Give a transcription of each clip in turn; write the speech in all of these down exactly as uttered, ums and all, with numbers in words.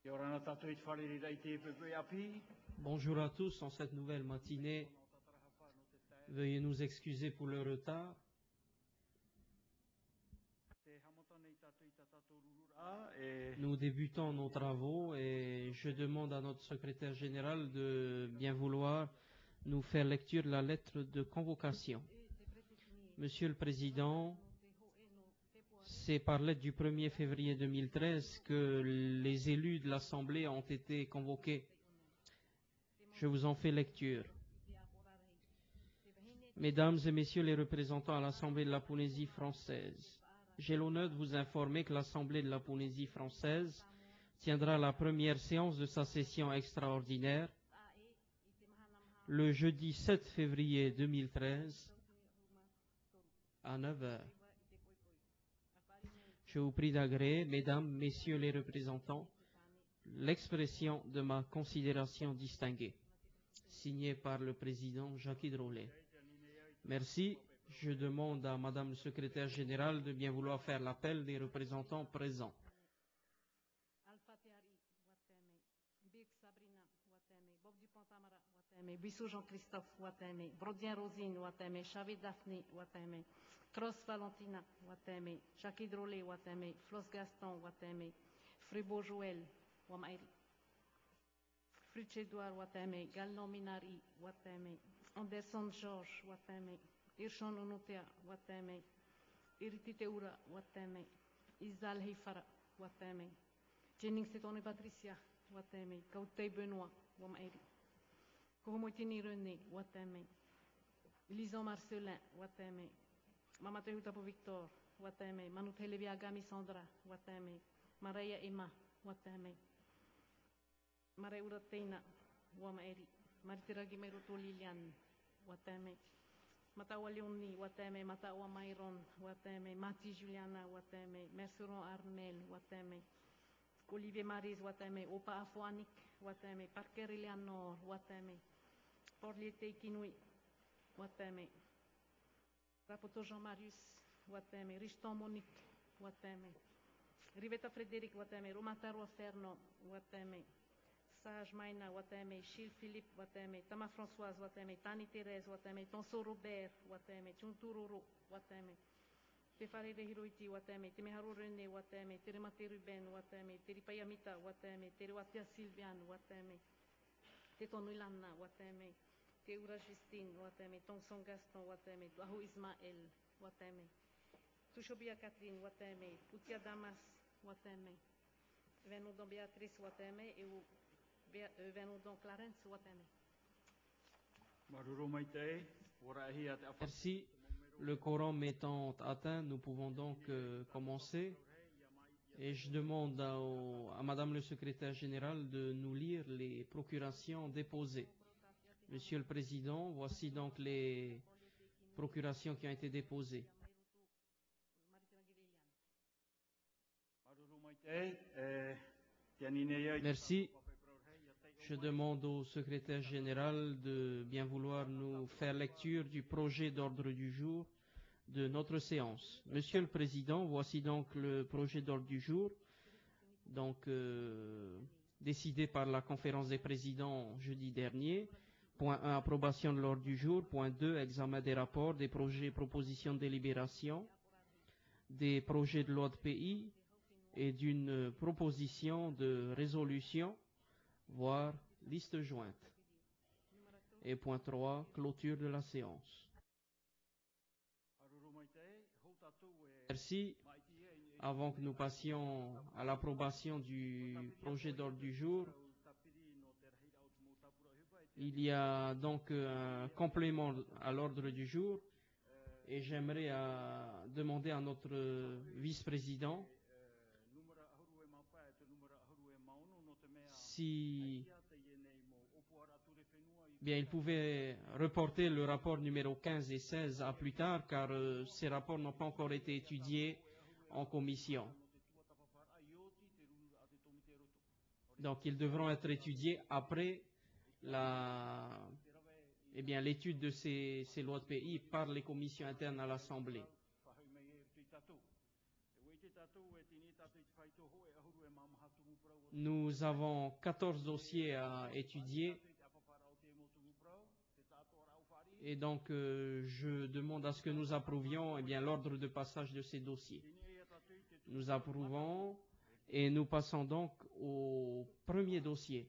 Bonjour à tous en cette nouvelle matinée. Veuillez nous excuser pour le retard. Nous débutons nos travaux et je demande à notre secrétaire général de bien vouloir nous faire lecture de la lettre de convocation. Monsieur le Président, c'est par lettre du premier février deux mille treize que les élus de l'Assemblée ont été convoqués. Je vous en fais lecture. Mesdames et Messieurs les représentants à l'Assemblée de la Polynésie française, j'ai l'honneur de vous informer que l'Assemblée de la Polynésie française tiendra la première séance de sa session extraordinaire le jeudi sept février deux mille treize à neuf heures. Je vous prie d'agréer, Mesdames, Messieurs les représentants, l'expression de ma considération distinguée, signée par le président Jacques Drolet. Merci. Je demande à Madame le secrétaire général de bien vouloir faire l'appel des représentants présents. Bissou Jean-Christophe, Wateme, Brodien Rosine, Wateme, Chavé Daphné, Wateme, Cross Valentina, Wateme, Jacques Drolet, Wateme, Floss Gaston, Wateme, Fribourg Joël, Wamairi, Fritz Edouard, Wateme, Galno Minari, Wateme, Anderson Georges, Wateme, Irshon Onotea, Wateme, Irititeura, Wateme, Isal Heifara, Wateme, Jennings Setone Patricia, Wateme, Kautei Benoît, Wamairi. Kohomotini René, Wateme. Lison Marcelin, Wateme. Mamate Hutapo Victor, Wateme. Manut Helevia Agami Sandra, Wateme. Maria Emma, Wateme. Maria Urateina, Wamaeri. Maritira Gimeruto Lilian, Wateme. Matawa Leoni, Wateme. Matawa Myron, Wateme. Mati Juliana, Wateme. Merceron Arnel, Wateme. Olivier Maris, Wateme. Opa Afoanik, Wateme. Parker Eleanor, Wateme. Porliete Kinui, Wateme. Rapoto Jean-Marius, Wateme. Richton Monique, Wateme. Riveta Frédéric, Wateme. Romataro Ferno, Wateme. Sage Maina, Wateme. Chil Philippe, Wateme. Tama Françoise, Wateme. Tani Thérèse, Wateme. Tonso Robert, Wateme. Chuntururu, Wateme. Tefare de Hiroiti, Wateme. Temeharu René, Wateme. Teremate Ruben, Wateme. Teripayamita, Wateme. Terewatia Sylviane, Wateme. Tetonuilana, Wateme. Teura Justine, Wateme. Tongson Gaston, Wateme. Ahu Ismaël, Wateme. Tushobia Catherine, Wateme. Putia Damas, Wateme. Venudon Béatrice, Wateme. Et Venudon Clarence, Wateme. Merci. Le quorum étant atteint, nous pouvons donc euh, commencer. Et je demande à, au, à Madame le secrétaire général de nous lire les procurations déposées. Monsieur le Président, voici donc les procurations qui ont été déposées. Merci. Je demande au secrétaire général de bien vouloir nous faire lecture du projet d'ordre du jour de notre séance. Monsieur le Président, voici donc le projet d'ordre du jour, donc euh, décidé par la conférence des présidents jeudi dernier. Point un, approbation de l'ordre du jour. Point deux, examen des rapports, des projets, propositions de délibération, des projets de loi de pays et d'une proposition de résolution, voire liste jointe. Et point trois, clôture de la séance. Merci. Avant que nous passions à l'approbation du projet d'ordre du jour, il y a donc un complément à l'ordre du jour et j'aimerais à demander à notre vice-président si bien il pouvait reporter le rapport numéro quinze et seize à plus tard car euh, ces rapports n'ont pas encore été étudiés en commission. Donc ils devront être étudiés après la, eh bien, l'étude de ces, ces lois de pays par les commissions internes à l'Assemblée. Nous avons quatorze dossiers à étudier. Et donc, euh, je demande à ce que nous approuvions eh bien, l'ordre de passage de ces dossiers. Nous approuvons et nous passons donc au premier dossier.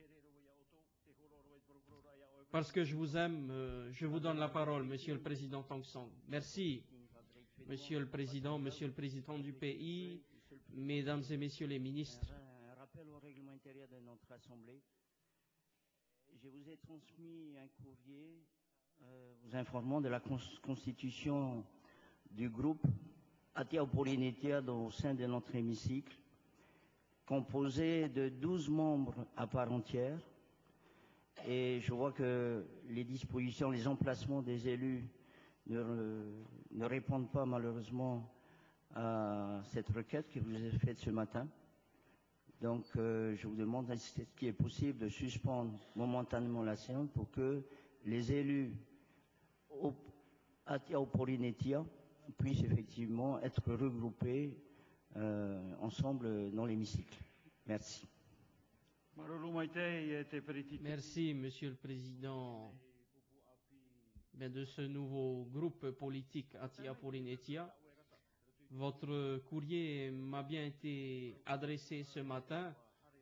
Parce que je vous aime, euh, je vous donne la parole, Monsieur le Président Tong Song. Merci, Monsieur le Président, Monsieur le Président du pays, Mesdames et Messieurs les ministres. Un rappel au règlement intérieur de notre Assemblée. Je vous ai transmis un courrier euh, vous informant de la cons constitution du groupe Atia Polinetia au sein de notre hémicycle, composé de douze membres à part entière. Et je vois que les dispositions, les emplacements des élus ne, ne répondent pas malheureusement à cette requête que vous avez faite ce matin. Donc euh, je vous demande est-ce qu'il est possible de suspendre momentanément la séance pour que les élus au, Atia au Polinetia puissent effectivement être regroupés euh, ensemble dans l'hémicycle. Merci. Merci, Monsieur le Président, bien, de ce nouveau groupe politique Atia Polinetia. Votre courrier m'a bien été adressé ce matin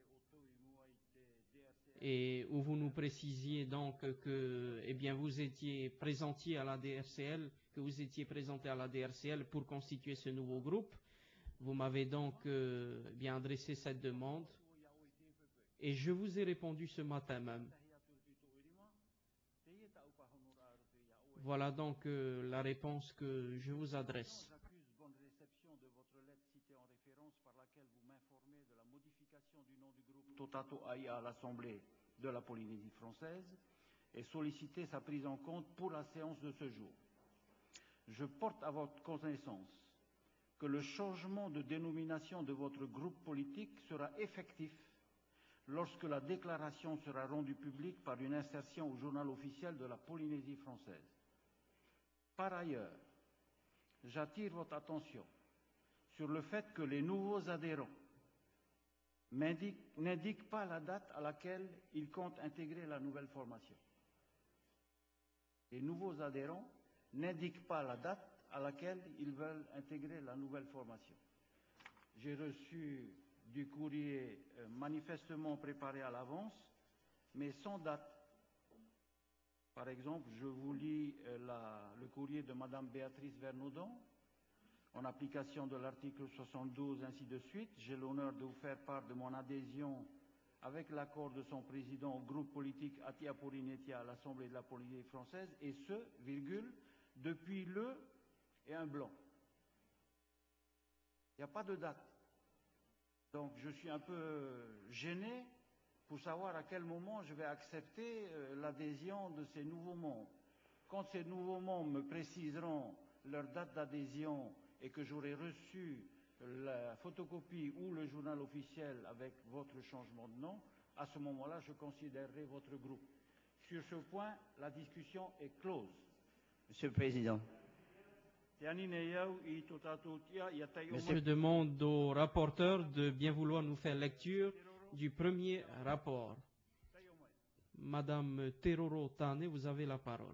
et où vous nous précisiez donc que eh bien, vous étiez présentiez à la D R C L, que vous étiez présenté à la D R C L pour constituer ce nouveau groupe. Vous m'avez donc euh, bien adressé cette demande. Et je vous ai répondu ce matin même. Voilà donc euh, la réponse que je vous adresse. J'accuse bonne réception de votre lettre citée en référence par laquelle vous m'informez de la modification du nom du groupe Totato Aya à l'Assemblée de la Polynésie française et solliciter sa prise en compte pour la séance de ce jour. Je porte à votre connaissance que le changement de dénomination de votre groupe politique sera effectif lorsque la déclaration sera rendue publique par une insertion au journal officiel de la Polynésie française. Par ailleurs, j'attire votre attention sur le fait que les nouveaux adhérents n'indiquent pas la date à laquelle ils comptent intégrer la nouvelle formation. Les nouveaux adhérents n'indiquent pas la date à laquelle ils veulent intégrer la nouvelle formation. J'ai reçu du courrier euh, manifestement préparé à l'avance, mais sans date. Par exemple, je vous lis euh, la, le courrier de Madame Béatrice Vernaudon, en application de l'article soixante-douze, ainsi de suite. J'ai l'honneur de vous faire part de mon adhésion, avec l'accord de son président, au groupe politique Atia Polinetia à l'Assemblée de la Polynésie française, et ce, virgule, depuis le et un blanc. Il n'y a pas de date. Donc je suis un peu gêné pour savoir à quel moment je vais accepter euh, l'adhésion de ces nouveaux membres. Quand ces nouveaux membres me préciseront leur date d'adhésion et que j'aurai reçu la photocopie ou le journal officiel avec votre changement de nom, à ce moment-là, je considérerai votre groupe. Sur ce point, la discussion est close. Monsieur le Président. Je demande au rapporteur de bien vouloir nous faire lecture du premier rapport. Madame Teroro Tane, vous avez la parole.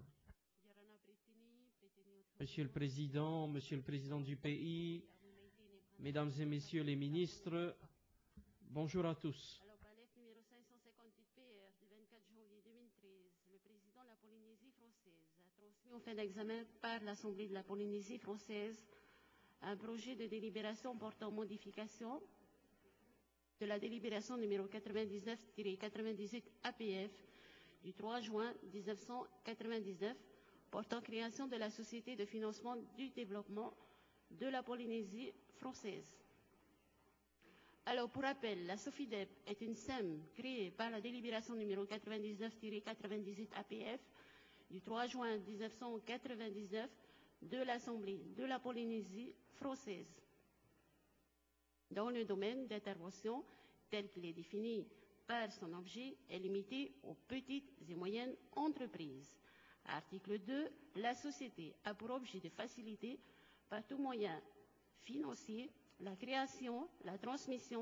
Monsieur le Président, Monsieur le Président du pays, Mesdames et Messieurs les ministres, bonjour à tous. Alors, par lettre numéro cinq cent cinquante-huit P R du vingt-quatre janvier deux mille treize, le président de la Polynésie française a transmis en fin d'examen par l'Assemblée de la Polynésie française un projet de délibération portant modification de la délibération numéro quatre-vingt-dix-neuf tiret quatre-vingt-dix-huit A P F du trois juin mille neuf cent quatre-vingt-dix-neuf portant création de la Société de financement du développement de la Polynésie française. Alors, pour rappel, la SOFIDEP est une S E M créée par la délibération numéro quatre-vingt-dix-neuf tiret quatre-vingt-dix-huit A P F du trois juin mille neuf cent quatre-vingt-dix-neuf de l'Assemblée de la Polynésie française, dont le domaine d'intervention tel qu'il est défini par son objet est limité aux petites et moyennes entreprises. Article deux, la société a pour objet de faciliter par tout moyen financier la création, la transmission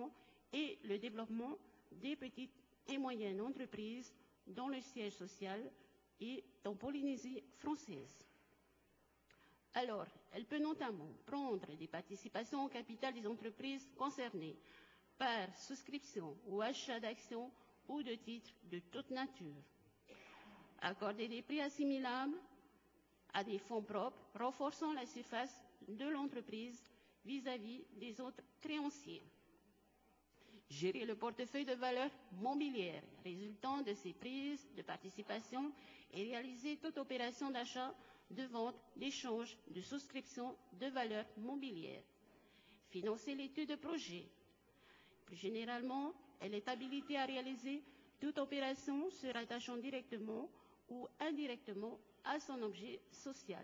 et le développement des petites et moyennes entreprises dont le siège social est en Polynésie française. Alors, elle peut notamment prendre des participations au capital des entreprises concernées par souscription ou achat d'actions ou de titres de toute nature, accorder des prix assimilables à des fonds propres, renforçant la surface de l'entreprise vis-à-vis des autres créanciers, gérer le portefeuille de valeurs mobilières résultant de ces prises de participation et réaliser toute opération d'achat, de vente, d'échange, de souscription de valeurs mobilières, financer l'étude de projet. Plus généralement, elle est habilitée à réaliser toute opération se rattachant directement ou indirectement à son objet social.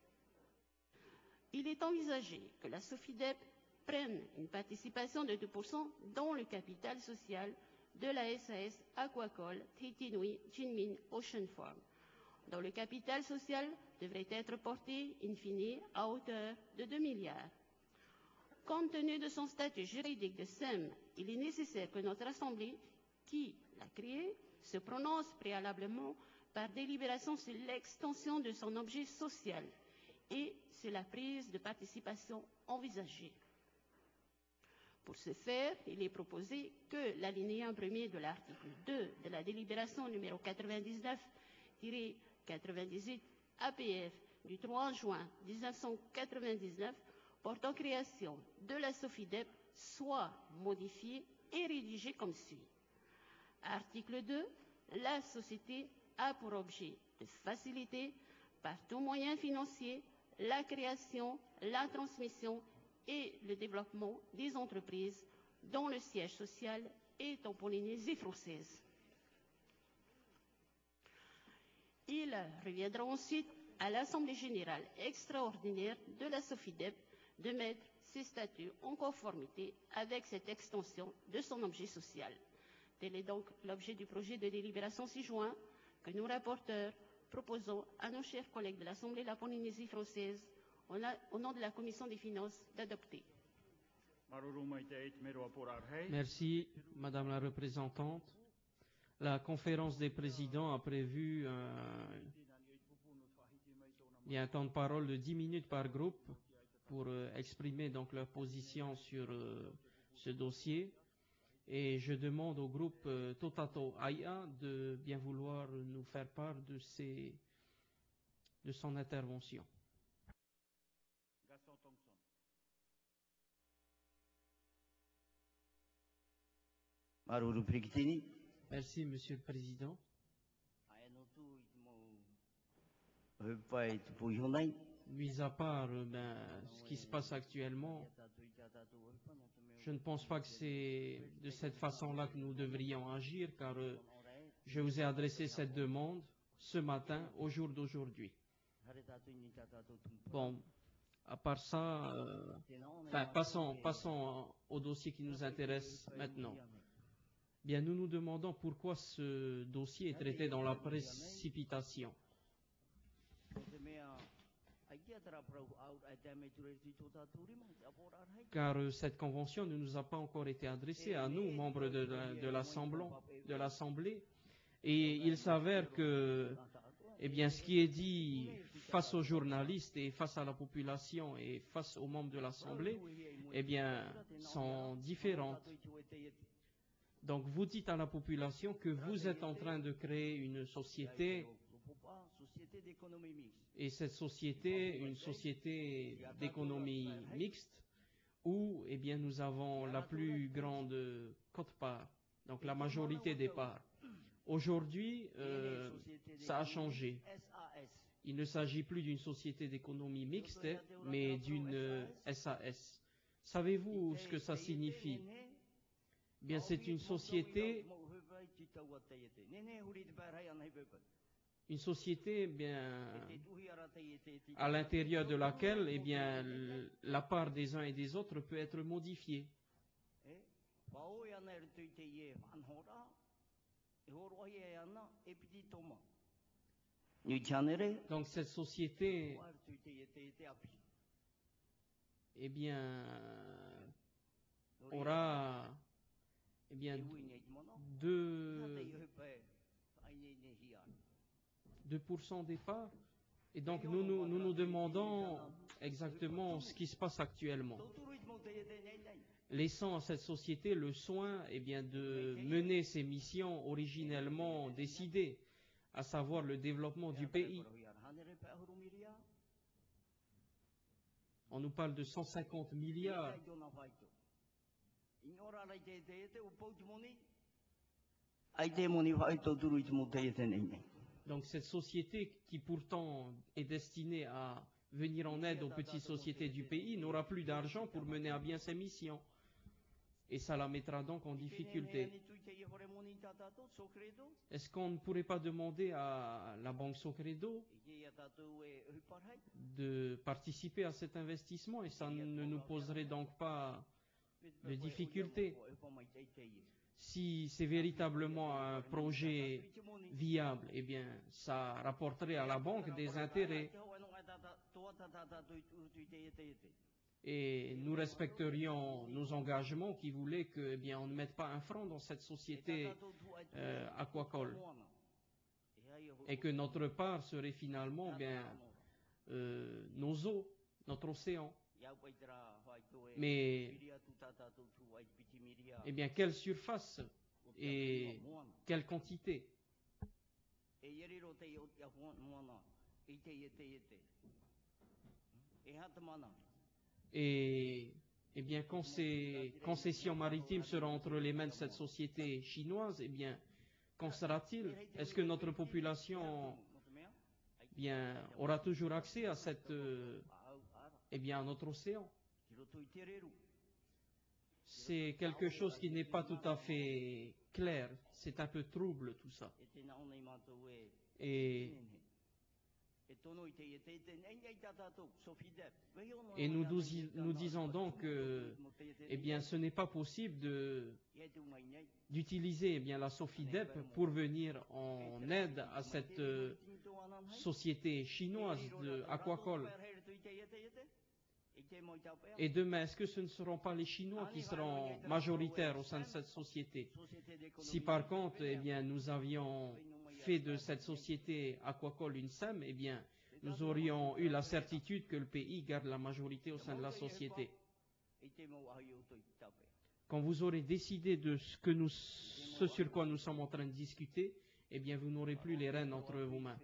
Il est envisagé que la SOFIDEP prenne une participation de deux pour cent dans le capital social de la S A S Aquacol Tritinui Jinmin Ocean Farm, dont le capital social devrait être porté in fine à hauteur de deux milliards. Compte tenu de son statut juridique de S E M, il est nécessaire que notre Assemblée, qui l'a créé, se prononce préalablement par délibération sur l'extension de son objet social et sur la prise de participation envisagée. Pour ce faire, il est proposé que l'alinéa premier de l'article deux de la délibération numéro quatre-vingt-dix-neuf tiret quatre-vingt-dix-huit A P F du trois juin mille neuf cent quatre-vingt-dix-neuf portant création de la SOFIDEP soit modifié et rédigé comme suit. Article deux. La société a pour objet de faciliter par tout moyen financier la création, la transmission et le développement des entreprises dont le siège social est en Polynésie française. Il reviendra ensuite à l'Assemblée générale extraordinaire de la SOFIDEP de mettre ses statuts en conformité avec cette extension de son objet social. Tel est donc l'objet du projet de délibération six juin que nous, rapporteurs, proposons à nos chers collègues de l'Assemblée de la Polynésie française, au nom de la Commission des finances, d'adopter. Merci, Madame la représentante. La conférence des présidents a prévu un, il y a un temps de parole de dix minutes par groupe pour euh, exprimer donc leur position sur euh, ce dossier. Et je demande au groupe euh, Totato Aya de bien vouloir nous faire part de, ses, de son intervention. Merci, Monsieur le Président. Mis à part euh, ben, ce qui se passe actuellement, je ne pense pas que c'est de cette façon-là que nous devrions agir, car euh, je vous ai adressé cette demande ce matin, au jour d'aujourd'hui. Bon, à part ça, euh, enfin, passons, passons au dossier qui nous intéresse maintenant. Bien, nous nous demandons pourquoi ce dossier est traité dans la précipitation. Car euh, cette convention ne nous a pas encore été adressée à nous, membres de, de l'Assemblée, et il s'avère que, eh bien, ce qui est dit face aux journalistes et face à la population et face aux membres de l'Assemblée, eh bien, sont différentes. Donc, vous dites à la population que vous êtes en train de créer une société. Et cette société, une société d'économie mixte, où eh bien, nous avons la plus grande quote-part, donc la majorité des parts. Aujourd'hui, euh, ça a changé. Il ne s'agit plus d'une société d'économie mixte, mais d'une euh, S A S. Savez-vous ce que ça signifie? Bien, c'est une société... Une société, eh bien, à l'intérieur de laquelle, eh bien, la part des uns et des autres peut être modifiée. Donc cette société, eh bien, aura bien, deux, deux pour cent des parts. Et donc, nous nous, nous nous demandons exactement ce qui se passe actuellement. Laissant à cette société le soin eh bien, de mener ses missions originellement décidées, à savoir le développement du pays. On nous parle de cent cinquante milliards. Donc cette société qui pourtant est destinée à venir en aide aux petites sociétés du pays n'aura plus d'argent pour mener à bien ses missions. Et ça la mettra donc en difficulté. Est-ce qu'on ne pourrait pas demander à la banque Socredo de participer à cet investissement et ça ne nous poserait donc pas de difficultés? Si c'est véritablement un projet viable, eh bien, ça rapporterait à la banque des intérêts. Et nous respecterions nos engagements qui voulaient que, eh bien, on ne mette pas un franc dans cette société euh, aquacole. Et que notre part serait finalement bien, euh, nos eaux, notre océan. Mais, eh bien, quelle surface et quelle quantité? Et, eh bien, quand ces concessions maritimes seront entre les mains de cette société chinoise, eh bien, qu'en sera-t-il? Est-ce que notre population eh bien, aura toujours accès à cette, euh, eh bien, à notre océan? C'est quelque chose qui n'est pas tout à fait clair. C'est un peu trouble tout ça. Et, et nous, nous disons donc que eh bien, ce n'est pas possible de, d'utiliser eh bien, la SOFIDEP pour venir en aide à cette euh, société chinoise de aquacole. Et demain, est-ce que ce ne seront pas les Chinois qui seront majoritaires au sein de cette société? Si par contre, eh bien, nous avions fait de cette société aquacole une S A M, eh bien, nous aurions eu la certitude que le pays garde la majorité au sein de la société. Quand vous aurez décidé de ce, que nous, ce sur quoi nous sommes en train de discuter, eh bien, vous n'aurez plus les rênes entre vos mains.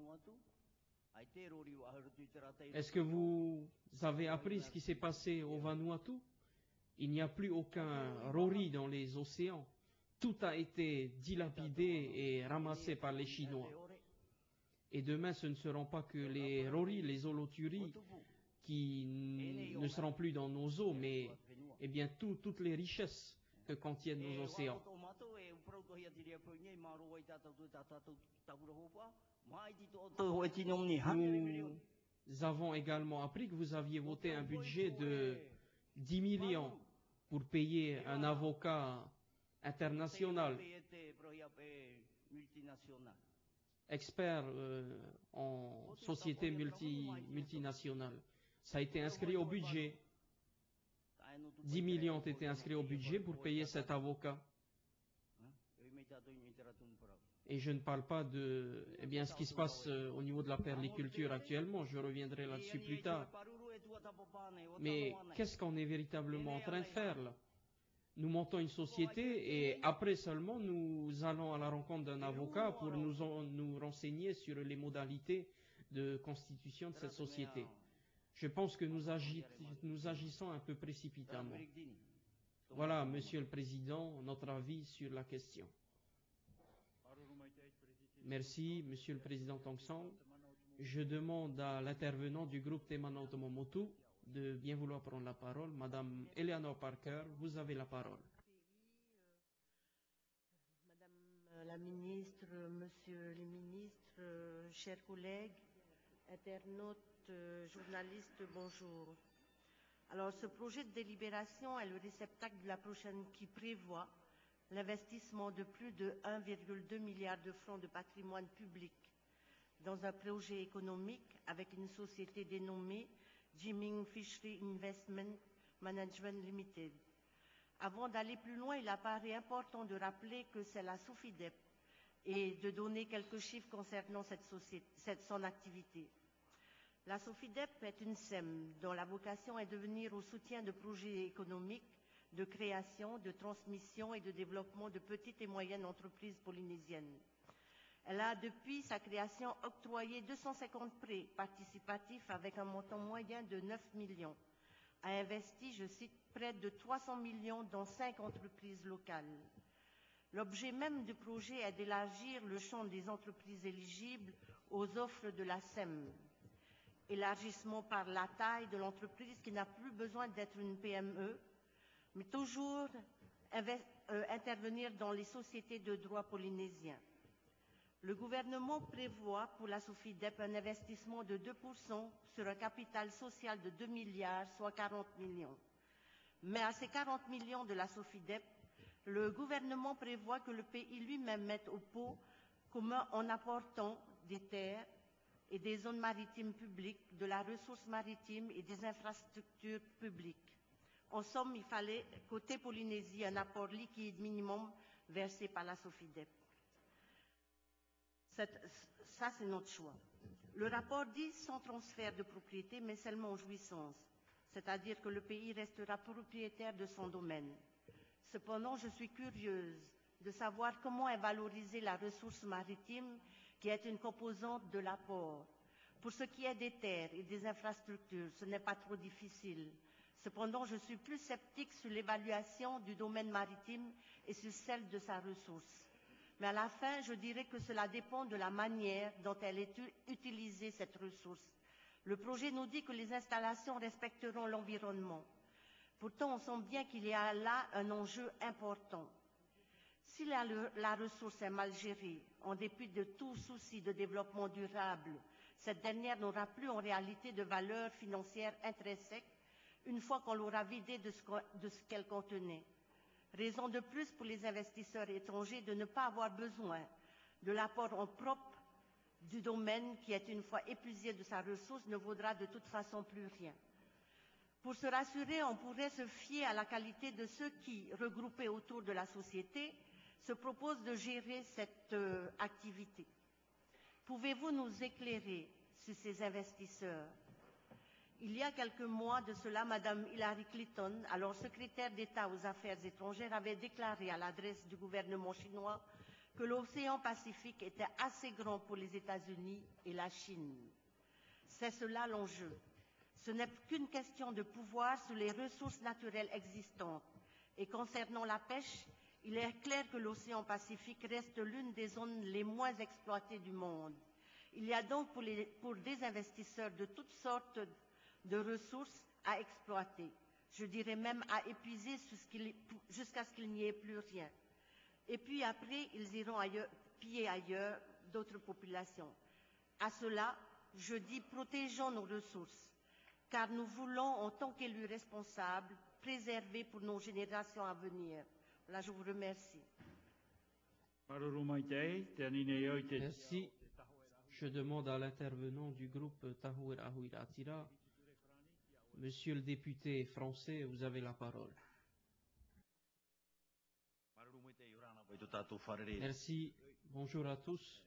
Est-ce que vous avez appris ce qui s'est passé au Vanuatu? Il n'y a plus aucun rori dans les océans. Tout a été dilapidé et ramassé par les Chinois. Et demain, ce ne seront pas que les roris, les holoturies qui ne seront plus dans nos eaux, mais eh bien, tout, toutes les richesses que contiennent nos océans. Nous avons également appris que vous aviez voté un budget de dix millions pour payer un avocat international, expert euh, en société multi, multinationale. Ça a été inscrit au budget. dix millions ont été inscrits au budget pour payer cet avocat. Et je ne parle pas de eh bien, ce qui se passe euh, au niveau de la perliculture actuellement, je reviendrai là-dessus plus tard. Mais qu'est-ce qu'on est véritablement en train de faire là? Nous montons une société et après seulement nous allons à la rencontre d'un avocat pour nous, en, nous renseigner sur les modalités de constitution de cette société. Je pense que nous, agi, nous agissons un peu précipitamment. Voilà, Monsieur le Président, notre avis sur la question. Merci, Monsieur le Président Tongsang. Je demande à l'intervenant du groupe Temana Otomomotu de bien vouloir prendre la parole. Madame Eleanor Parker, vous avez la parole. Madame la ministre, Monsieur le ministre, chers collègues, internautes, journalistes, bonjour. Alors, ce projet de délibération est le réceptacle de la prochaine qui prévoit l'investissement de plus de un virgule deux milliard de francs de patrimoine public dans un projet économique avec une société dénommée Jiming Fishery Investment Management Limited, Avant d'aller plus loin, il apparaît important de rappeler que c'est la SOFIDEP et de donner quelques chiffres concernant cette société, cette, son activité. La SOFIDEP est une S E M dont la vocation est de venir au soutien de projets économiques, de création, de transmission et de développement de petites et moyennes entreprises polynésiennes. Elle a, depuis sa création, octroyé deux cent cinquante prêts participatifs avec un montant moyen de neuf millions. A investi, je cite, près de trois cents millions dans cinq entreprises locales. L'objet même du projet est d'élargir le champ des entreprises éligibles aux offres de la S E M. Élargissement par la taille de l'entreprise qui n'a plus besoin d'être une P M E, mais toujours euh, intervenir dans les sociétés de droit polynésien. Le gouvernement prévoit pour la SOFIDEP un investissement de deux pour cent sur un capital social de deux milliards, soit quarante millions. Mais à ces quarante millions de la SOFIDEP, le gouvernement prévoit que le pays lui-même mette au pot commun en apportant des terres et des zones maritimes publiques, de la ressource maritime et des infrastructures publiques. En somme, il fallait, côté Polynésie, un apport liquide minimum versé par la SOFIDEP. Cette, ça, c'est notre choix. Le rapport dit sans transfert de propriété, mais seulement en jouissance, c'est-à-dire que le pays restera propriétaire de son domaine. Cependant, je suis curieuse de savoir comment est valorisée la ressource maritime qui est une composante de l'apport. Pour ce qui est des terres et des infrastructures, ce n'est pas trop difficile. Cependant, je suis plus sceptique sur l'évaluation du domaine maritime et sur celle de sa ressource. Mais à la fin, je dirais que cela dépend de la manière dont elle est utilisée, cette ressource. Le projet nous dit que les installations respecteront l'environnement. Pourtant, on sent bien qu'il y a là un enjeu important. Si la, la ressource est mal gérée, en dépit de tout souci de développement durable, cette dernière n'aura plus en réalité de valeur financière intrinsèque une fois qu'on l'aura vidée de ce, de ce qu'elle contenait. Raison de plus pour les investisseurs étrangers de ne pas avoir besoin de l'apport en propre du domaine qui est une fois épuisé de sa ressource ne vaudra de toute façon plus rien. Pour se rassurer, on pourrait se fier à la qualité de ceux qui, regroupés autour de la société, se proposent de gérer cette euh, activité. Pouvez-vous nous éclairer sur ces investisseurs? Il y a quelques mois de cela, Madame Hillary Clinton, alors secrétaire d'État aux Affaires étrangères, avait déclaré à l'adresse du gouvernement chinois que l'océan Pacifique était assez grand pour les États-Unis et la Chine. C'est cela l'enjeu. Ce n'est qu'une question de pouvoir sur les ressources naturelles existantes. Et concernant la pêche, il est clair que l'océan Pacifique reste l'une des zones les moins exploitées du monde. Il y a donc pour, les, pour des investisseurs de toutes sortes de ressources à exploiter. Je dirais même à épuiser jusqu'à ce qu'il n'y ait plus rien. Et puis après, ils iront ailleurs, piller ailleurs d'autres populations. À cela, je dis protégeons nos ressources, car nous voulons, en tant qu'élus responsables, préserver pour nos générations à venir. Là, je vous remercie. Merci. Je demande à l'intervenant du groupe Tahoe Ahuira Atira, Monsieur le député français, vous avez la parole. Merci. Bonjour à tous.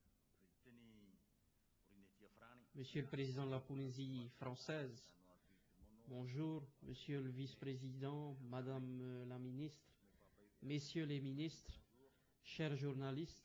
Monsieur le président de la Polynésie française, bonjour. Monsieur le vice-président, Madame la ministre, Messieurs les ministres, chers journalistes,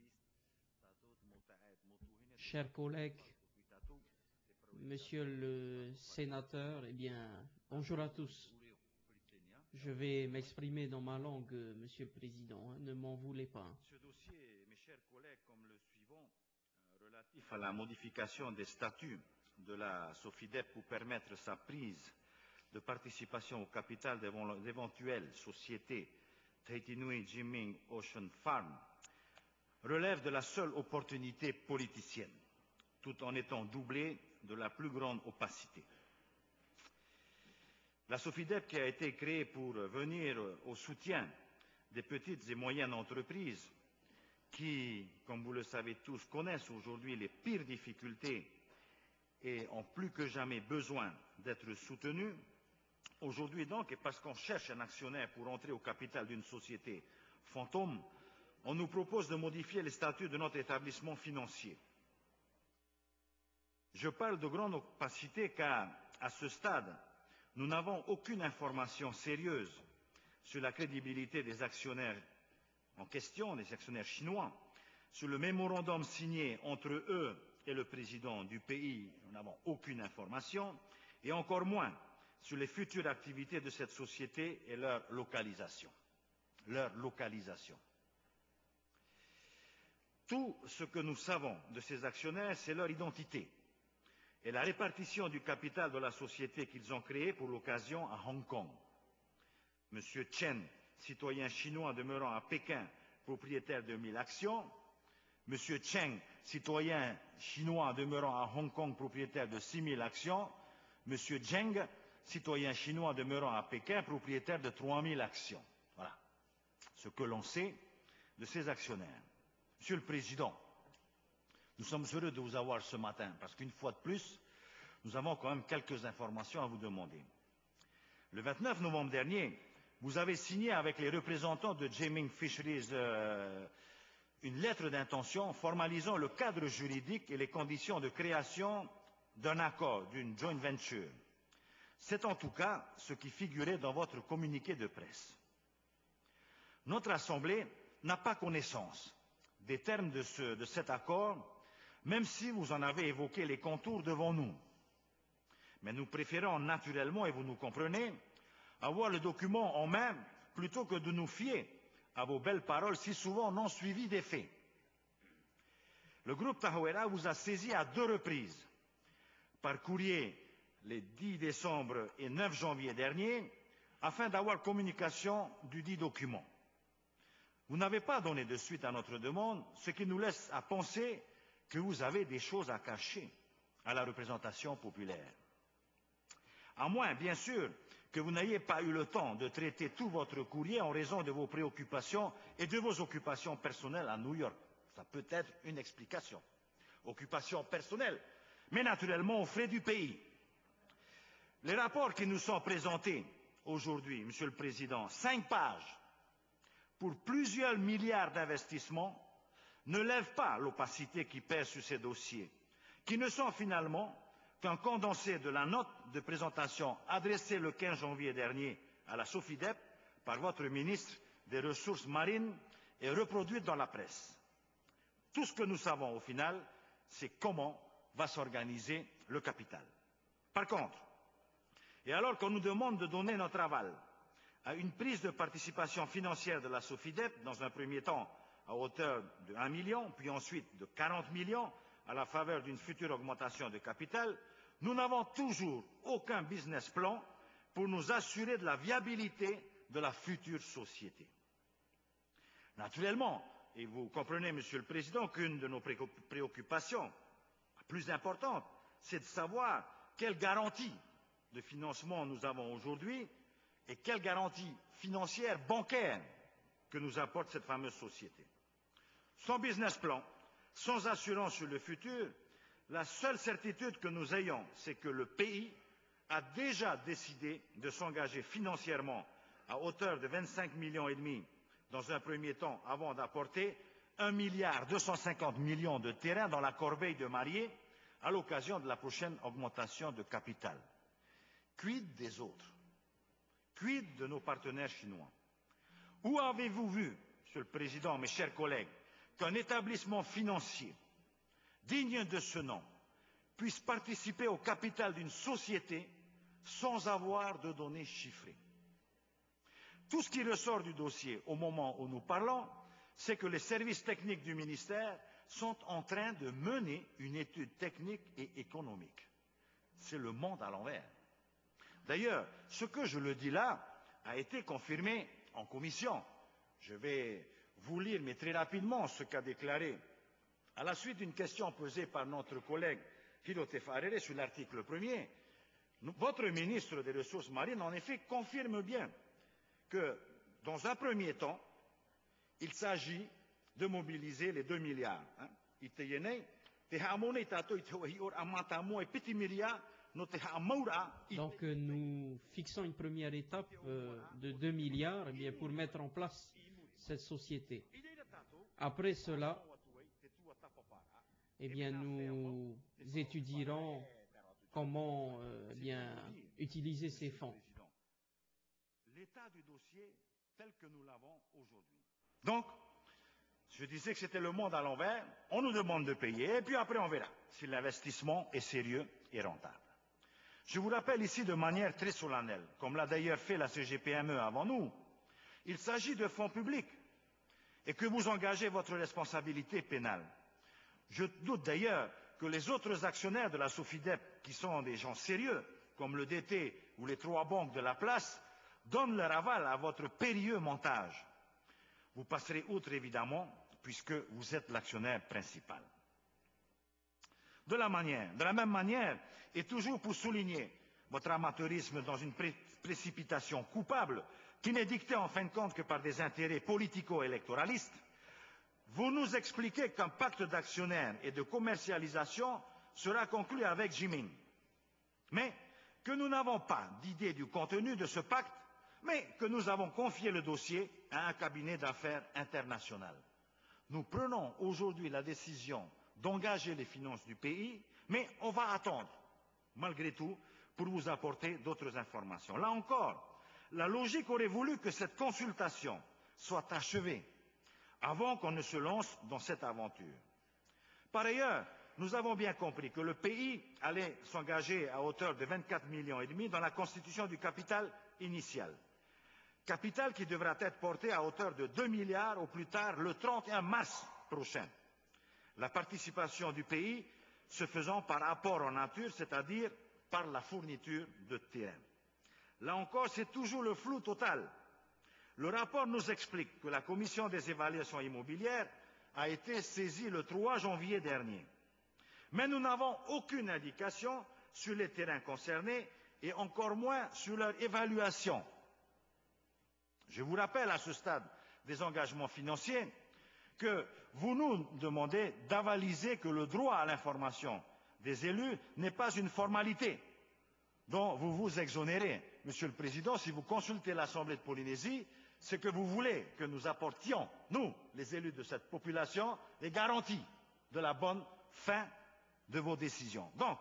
chers collègues, Monsieur le sénateur, eh bien, bonjour à tous. Je vais m'exprimer dans ma langue, Monsieur le Président, hein, ne m'en voulez pas. Ce dossier, mes chers collègues, comme le suivant, euh, relatif à la modification des statuts de la SOFIDEP pour permettre sa prise de participation au capital d'éventuelles sociétés Teitinui Jiming Ocean Farm, relève de la seule opportunité politicienne, tout en étant doublé de la plus grande opacité. La SOFIDEP, qui a été créée pour venir au soutien des petites et moyennes entreprises qui, comme vous le savez tous, connaissent aujourd'hui les pires difficultés et ont plus que jamais besoin d'être soutenues, Aujourd'hui donc, et parce qu'on cherche un actionnaire pour entrer au capital d'une société fantôme, on nous propose de modifier les statuts de notre établissement financier. Je parle de grande opacité car, à ce stade, nous n'avons aucune information sérieuse sur la crédibilité des actionnaires en question, des actionnaires chinois, sur le mémorandum signé entre eux et le président du pays, nous n'avons aucune information, et encore moins sur les futures activités de cette société et leur localisation. Leur localisation. Tout ce que nous savons de ces actionnaires, c'est leur identité et la répartition du capital de la société qu'ils ont créée pour l'occasion à Hong Kong. Monsieur Chen, citoyen chinois demeurant à Pékin, propriétaire de mille actions. Monsieur Cheng, citoyen chinois demeurant à Hong Kong, propriétaire de six mille actions. Monsieur Zheng, citoyen chinois demeurant à Pékin, propriétaire de trois mille actions. Voilà ce que l'on sait de ces actionnaires. Monsieur le Président, nous sommes heureux de vous avoir ce matin, parce qu'une fois de plus, nous avons quand même quelques informations à vous demander. Le vingt-neuf novembre dernier, vous avez signé avec les représentants de Jiming Fisheries euh, une lettre d'intention formalisant le cadre juridique et les conditions de création d'un accord, d'une joint venture. C'est en tout cas ce qui figurait dans votre communiqué de presse. Notre Assemblée n'a pas connaissance des termes de, ce, de cet accord, même si vous en avez évoqué les contours devant nous. Mais nous préférons naturellement, et vous nous comprenez, avoir le document en main plutôt que de nous fier à vos belles paroles si souvent non suivies des faits. Le groupe Tahoeira vous a saisi à deux reprises, par courrier les dix décembre et neuf janvier dernier, afin d'avoir communication du dit document. Vous n'avez pas donné de suite à notre demande, ce qui nous laisse à penser que vous avez des choses à cacher à la représentation populaire. À moins, bien sûr, que vous n'ayez pas eu le temps de traiter tout votre courrier en raison de vos préoccupations et de vos occupations personnelles à New York. Ça peut être une explication. Occupations personnelles, mais naturellement aux frais du pays. Les rapports qui nous sont présentés aujourd'hui, Monsieur le Président, cinq pages, pour plusieurs milliards d'investissements, ne lèvent pas l'opacité qui pèse sur ces dossiers, qui ne sont finalement qu'un condensé de la note de présentation adressée le quinze janvier dernier à la SOFIDEP par votre ministre des Ressources marines et reproduite dans la presse. Tout ce que nous savons au final, c'est comment va s'organiser le capital. Par contre, et alors qu'on nous demande de donner notre aval à une prise de participation financière de la SOFIDEP, dans un premier temps à hauteur de un million, puis ensuite de quarante millions, à la faveur d'une future augmentation de capital, nous n'avons toujours aucun business plan pour nous assurer de la viabilité de la future société. Naturellement, et vous comprenez, Monsieur le Président, qu'une de nos préoccupations la plus importante, c'est de savoir quelle garantie de financement nous avons aujourd'hui et quelle garantie financière, bancaire, que nous apporte cette fameuse société. Sans business plan, sans assurance sur le futur, la seule certitude que nous ayons, c'est que le pays a déjà décidé de s'engager financièrement à hauteur de vingt-cinq millions et demi dans un premier temps, avant d'apporter un milliard deux cent cinquante millions de terrains dans la corbeille de mariés à l'occasion de la prochaine augmentation de capital. Quid des autres? Quid de nos partenaires chinois? Où avez-vous vu, Monsieur le Président, mes chers collègues, qu'un établissement financier digne de ce nom puisse participer au capital d'une société sans avoir de données chiffrées? Tout ce qui ressort du dossier au moment où nous parlons, c'est que les services techniques du ministère sont en train de mener une étude technique et économique. C'est le monde à l'envers. D'ailleurs, ce que je le dis là a été confirmé en commission. Je vais vous lire, mais très rapidement, ce qu'a déclaré, à la suite d'une question posée par notre collègue Hiro Tefarere sur l'article premier. Votre ministre des Ressources marines, en effet, confirme bien que, dans un premier temps, il s'agit de mobiliser les deux milliards. Donc euh, nous fixons une première étape euh, de deux milliards eh bien, pour mettre en place cette société. Après cela, eh bien, nous étudierons comment euh, eh bien, utiliser ces fonds. L'état du dossier tel que nous l'avons aujourd'hui. Donc, je disais que c'était le monde à l'envers. On nous demande de payer et puis après on verra si l'investissement est sérieux et rentable. Je vous rappelle ici de manière très solennelle, comme l'a d'ailleurs fait la C G P M E avant nous, il s'agit de fonds publics et que vous engagez votre responsabilité pénale. Je doute d'ailleurs que les autres actionnaires de la SOFIDEP, qui sont des gens sérieux, comme le D T ou les trois banques de la place, donnent leur aval à votre périlleux montage. Vous passerez outre évidemment, puisque vous êtes l'actionnaire principal. De la, manière, de la même manière, et toujours pour souligner votre amateurisme dans une pré précipitation coupable, qui n'est dictée en fin de compte que par des intérêts politico-électoralistes, vous nous expliquez qu'un pacte d'actionnaires et de commercialisation sera conclu avec Jimin, mais que nous n'avons pas d'idée du contenu de ce pacte, mais que nous avons confié le dossier à un cabinet d'affaires international. Nous prenons aujourd'hui la décision d'engager les finances du pays, mais on va attendre, malgré tout, pour vous apporter d'autres informations. Là encore, la logique aurait voulu que cette consultation soit achevée avant qu'on ne se lance dans cette aventure. Par ailleurs, nous avons bien compris que le pays allait s'engager à hauteur de vingt-quatre millions et demi dans la constitution du capital initial. Capital qui devra être porté à hauteur de deux milliards au plus tard le trente et un mars prochain. La participation du pays se faisant par apport en nature, c'est-à-dire par la fourniture de terrain. Là encore, c'est toujours le flou total. Le rapport nous explique que la commission des évaluations immobilières a été saisie le trois janvier dernier. Mais nous n'avons aucune indication sur les terrains concernés et encore moins sur leur évaluation. Je vous rappelle à ce stade des engagements financiers que vous nous demandez d'avaliser que le droit à l'information des élus n'est pas une formalité dont vous vous exonérez. Monsieur le Président, si vous consultez l'Assemblée de Polynésie, c'est que vous voulez que nous apportions, nous, les élus de cette population, les garanties de la bonne fin de vos décisions. Donc,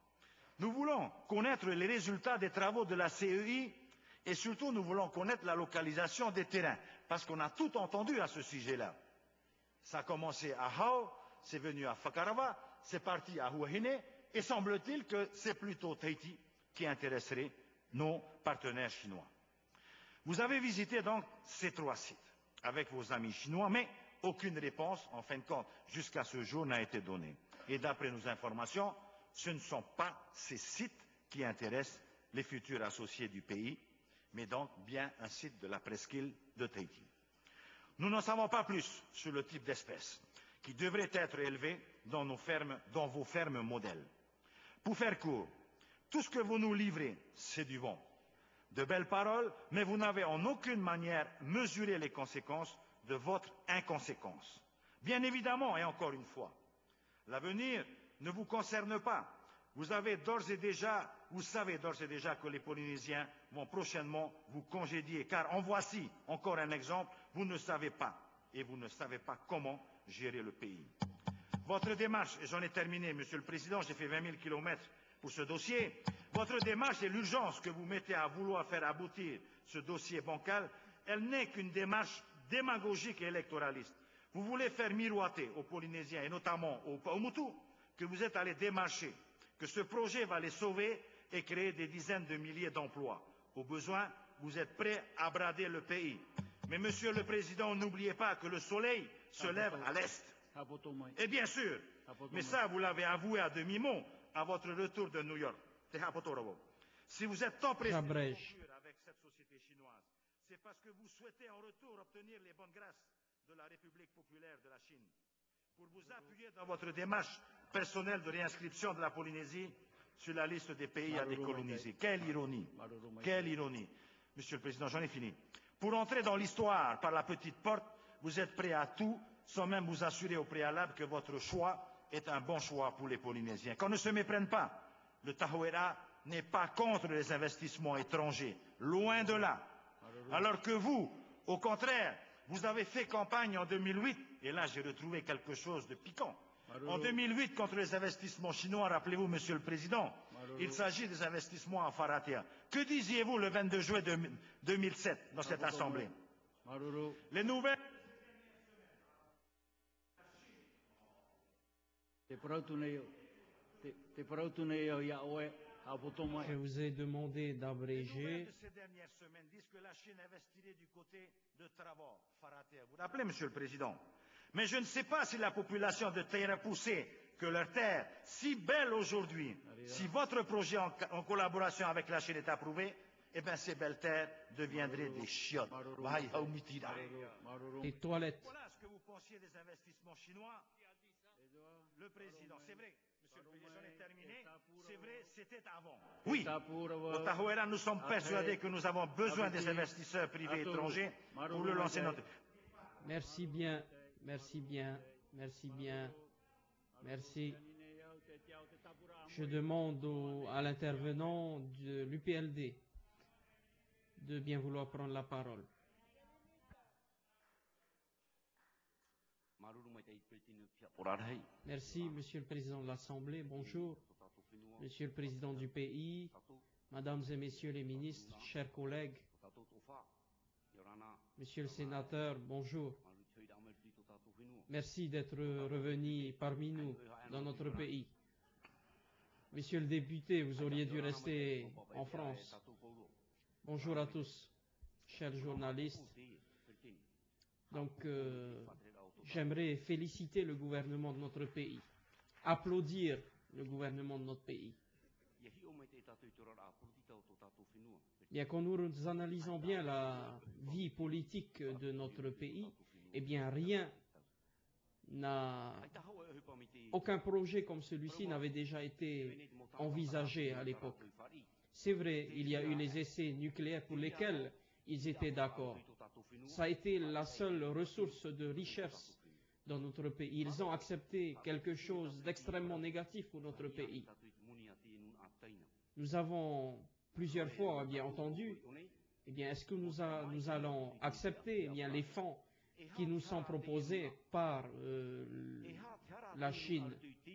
nous voulons connaître les résultats des travaux de la C E I et surtout nous voulons connaître la localisation des terrains, parce qu'on a tout entendu à ce sujet-là. Ça a commencé à Hao, c'est venu à Whakarawa, c'est parti à Huahine, et semble-t-il que c'est plutôt Tahiti qui intéresserait nos partenaires chinois. Vous avez visité donc ces trois sites avec vos amis chinois, mais aucune réponse, en fin de compte, jusqu'à ce jour n'a été donnée. Et d'après nos informations, ce ne sont pas ces sites qui intéressent les futurs associés du pays, mais donc bien un site de la presqu'île de Tahiti. Nous n'en savons pas plus sur le type d'espèces qui devraient être élevées dans, nos fermes, dans vos fermes modèles. Pour faire court, tout ce que vous nous livrez, c'est du bon. De belles paroles, mais vous n'avez en aucune manière mesuré les conséquences de votre inconséquence. Bien évidemment, et encore une fois, l'avenir ne vous concerne pas. Vous avez d'ores et déjà, vous savez d'ores et déjà que les Polynésiens vont prochainement vous congédier, car en voici encore un exemple, vous ne savez pas, et vous ne savez pas comment gérer le pays. Votre démarche, et j'en ai terminé, Monsieur le Président, j'ai fait vingt mille kilomètres pour ce dossier, votre démarche et l'urgence que vous mettez à vouloir faire aboutir ce dossier bancal, elle n'est qu'une démarche démagogique et électoraliste. Vous voulez faire miroiter aux Polynésiens, et notamment aux Paumotu, que vous êtes allés démarcher, que ce projet va les sauver et créer des dizaines de milliers d'emplois. Au besoin, vous êtes prêts à brader le pays. Mais, Monsieur le Président, n'oubliez pas que le soleil se lève à l'est. Et bien sûr, mais ça, vous l'avez avoué à demi-mot à votre retour de New York. Si vous êtes tant pressé avec cette société chinoise, c'est parce que vous souhaitez en retour obtenir les bonnes grâces de la République populaire de la Chine. Pour vous appuyer dans votre démarche personnelle de réinscription de la Polynésie sur la liste des pays à décoloniser. Quelle ironie! Quelle ironie! Monsieur le Président, j'en ai fini. Pour entrer dans l'histoire par la petite porte, vous êtes prêt à tout, sans même vous assurer au préalable que votre choix est un bon choix pour les Polynésiens. Qu'on ne se méprenne pas. le Tahoeira n'est pas contre les investissements étrangers, loin de là. Alors que vous, au contraire, vous avez fait campagne en deux mille huit, et là j'ai retrouvé quelque chose de piquant. En deux mille huit, contre les investissements chinois, rappelez-vous, Monsieur le Président, il s'agit des investissements à Faratea. Que disiez-vous le vingt-deux juin deux mille sept dans cette Assemblée? Les nouvelles... Je vous ai demandé d'abréger. Les nouvelles de ces dernières semaines disent que la Chine investirait du côté de Travor, Faratea. Vous vous rappelez, Monsieur le Président? Mais je ne sais pas si la population de Teirapou sait que leur terre, si belle aujourd'hui, si votre projet en, en collaboration avec la Chine est approuvé, eh bien ces belles terres deviendraient des chiottes. Des toilettes. Voilà ce que vous pensiez des investissements chinois. Le Président, c'est vrai. Monsieur le Président, est terminé. C'est vrai, c'était avant. Oui, au Tahoeira, nous sommes persuadés que nous avons besoin des investisseurs privés étrangers pour le lancer notre... Merci bien, merci bien, merci bien, merci. Je demande au, à l'intervenant de l'U P L D de bien vouloir prendre la parole. Merci, Monsieur le Président de l'Assemblée. Bonjour, Monsieur le Président du pays, Mesdames et Messieurs les ministres, chers collègues, Monsieur le Sénateur, bonjour. Merci d'être revenu parmi nous, dans notre pays. Monsieur le député, vous auriez dû rester en France. Bonjour à tous, chers journalistes. Donc, euh, j'aimerais féliciter le gouvernement de notre pays, applaudir le gouvernement de notre pays. Bien, quand nous analysons bien la vie politique de notre pays, eh bien, rien n'a... Aucun projet comme celui-ci n'avait déjà été envisagé à l'époque. C'est vrai, il y a eu les essais nucléaires pour lesquels ils étaient d'accord. Ça a été la seule ressource de richesse dans notre pays. Ils ont accepté quelque chose d'extrêmement négatif pour notre pays. Nous avons plusieurs fois bien entendu, eh bien, est-ce que nous, a, nous allons accepter eh bien, les fonds qui nous sont proposés par euh, la Chine?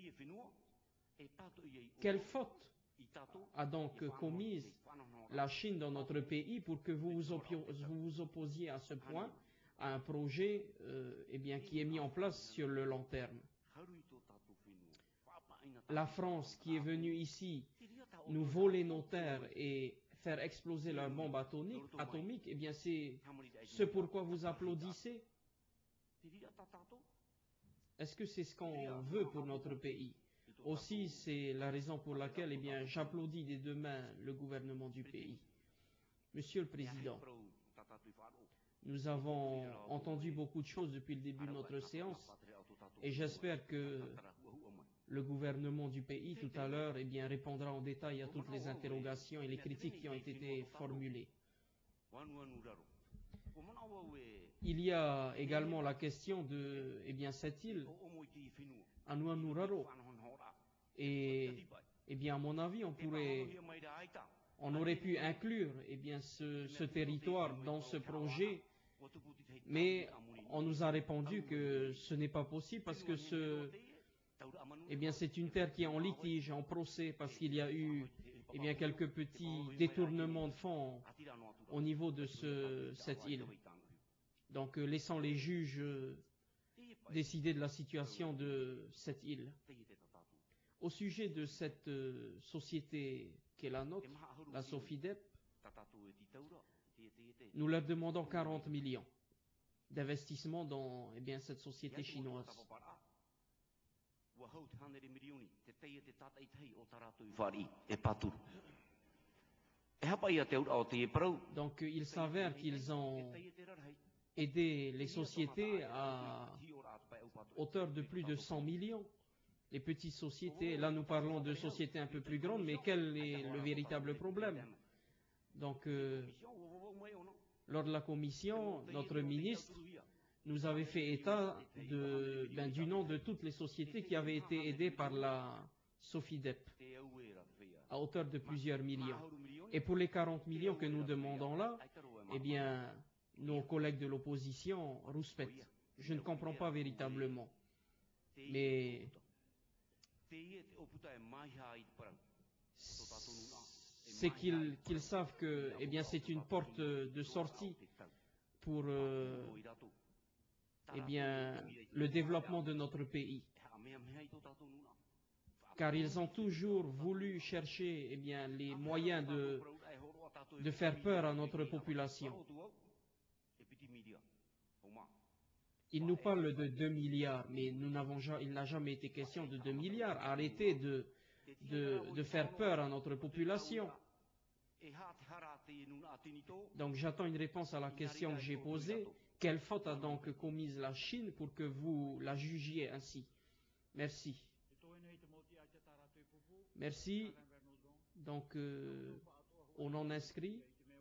Quelle faute a donc commise la Chine dans notre pays pour que vous vous, vous, vous opposiez à ce point à un projet euh, eh bien, qui est mis en place sur le long terme? La France qui est venue ici nous voler nos terres et faire exploser leurs bombes atomiques, atomiques eh bien c'est ce pourquoi vous applaudissez? Est-ce que c'est ce qu'on veut pour notre pays? Aussi, c'est la raison pour laquelle eh bien, j'applaudis des deux mains le gouvernement du pays. Monsieur le Président, nous avons entendu beaucoup de choses depuis le début de notre séance et j'espère que le gouvernement du pays, tout à l'heure, eh bien, répondra en détail à toutes les interrogations et les critiques qui ont été formulées. Il y a également la question de eh bien, cette île, Anuanuraro. Et eh bien, à mon avis, on pourrait, on aurait pu inclure eh bien, ce, ce territoire dans ce projet, mais on nous a répondu que ce n'est pas possible parce que ce, eh bien, c'est une terre qui est en litige, en procès, parce qu'il y a eu eh bien, quelques petits détournements de fonds au niveau de ce, cette île. Donc, euh, laissons les juges euh, décider de la situation de cette île. Au sujet de cette euh, société qui est la nôtre, la Sofidep, nous leur demandons quarante millions d'investissement dans eh bien, cette société chinoise. Donc euh, il s'avère qu'ils ont aidé les sociétés à hauteur de plus de cent millions. Les petites sociétés, là nous parlons de sociétés un peu plus grandes, mais quel est le véritable problème? Donc, euh, lors de la commission, notre ministre nous avait fait état de, ben, du nom de toutes les sociétés qui avaient été aidées par la Sofidep. à hauteur de plusieurs millions. Et pour les quarante millions que nous demandons là, eh bien, nos collègues de l'opposition rouspètent. Je ne comprends pas véritablement. Mais c'est qu'ils qu'ils savent que eh bien, c'est une porte de sortie pour euh, eh bien, le développement de notre pays. Car ils ont toujours voulu chercher eh bien, les moyens de, de faire peur à notre population. Ils nous parlent de deux milliards, mais nous n'avons ja- il n'a jamais été question de deux milliards. Arrêtez de, de, de faire peur à notre population. Donc j'attends une réponse à la question que j'ai posée. Quelle faute a donc commise la Chine pour que vous la jugiez ainsi? Merci. Merci. Donc, euh, au non-inscrit,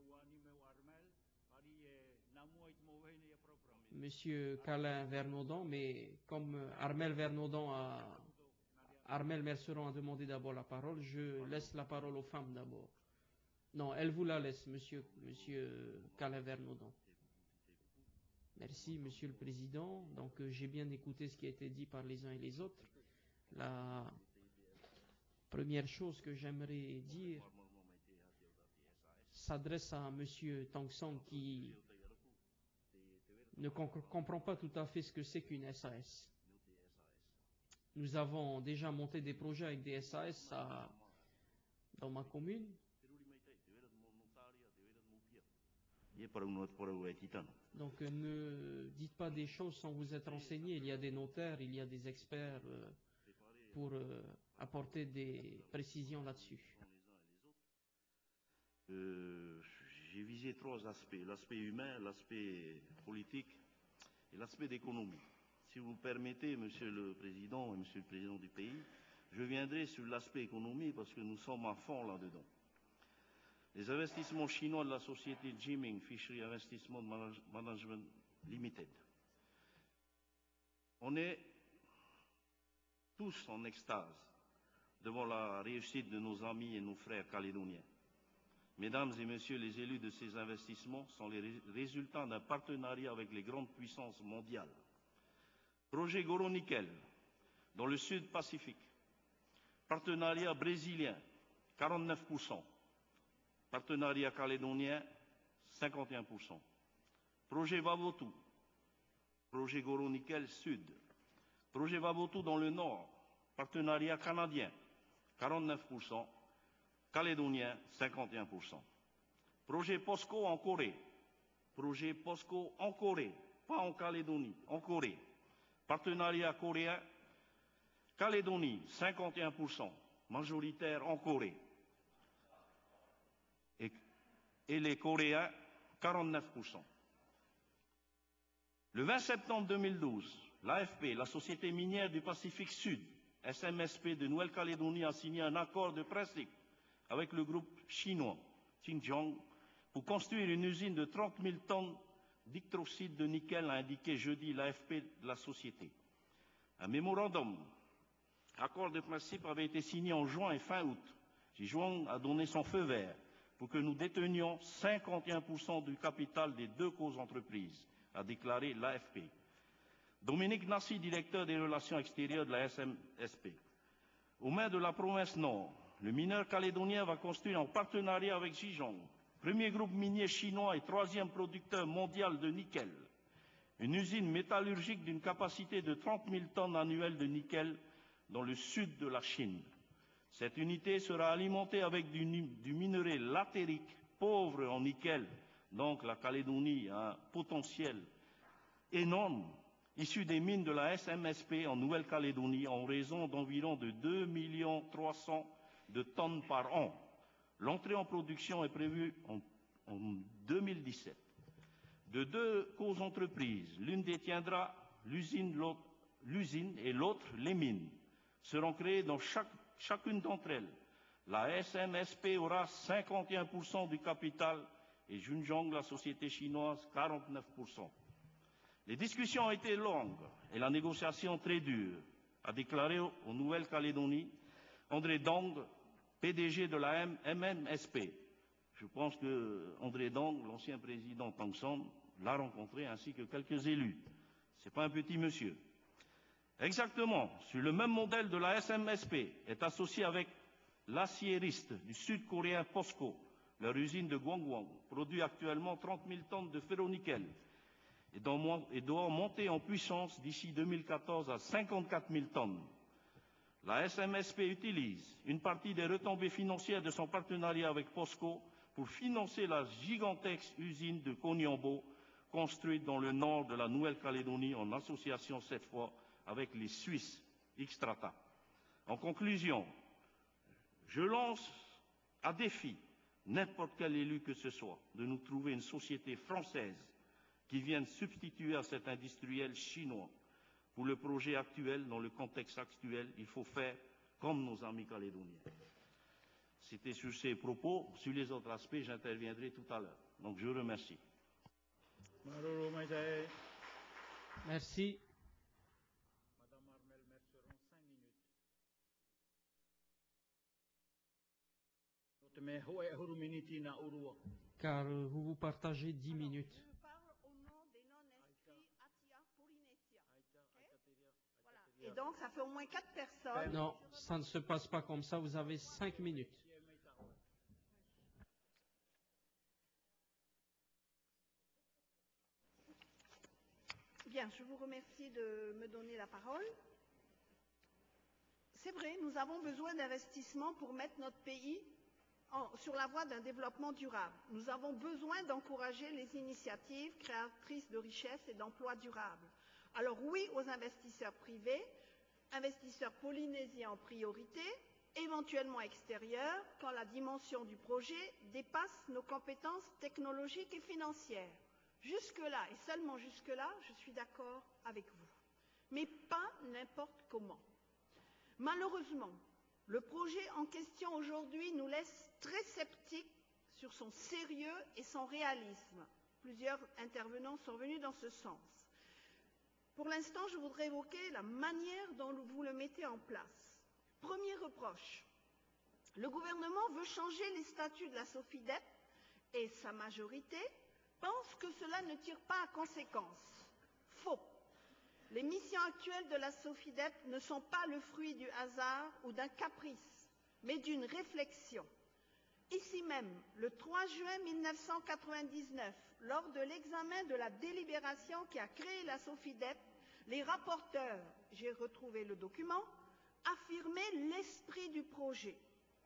Monsieur Calin Vernaudan, mais comme Armel Vernaudan a, Armel Merceron a demandé d'abord la parole, je laisse la parole aux femmes d'abord. Non, elle vous la laisse, Monsieur, Monsieur Calin Vernaudan. Merci, Monsieur le Président. Donc, euh, j'ai bien écouté ce qui a été dit par les uns et les autres. La première chose que j'aimerais dire s'adresse à Monsieur Tang Song qui ne com- comprend pas tout à fait ce que c'est qu'une S A S. Nous avons déjà monté des projets avec des S A S à- dans ma commune. Donc euh, ne dites pas des choses sans vous être renseigné. Il y a des notaires, il y a des experts euh, pour euh, apporter des précisions là-dessus. Euh, j'ai visé trois aspects, l'aspect humain, l'aspect politique et l'aspect d'économie. Si vous permettez, Monsieur le Président et Monsieur le Président du pays, je viendrai sur l'aspect économie parce que nous sommes à fond là-dedans. Les investissements chinois de la société Jiming Fishery Investment Manage- Management Limited. On est tous en extase devant la réussite de nos amis et nos frères calédoniens. Mesdames et messieurs les élus de ces investissements sont les ré- résultats d'un partenariat avec les grandes puissances mondiales. Projet Goro-Nickel dans le Sud Pacifique. Partenariat brésilien, quarante-neuf pour cent. Partenariat calédonien, cinquante et un pour cent. Projet Vavotou, projet Goro-Nickel Sud. Projet Vavotou dans le Nord, partenariat canadien, quarante-neuf pour cent. Calédonien, cinquante et un pour cent. Projet POSCO en Corée. Projet POSCO en Corée, pas en Calédonie, en Corée. Partenariat coréen, Calédonie, cinquante et un pour cent, majoritaire en Corée. Et, et les Coréens, quarante-neuf pour cent. Le vingt septembre deux mille douze, l'A F P, la Société minière du Pacifique Sud, S M S P de Nouvelle-Calédonie, a signé un accord de principe avec le groupe chinois Xinjiang pour construire une usine de trente mille tonnes d'hydroxyde de nickel, a indiqué jeudi l'A F P de la société. Un mémorandum, accord de principe, avait été signé en juin et fin août. Xinjiang a donné son feu vert pour que nous détenions cinquante et un pour cent du capital des deux causes entreprises, a déclaré l'A F P. Dominique Nassi, directeur des relations extérieures de la S M S P. Aux mains de la province Nord, le mineur calédonien va construire en partenariat avec Xinjiang, premier groupe minier chinois et troisième producteur mondial de nickel, une usine métallurgique d'une capacité de trente mille tonnes annuelles de nickel dans le sud de la Chine. Cette unité sera alimentée avec du, du minerai latérique pauvre en nickel, donc la Calédonie a un potentiel énorme, issu des mines de la S M S P en Nouvelle-Calédonie en raison d'environ de deux millions trois cents de tonnes par an. L'entrée en production est prévue en, en deux mille dix-sept. De deux causes entreprises, l'une détiendra l'usine, l'usine et l'autre les mines, seront créées dans chaque, chacune d'entre elles. La S M S P aura cinquante et un pour cent du capital et Xinjiang, la société chinoise, quarante-neuf pour cent. Les discussions ont été longues et la négociation très dure, a déclaré aux Nouvelle-Calédonie André Dong, P D G de la M M S P. Je pense que André Dong, l'ancien président Tangson, l'a rencontré, ainsi que quelques élus. Ce n'est pas un petit monsieur. Exactement, sur le même modèle de la S M S P, est associé avec l'aciériste du sud-coréen POSCO, leur usine de Gwangwon, produit actuellement trente mille tonnes de ferronickel et doit monter en puissance d'ici deux mille quatorze à cinquante-quatre mille tonnes. La S M S P utilise une partie des retombées financières de son partenariat avec POSCO pour financer la gigantesque usine de Konyambo, construite dans le nord de la Nouvelle-Calédonie en association cette fois avec les Suisses Xstrata. En conclusion, je lance à défi n'importe quel élu que ce soit de nous trouver une société française qui vienne substituer à cet industriel chinois. Pour le projet actuel, dans le contexte actuel, il faut faire comme nos amis calédoniens. C'était sur ces propos. Sur les autres aspects, j'interviendrai tout à l'heure. Donc je remercie. Merci. Madame Armel Merceron, cinq minutes. Car euh, vous vous partagez dix minutes. Je parle au nom des non-inscrits Atia Polynésia. Okay? Voilà. Et donc, ça fait au moins quatre personnes. Non, ça ne se passe pas comme ça. Vous avez cinq minutes. Bien, je vous remercie de me donner la parole. C'est vrai, nous avons besoin d'investissements pour mettre notre pays en, sur la voie d'un développement durable. Nous avons besoin d'encourager les initiatives créatrices de richesses et d'emplois durables. Alors oui aux investisseurs privés, investisseurs polynésiens en priorité, éventuellement extérieurs, quand la dimension du projet dépasse nos compétences technologiques et financières. Jusque-là, et seulement jusque-là, je suis d'accord avec vous. Mais pas n'importe comment. Malheureusement, le projet en question aujourd'hui nous laisse très sceptiques sur son sérieux et son réalisme. Plusieurs intervenants sont venus dans ce sens. Pour l'instant, je voudrais évoquer la manière dont vous le mettez en place. Premier reproche, le gouvernement veut changer les statuts de la SOFIDEP et sa majorité pense que cela ne tire pas à conséquence. Faux. Les missions actuelles de la SOFIDEP ne sont pas le fruit du hasard ou d'un caprice, mais d'une réflexion. Ici même, le trois juin mille neuf cent quatre-vingt-dix-neuf, lors de l'examen de la délibération qui a créé la SOFIDEP, les rapporteurs, j'ai retrouvé le document, affirmaient l'esprit du projet.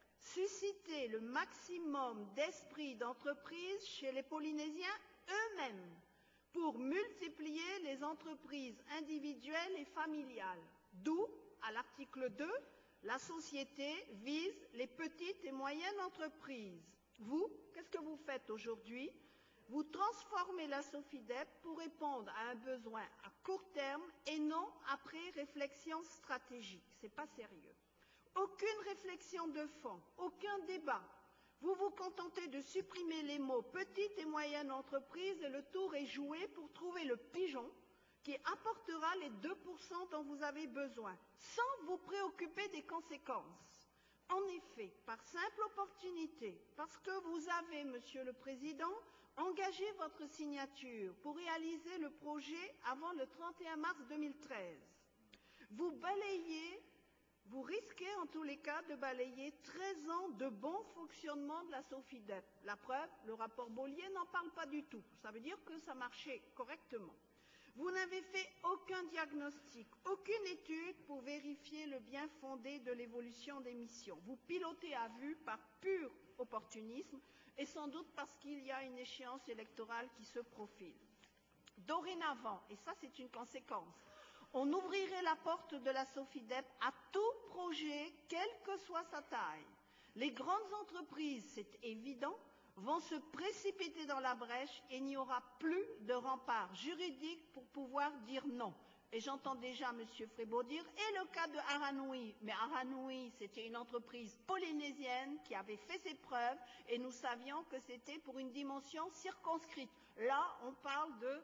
Susciter le maximum d'esprit d'entreprise chez les Polynésiens eux-mêmes pour multiplier les entreprises individuelles et familiales. D'où, à l'article deux, la société vise les petites et moyennes entreprises. Vous, qu'est-ce que vous faites aujourd'hui? Vous transformez la SOFIDEP pour répondre à un besoin à court terme et non après réflexion stratégique. Ce n'est pas sérieux. Aucune réflexion de fond, aucun débat. Vous vous contentez de supprimer les mots « petite et moyenne entreprise » et le tour est joué pour trouver le pigeon qui apportera les deux pour cent dont vous avez besoin, sans vous préoccuper des conséquences. En effet, par simple opportunité, parce que vous avez, Monsieur le Président, engagé votre signature pour réaliser le projet avant le trente et un mars deux mille treize, vous balayez Vous risquez en tous les cas de balayer treize ans de bon fonctionnement de la SOFIDEP. La preuve, le rapport Bollier n'en parle pas du tout. Ça veut dire que ça marchait correctement. Vous n'avez fait aucun diagnostic, aucune étude pour vérifier le bien fondé de l'évolution des missions. Vous pilotez à vue par pur opportunisme et sans doute parce qu'il y a une échéance électorale qui se profile. Dorénavant, et ça c'est une conséquence, on ouvrirait la porte de la SOFIDEP à tout projet, quelle que soit sa taille. Les grandes entreprises, c'est évident, vont se précipiter dans la brèche et il n'y aura plus de rempart juridique pour pouvoir dire non. Et j'entends déjà M. Frébaud dire, et le cas de Aranoui. Mais Aranoui, c'était une entreprise polynésienne qui avait fait ses preuves et nous savions que c'était pour une dimension circonscrite. Là, on parle de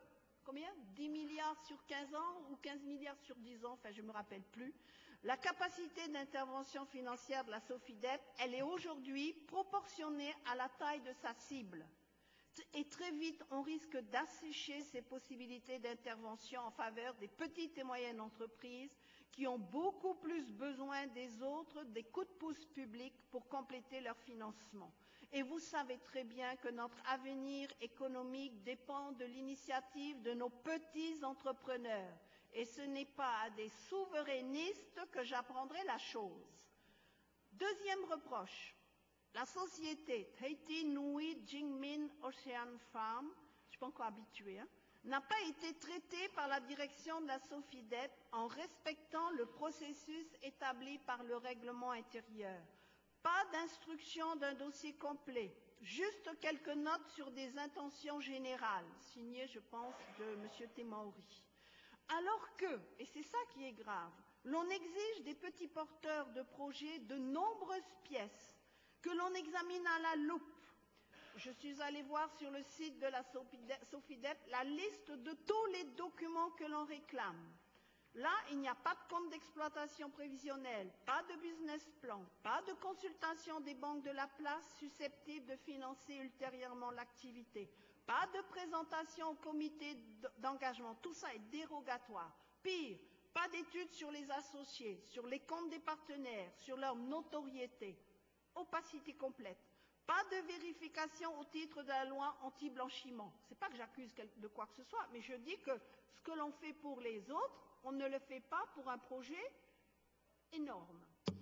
combien dix milliards sur quinze ans ou quinze milliards sur dix ans, enfin je ne me rappelle plus. La capacité d'intervention financière de la SOFIDEP, elle est aujourd'hui proportionnée à la taille de sa cible. Et très vite, on risque d'assécher ces possibilités d'intervention en faveur des petites et moyennes entreprises qui ont beaucoup plus besoin des autres, des coups de pouce publics pour compléter leur financement. Et vous savez très bien que notre avenir économique dépend de l'initiative de nos petits entrepreneurs. Et ce n'est pas à des souverainistes que j'apprendrai la chose. Deuxième reproche. La société Tahiti Nui Jingmin Ocean Farm, je ne suis pas encore habituée, hein, n'a pas été traitée par la direction de la SOFIDEP en respectant le processus établi par le règlement intérieur. Pas d'instruction d'un dossier complet, juste quelques notes sur des intentions générales, signées, je pense, de M. Temauri. Alors que, et c'est ça qui est grave, l'on exige des petits porteurs de projets de nombreuses pièces, que l'on examine à la loupe. Je suis allée voir sur le site de la SOFIDEP la liste de tous les documents que l'on réclame. Là, il n'y a pas de compte d'exploitation prévisionnelle, pas de business plan, pas de consultation des banques de la place susceptibles de financer ultérieurement l'activité, pas de présentation au comité d'engagement. Tout ça est dérogatoire. Pire, pas d'études sur les associés, sur les comptes des partenaires, sur leur notoriété. Opacité complète. Pas de vérification au titre de la loi anti-blanchiment. Ce n'est pas que j'accuse de quoi que ce soit, mais je dis que ce que l'on fait pour les autres, on ne le fait pas pour un projet énorme.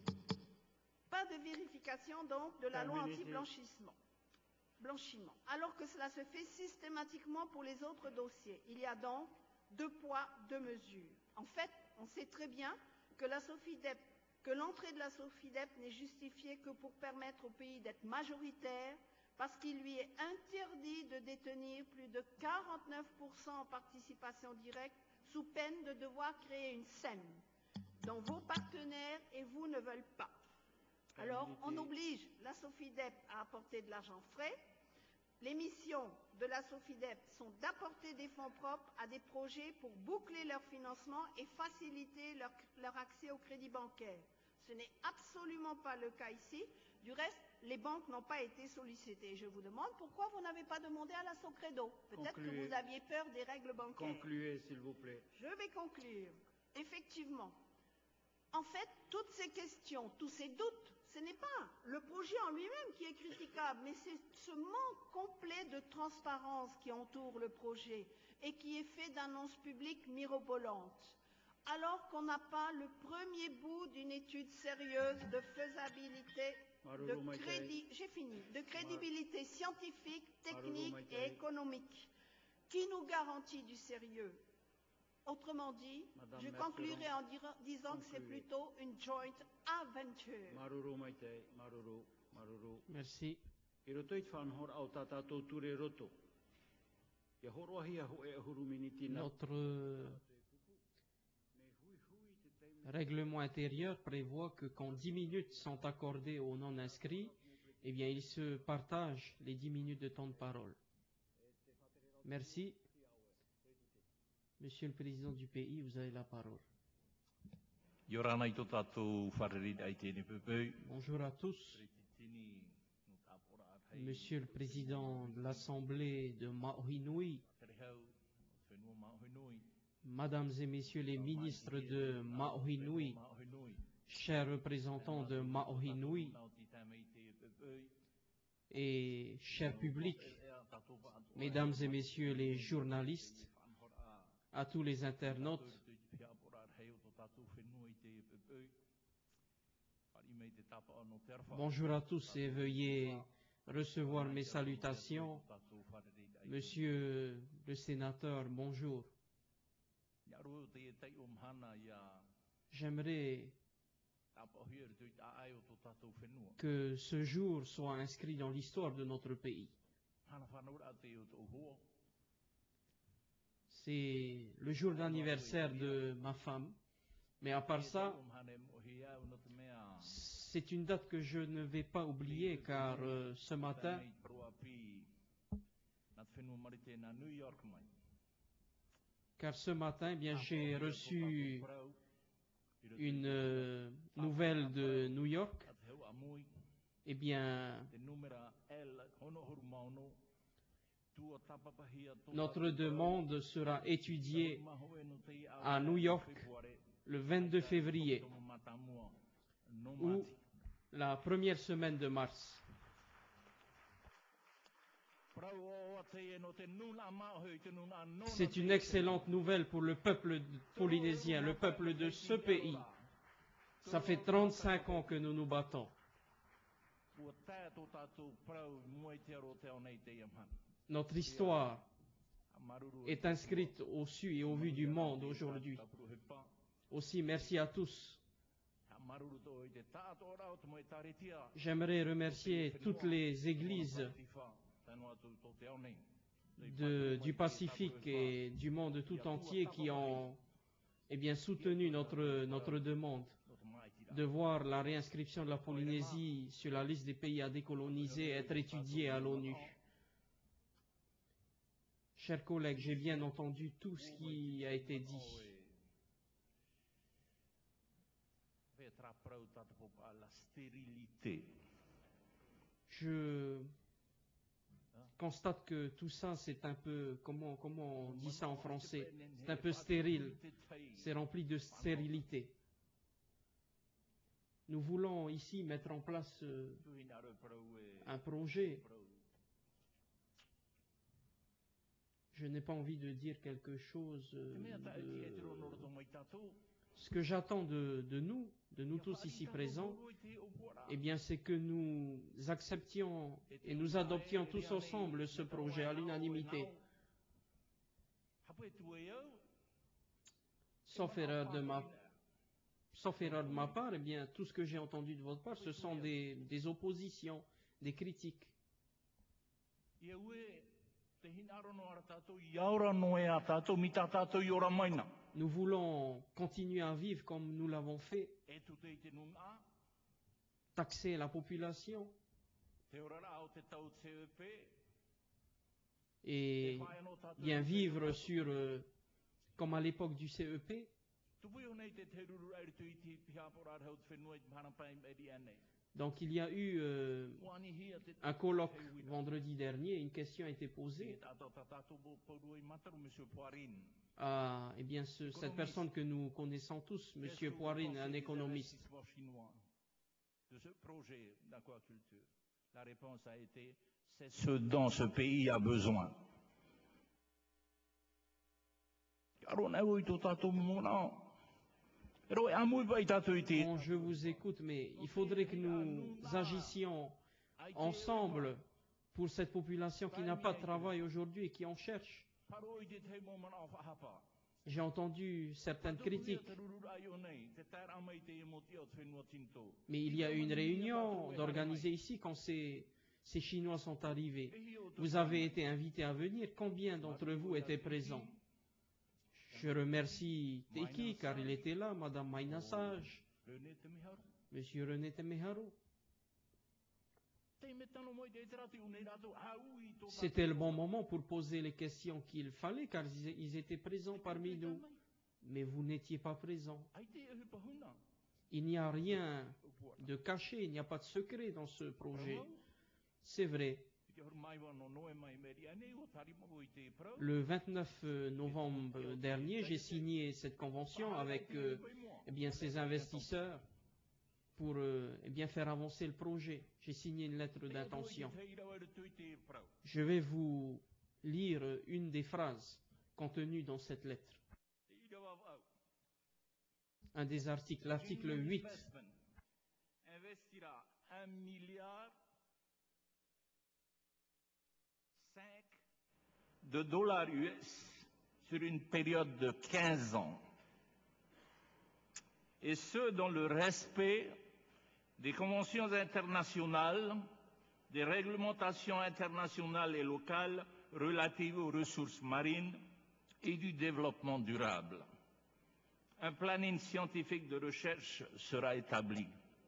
Pas de vérification donc de la loi anti-blanchiment. Blanchiment. Alors que cela se fait systématiquement pour les autres dossiers. Il y a donc deux poids, deux mesures. En fait, on sait très bien que la SOFIDEP que l'entrée de la SOFIDEP n'est justifiée que pour permettre au pays d'être majoritaire, parce qu'il lui est interdit de détenir plus de quarante-neuf pour cent en participation directe, sous peine de devoir créer une S E M, dont vos partenaires et vous ne veulent pas. Alors, on oblige la SOFIDEP à apporter de l'argent frais. Les missions de la SOFIDEP sont d'apporter des fonds propres à des projets pour boucler leur financement et faciliter leur, leur accès au crédit bancaire. Ce n'est absolument pas le cas ici. Du reste, les banques n'ont pas été sollicitées. Je vous demande pourquoi vous n'avez pas demandé à la Socredo. Peut-être que vous aviez peur des règles bancaires. Concluez, s'il vous plaît. Je vais conclure. Effectivement. En fait, toutes ces questions, tous ces doutes, ce n'est pas le projet en lui-même qui est critiquable, mais c'est ce manque complet de transparence qui entoure le projet et qui est fait d'annonces publiques mirobolantes, alors qu'on n'a pas le premier bout d'une étude sérieuse de faisabilité, de crédit, j'ai fini, de crédibilité scientifique, technique et économique, qui nous garantit du sérieux. Autrement dit, Madame je conclurai en dire, disant concluez. que c'est plutôt une joint aventure. Maruru Maite, Maruru, Maruru. Merci. Notre règlement intérieur prévoit que quand dix minutes sont accordées aux non-inscrits, eh bien, ils se partagent les dix minutes de temps de parole. Merci. Monsieur le Président du pays, vous avez la parole. Bonjour à tous. Monsieur le Président de l'Assemblée de Maohinui, Mesdames et Messieurs les ministres de Maohinui, chers représentants de Maohinui et chers publics, Mesdames et Messieurs les journalistes, à tous les internautes, bonjour à tous et veuillez recevoir mes salutations. Monsieur le sénateur, bonjour. J'aimerais que ce jour soit inscrit dans l'histoire de notre pays. C'est le jour d'anniversaire de ma femme, mais à part ça, c'est une date que je ne vais pas oublier car euh, ce matin, car ce matin, eh bien, j'ai reçu une euh, nouvelle de New York. Eh bien, notre demande sera étudiée à New York le vingt-deux février ou la première semaine de mars. C'est une excellente nouvelle pour le peuple polynésien, le peuple de ce pays. Ça fait trente-cinq ans que nous nous battons. Notre histoire est inscrite au su et au vu du monde aujourd'hui. Aussi, merci à tous. J'aimerais remercier toutes les églises de, du Pacifique et du monde tout entier qui ont eh bien, soutenu notre, notre demande de voir la réinscription de la Polynésie sur la liste des pays à décoloniser être étudiée à l'ONU. Chers collègues, j'ai bien entendu tout ce qui a été dit. Je constate que tout ça, c'est un peu, comment, comment on dit ça en français, c'est un peu stérile, c'est rempli de stérilité. Nous voulons ici mettre en place euh, un projet. Je n'ai pas envie de dire quelque chose euh, de... Ce que j'attends de, de nous, de nous tous ici présents, eh bien, c'est que nous acceptions et nous adoptions tous ensemble ce projet à l'unanimité. Sauf erreur de ma, sauf erreur de ma part, eh bien, tout ce que j'ai entendu de votre part, ce sont des, des oppositions, des critiques. Nous voulons continuer à vivre comme nous l'avons fait, taxer la population et bien vivre sur, euh, comme à l'époque du C E P. Donc il y a eu euh, un colloque vendredi dernier, une question a été posée à eh bien, ce, cette personne que nous connaissons tous, M. Poirine, un économiste. De ce projet d'aquaculture, la réponse a été c'est ce dont ce pays a besoin. Bon, je vous écoute, mais il faudrait que nous agissions ensemble pour cette population qui n'a pas de travail aujourd'hui et qui en cherche. J'ai entendu certaines critiques, mais il y a eu une réunion d'organiser ici quand ces, ces Chinois sont arrivés. Vous avez été invités à venir. Combien d'entre vous étaient présents? Je remercie Teki car il était là, Madame Maïnassage, Monsieur René Temeharo. C'était le bon moment pour poser les questions qu'il fallait car ils étaient présents parmi nous. Mais vous n'étiez pas présents. Il n'y a rien de caché, il n'y a pas de secret dans ce projet. C'est vrai. Le vingt-neuf novembre dernier, j'ai signé cette convention avec euh, eh bien, ces investisseurs pour euh, eh bien, faire avancer le projet. J'ai signé une lettre d'intention. Je vais vous lire une des phrases contenues dans cette lettre. Un des articles, l'article huit. Investira un milliard cinq de dollars U S sur une période de quinze ans. Et ce, dans le respect des conventions internationales, des réglementations internationales et locales relatives aux ressources marines et du développement durable. Un planning scientifique de recherche sera établi.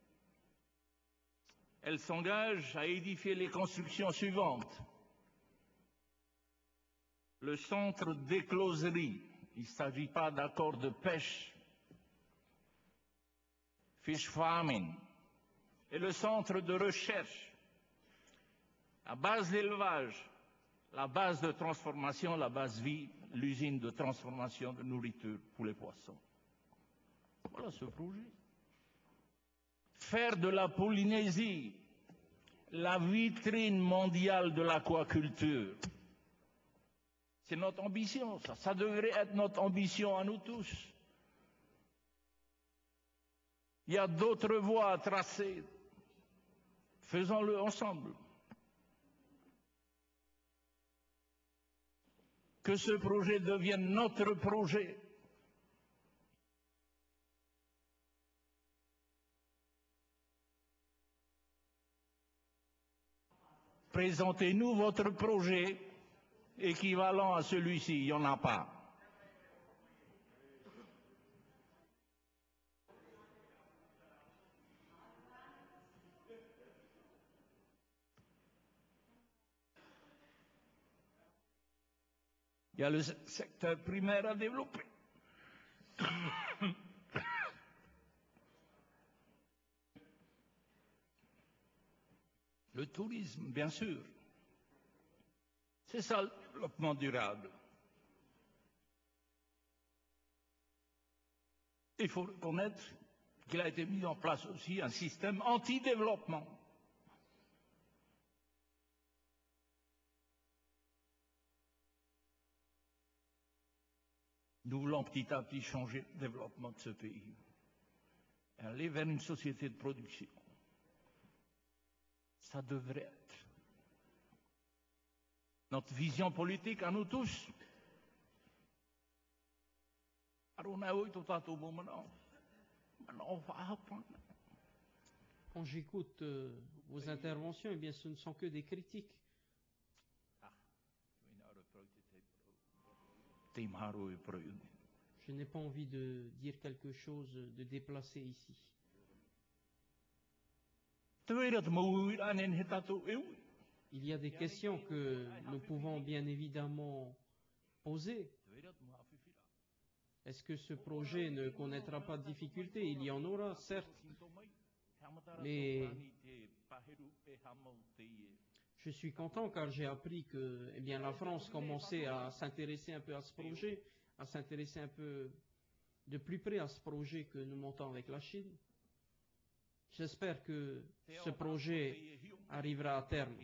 Elle s'engage à édifier les constructions suivantes. Le centre d'écloserie Il ne s'agit pas d'accords de pêche. Fish farming est le centre de recherche, la base d'élevage, la base de transformation, la base vie, l'usine de transformation de nourriture pour les poissons. Voilà ce projet. Faire de la Polynésie la vitrine mondiale de l'aquaculture. C'est notre ambition, ça. Ça devrait être notre ambition à nous tous. Il y a d'autres voies à tracer. Faisons-le ensemble. Que ce projet devienne notre projet. Présentez-nous votre projet équivalent à celui-ci. Il n'y en a pas. Il y a le secteur primaire à développer. Le tourisme, bien sûr. C'est ça le développement durable. Il faut reconnaître qu'il a été mis en place aussi un système anti-développement. Nous voulons petit à petit changer le développement de ce pays et aller vers une société de production. Ça devrait être notre vision politique à nous tous. Quand j'écoute euh, vos interventions, eh bien, ce ne sont que des critiques. Je n'ai pas envie de dire quelque chose de déplacé ici. Il y a des questions que nous pouvons bien évidemment poser. Est-ce que ce projet ne connaîtra pas de difficultés? Il y en aura, certes. Mais je suis content car j'ai appris que eh bien, la France commençait à s'intéresser un peu à ce projet, à s'intéresser un peu de plus près à ce projet que nous montons avec la Chine. J'espère que ce projet arrivera à terme.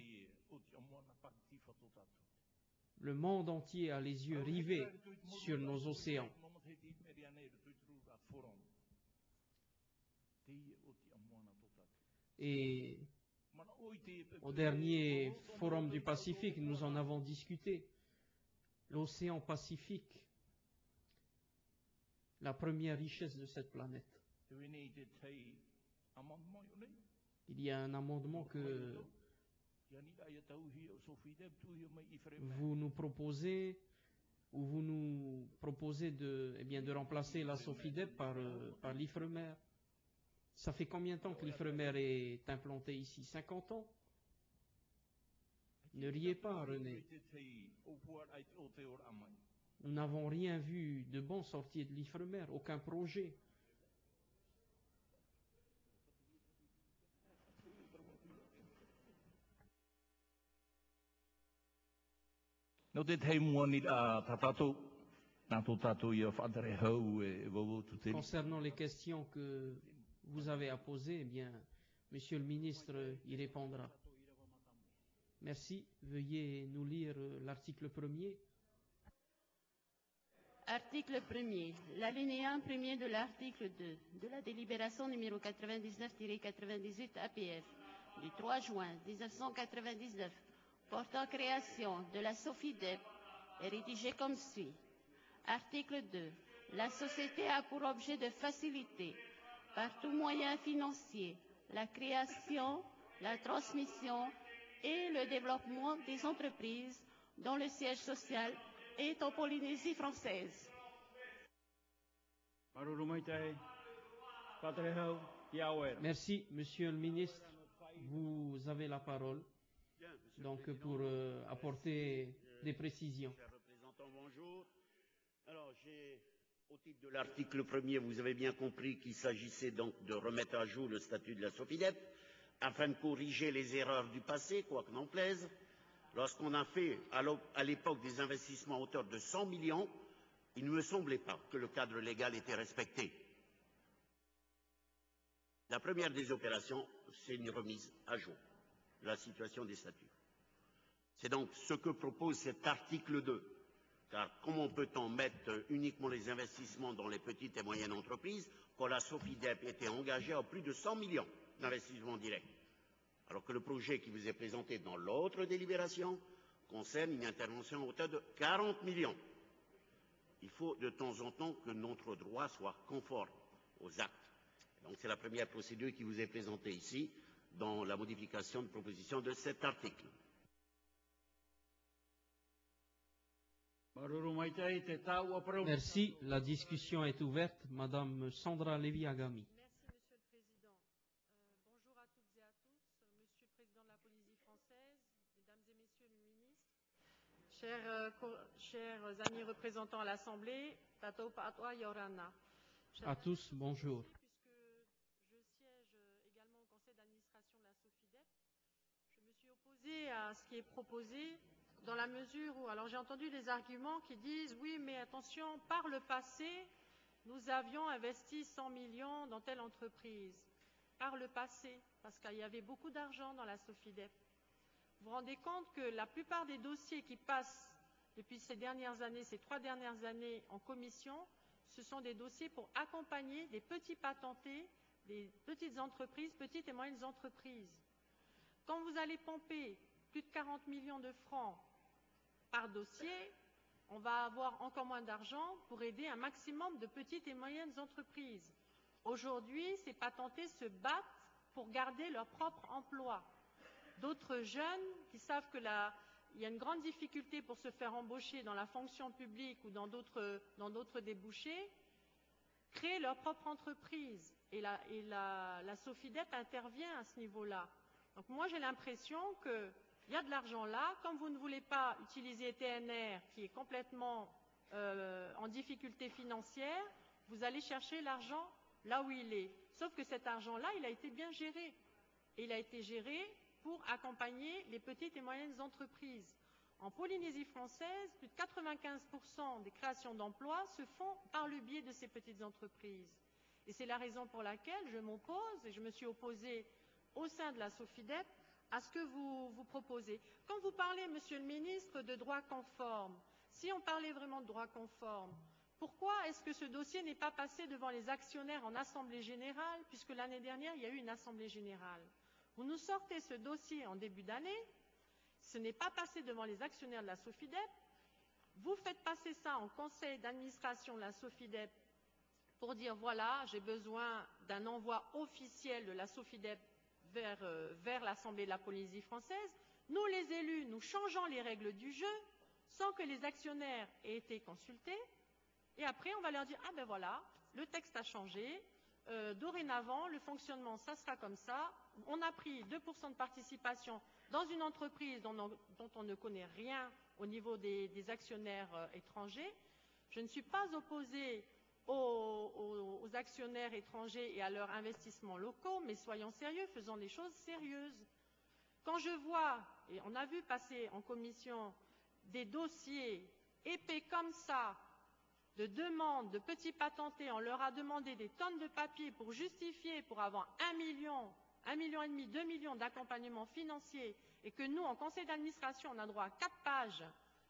Le monde entier a les yeux rivés sur nos océans. Et au dernier forum du Pacifique, nous en avons discuté. L'océan Pacifique, la première richesse de cette planète. Il y a un amendement que vous nous proposez, ou vous nous proposez de, eh bien, de remplacer la SOFIDEP par, euh, par l'IFREMER. Ça fait combien de temps que l'IFREMER est implanté ici? cinquante ans? Ne riez pas, René. Nous n'avons rien vu de bon sortir de l'IFREMER, aucun projet. Concernant les questions que vous avez à poser, eh bien, Monsieur le ministre y répondra. Merci. Veuillez nous lire l'article premier. Article premier. L'alinéa premier de l'article deux de la délibération numéro quatre-vingt-dix-neuf tiret quatre-vingt-dix-huit A P F du trois juin mille neuf cent quatre-vingt-dix-neuf portant création de la SOFIDEP est rédigé comme suit. Article deux. La société a pour objet de faciliter, par tout moyen financier, la création, la transmission et le développement des entreprises dont le siège social est en Polynésie française. Merci, Monsieur le ministre. Vous avez la parole. Donc, pour euh, apporter des précisions. Chers représentants, bonjour. Alors, j'ai, au titre de l'article premier, vous avez bien compris qu'il s'agissait donc de remettre à jour le statut de la SOFIDEP afin de corriger les erreurs du passé, quoi que n'en plaise. Lorsqu'on a fait à l'époque des investissements à hauteur de cent millions, il ne me semblait pas que le cadre légal était respecté. La première des opérations, c'est une remise à jour de la situation des statuts. C'est donc ce que propose cet article deux. Car comment peut-on mettre uniquement les investissements dans les petites et moyennes entreprises quand la SOFIDEP était engagée à plus de cent millions d'investissements directs, alors que le projet qui vous est présenté dans l'autre délibération concerne une intervention à hauteur de quarante millions. Il faut de temps en temps que notre droit soit conforme aux actes. Donc c'est la première procédure qui vous est présentée ici dans la modification de proposition de cet article. Merci. La discussion est ouverte. Madame Sandra Lévy-Agami. Merci, Monsieur le Président. Euh, bonjour à toutes et à tous. Monsieur le Président de la Polynésie française, Mesdames et Messieurs les ministres, chers, euh, chers amis représentants à l'Assemblée, Tato Patwa Yorana. À tous, bonjour. Puisque je siège également au conseil d'administration de la SOFIDEP, je me suis opposée à ce qui est proposé dans la mesure où, alors j'ai entendu des arguments qui disent oui, mais attention, par le passé, nous avions investi cent millions dans telle entreprise. Par le passé, parce qu'il y avait beaucoup d'argent dans la SOFIDEP. Vous vous rendez compte que la plupart des dossiers qui passent depuis ces dernières années, ces trois dernières années en commission, ce sont des dossiers pour accompagner des petits patentés, des petites entreprises, petites et moyennes entreprises. Quand vous allez pomper plus de quarante millions de francs par dossier, on va avoir encore moins d'argent pour aider un maximum de petites et moyennes entreprises. Aujourd'hui, ces patentés se battent pour garder leur propre emploi. D'autres jeunes qui savent que la, il y a une grande difficulté pour se faire embaucher dans la fonction publique ou dans d'autres, dans d'autres débouchés, créent leur propre entreprise. Et la, et la, la SOFIDEP intervient à ce niveau-là. Donc moi, j'ai l'impression que il y a de l'argent là, comme vous ne voulez pas utiliser T N R qui est complètement euh, en difficulté financière, vous allez chercher l'argent là où il est. Sauf que cet argent-là, il a été bien géré. Et il a été géré pour accompagner les petites et moyennes entreprises. En Polynésie française, plus de quatre-vingt-quinze pour cent des créations d'emplois se font par le biais de ces petites entreprises. Et c'est la raison pour laquelle je m'oppose, et je me suis opposée au sein de la SOFIDEP, à ce que vous, vous proposez. Quand vous parlez, Monsieur le Ministre, de droit conforme, si on parlait vraiment de droit conforme, pourquoi est-ce que ce dossier n'est pas passé devant les actionnaires en Assemblée générale, puisque l'année dernière, il y a eu une Assemblée générale? Vous nous sortez ce dossier en début d'année, ce n'est pas passé devant les actionnaires de la SOFIDEP, vous faites passer ça en conseil d'administration de la SOFIDEP pour dire, voilà, j'ai besoin d'un envoi officiel de la SOFIDEP vers, euh, vers l'Assemblée de la Polynésie française. Nous, les élus, nous changeons les règles du jeu sans que les actionnaires aient été consultés. Et après, on va leur dire, ah ben voilà, le texte a changé, euh, dorénavant, le fonctionnement, ça sera comme ça. On a pris deux pour cent de participation dans une entreprise dont on, dont on ne connaît rien au niveau des, des actionnaires euh, étrangers. Je ne suis pas opposée Aux, aux, aux actionnaires étrangers et à leurs investissements locaux, mais soyons sérieux, faisons des choses sérieuses. Quand je vois, et on a vu passer en commission, des dossiers épais comme ça, de demandes de petits patentés, on leur a demandé des tonnes de papier pour justifier, pour avoir un million, un million et demi, deux millions d'accompagnement financier, et que nous, en conseil d'administration, on a droit à quatre pages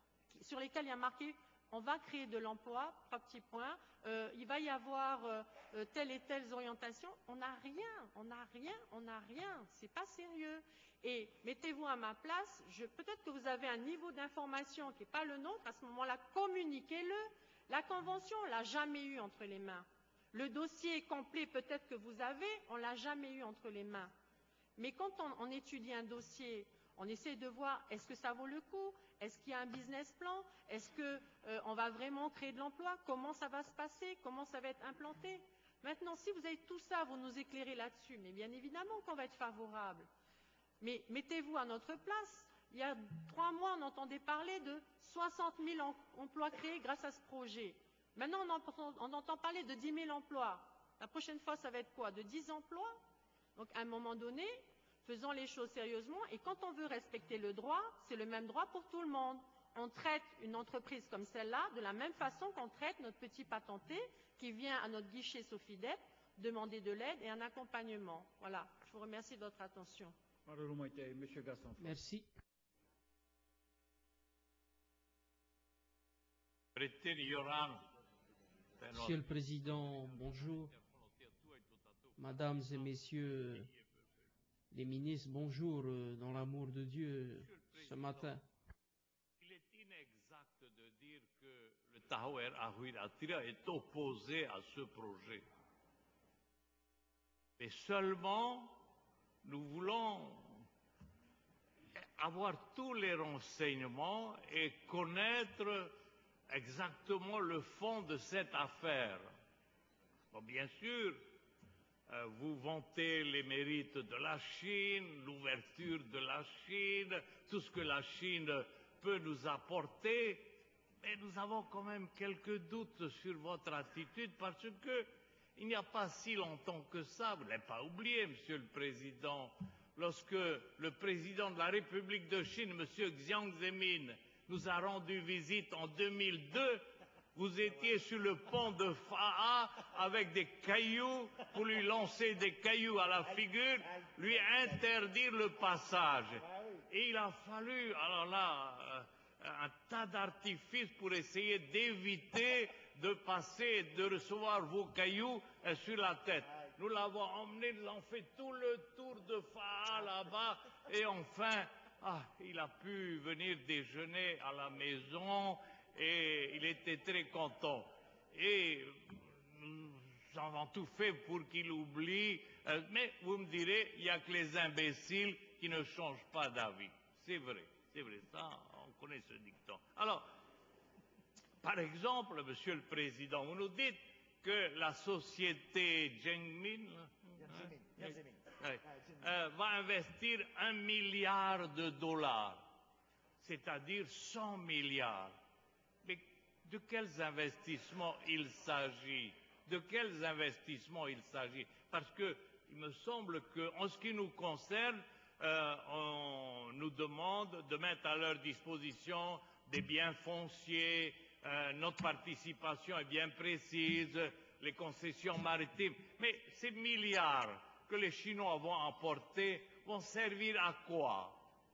sur lesquelles il y a marqué on va créer de l'emploi, trois petits points, euh, il va y avoir euh, telle et telle orientation. On n'a rien, on n'a rien, on n'a rien. C'est pas sérieux. Et mettez-vous à ma place, je, peut-être que vous avez un niveau d'information qui n'est pas le nôtre, à ce moment-là, communiquez-le. La convention, on ne l'a jamais eu entre les mains. Le dossier complet, peut-être que vous avez, on ne l'a jamais eu entre les mains. Mais quand on, on étudie un dossier, on essaie de voir, est-ce que ça vaut le coup? Est-ce qu'il y a un business plan? Est-ce qu'on euh, va vraiment créer de l'emploi? Comment ça va se passer? Comment ça va être implanté? Maintenant, si vous avez tout ça, vous nous éclairez là-dessus, mais bien évidemment qu'on va être favorable. Mais mettez-vous à notre place. Il y a trois mois, on entendait parler de soixante mille emplois créés grâce à ce projet. Maintenant, on, en, on entend parler de dix mille emplois. La prochaine fois, ça va être quoi? De dix emplois? Donc, à un moment donné, faisons les choses sérieusement. Et quand on veut respecter le droit, c'est le même droit pour tout le monde. On traite une entreprise comme celle-là de la même façon qu'on traite notre petit patenté qui vient à notre guichet Sofidep demander de l'aide et un accompagnement. Voilà. Je vous remercie de votre attention. Merci. Monsieur le Président, bonjour. Mesdames et Messieurs les ministres, bonjour dans l'amour de Dieu ce matin. Il est inexact de dire que le Tahoe Ahuiratira est opposé à ce projet. Mais seulement, nous voulons avoir tous les renseignements et connaître exactement le fond de cette affaire. Bon, bien sûr, euh, vous vantez les mérites de la Chine, l'ouverture de la Chine, tout ce que la Chine peut nous apporter, mais nous avons quand même quelques doutes sur votre attitude parce que il n'y a pas si longtemps que ça, vous ne l'avez pas oublié, Monsieur le Président, lorsque le président de la République de Chine, Monsieur Jiang Zemin, nous a rendu visite en deux mille deux, vous étiez sur le pont de Fa'a avec des cailloux pour lui lancer des cailloux à la figure, lui interdire le passage. Et il a fallu, alors là, un tas d'artifices pour essayer d'éviter de passer, de recevoir vos cailloux sur la tête. Nous l'avons emmené, nous avons fait tout le tour de Fa'a là-bas, et enfin, ah, il a pu venir déjeuner à la maison, et il était très content. Et nous avons tout fait pour qu'il oublie, euh, mais vous me direz, il n'y a que les imbéciles qui ne changent pas d'avis. C'est vrai, c'est vrai, ça, on connaît ce dicton. Alors, par exemple, Monsieur le Président, vous nous dites que la société Jiangmin hein, ouais, euh, va investir un milliard de dollars, c'est-à-dire cent milliards. Mais de quels investissements il s'agit? De quels investissements il s'agit? Parce que il me semble qu'en ce qui nous concerne, euh, on nous demande de mettre à leur disposition des biens fonciers. Euh, notre participation est bien précise, les concessions maritimes. Mais ces milliards que les Chinois vont apporter vont servir à quoi?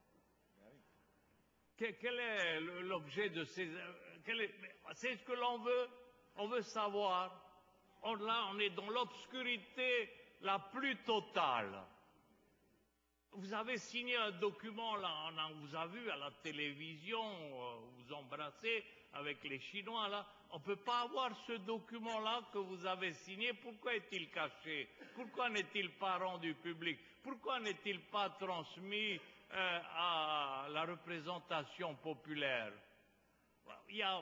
Quel, quel est l'objet de ces... C'est ce que l'on veut? On veut savoir. On, là, on est dans l'obscurité la plus totale. Vous avez signé un document, là, on vous a vu à la télévision, euh, vous embrassez avec les Chinois, là. On ne peut pas avoir ce document-là que vous avez signé. Pourquoi est-il caché? Pourquoi n'est-il pas rendu public? Pourquoi n'est-il pas transmis euh, à la représentation populaire? Il y a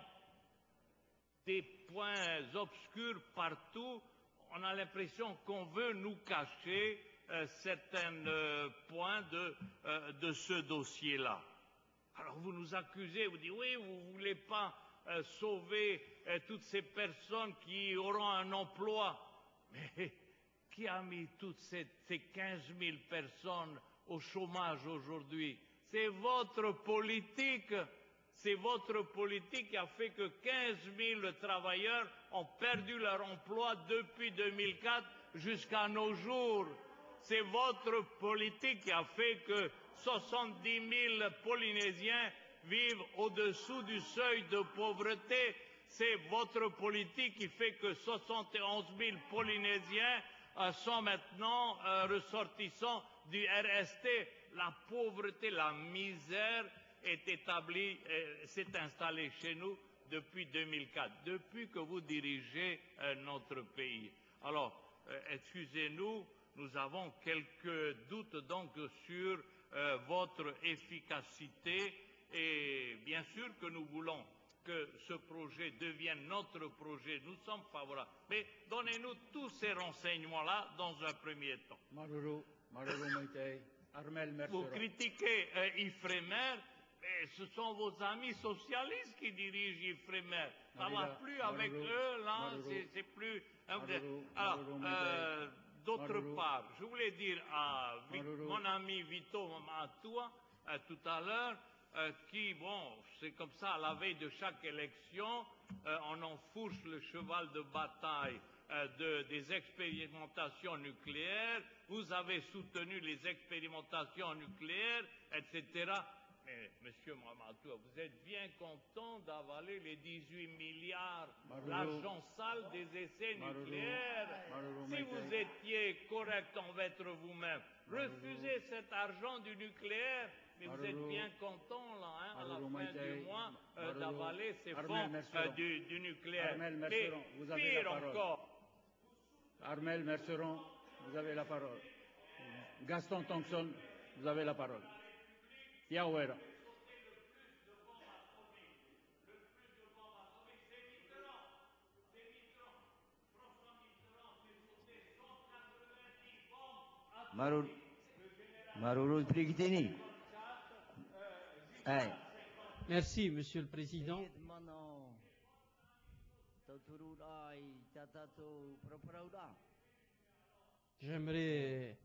des points obscurs partout. On a l'impression qu'on veut nous cacher euh, certains euh, points de, euh, de ce dossier-là. Alors vous nous accusez, vous dites oui, vous ne voulez pas euh, sauver euh, toutes ces personnes qui auront un emploi. Mais qui a mis toutes ces, ces quinze mille personnes au chômage aujourd'hui? C'est votre politique. C'est votre politique qui a fait que quinze mille travailleurs ont perdu leur emploi depuis deux mille quatre jusqu'à nos jours. C'est votre politique qui a fait que soixante-dix mille Polynésiens vivent au-dessous du seuil de pauvreté. C'est votre politique qui fait que soixante et onze mille Polynésiens euh, sont maintenant euh, ressortissants du R S T. La pauvreté, la misère est établie, euh, s'est installée chez nous depuis deux mille quatre, depuis que vous dirigez euh, notre pays. Alors, euh, excusez-nous, nous avons quelques doutes donc sur euh, votre efficacité et bien sûr que nous voulons que ce projet devienne notre projet. Nous sommes favorables. Mais donnez-nous tous ces renseignements-là dans un premier temps. Vous critiquez euh, Ifremer. Mais ce sont vos amis socialistes qui dirigent Ifremer. Ça ne va Marira, plus avec Maruru, eux, là, Maruru, c'est c'est plus... Maruru, Alors, Maruru, euh, d'autre Maruru. part, je voulais dire à Vi- Maruru. mon ami Vito Matua, euh, tout à l'heure, euh, qui, bon, c'est comme ça, à la veille de chaque élection, euh, on enfourche le cheval de bataille euh, de, des expérimentations nucléaires, vous avez soutenu les expérimentations nucléaires, et cetera. Mais, monsieur Mamadou, vous êtes bien content d'avaler les dix-huit milliards, Maruru. l'argent sale des essais Maruru. nucléaires. Maruru, Si Maïté. vous étiez correct envers vous-même, refusez cet argent du nucléaire, mais vous êtes Maruru. bien content, là, hein, à la Maruru, fin Maïté. du mois, euh, Maruru. d'avaler ces Armel fonds Merceron. euh, du, du nucléaire. Armel Mais Merceron, vous avez pire la parole. encore, Armel Merceron, vous avez la parole. Gaston Thompson, vous avez la parole. Yawera. Marul Marulul Prigtini. Hey. Merci, Monsieur le Président. J'aimerais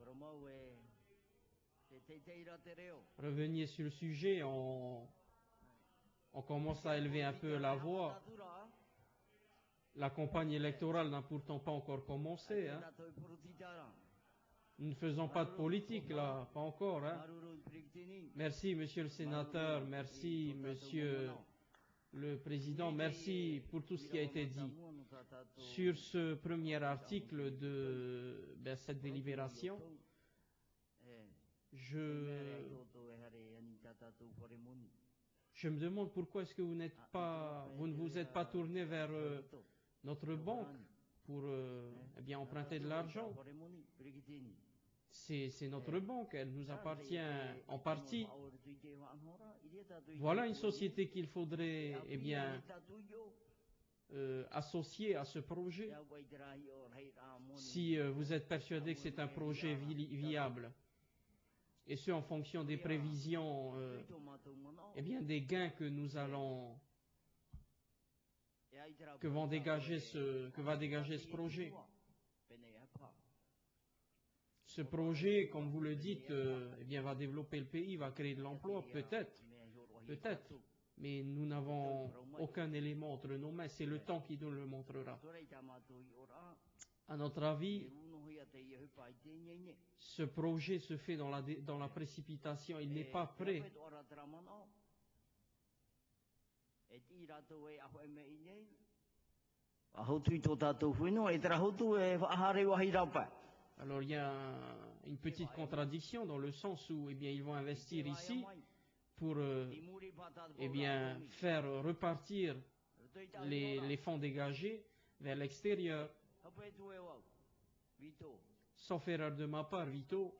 revenir sur le sujet. On, on commence à élever un peu la voix. La campagne électorale n'a pourtant pas encore commencé. Hein. Nous ne faisons pas de politique là, pas encore. Hein. Merci, Monsieur le Sénateur. Merci, Monsieur le Président. Merci pour tout ce qui a été dit. Sur ce premier article de ben, cette délibération, je, je me demande pourquoi est-ce que vous n'êtes pas, vous ne vous êtes pas tourné vers euh, notre banque pour euh, eh bien emprunter de l'argent. C'est, c'est notre banque, elle nous appartient en partie. Voilà une société qu'il faudrait eh bien euh, associer à ce projet. Si euh, vous êtes persuadé que c'est un projet vi- viable, et ce en fonction des prévisions, euh, eh bien des gains que nous allons, que vont dégager ce, que va dégager ce projet. Ce projet, comme vous le dites, euh, eh bien va développer le pays, va créer de l'emploi, peut-être, peut-être. Mais nous n'avons aucun élément entre nos mains. C'est le temps qui nous le montrera. À notre avis, ce projet se fait dans la, dé- dans la précipitation. Il n'est pas prêt. Alors il y a un- une petite contradiction dans le sens où eh bien, ils vont investir ici pour euh, eh bien, faire repartir les, les fonds dégagés vers l'extérieur. Sauf erreur de ma part, Vito,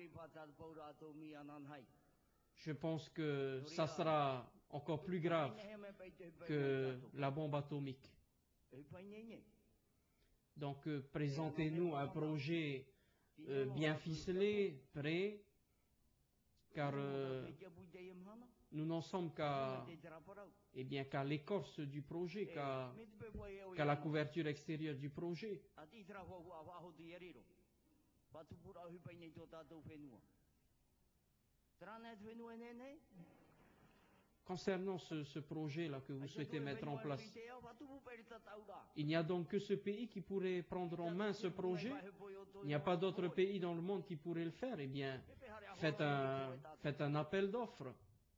je pense que ça sera encore plus grave que la bombe atomique. Donc euh, présentez-nous un projet euh, bien ficelé, prêt, car euh, nous n'en sommes qu'à eh bien, qu'à l'écorce du projet, qu'à, qu'à la couverture extérieure du projet. Concernant ce, ce projet-là que vous souhaitez mettre en place, il n'y a donc que ce pays qui pourrait prendre en main ce projet. Il n'y a pas d'autres pays dans le monde qui pourraient le faire. Eh bien, faites un, faites un appel d'offres.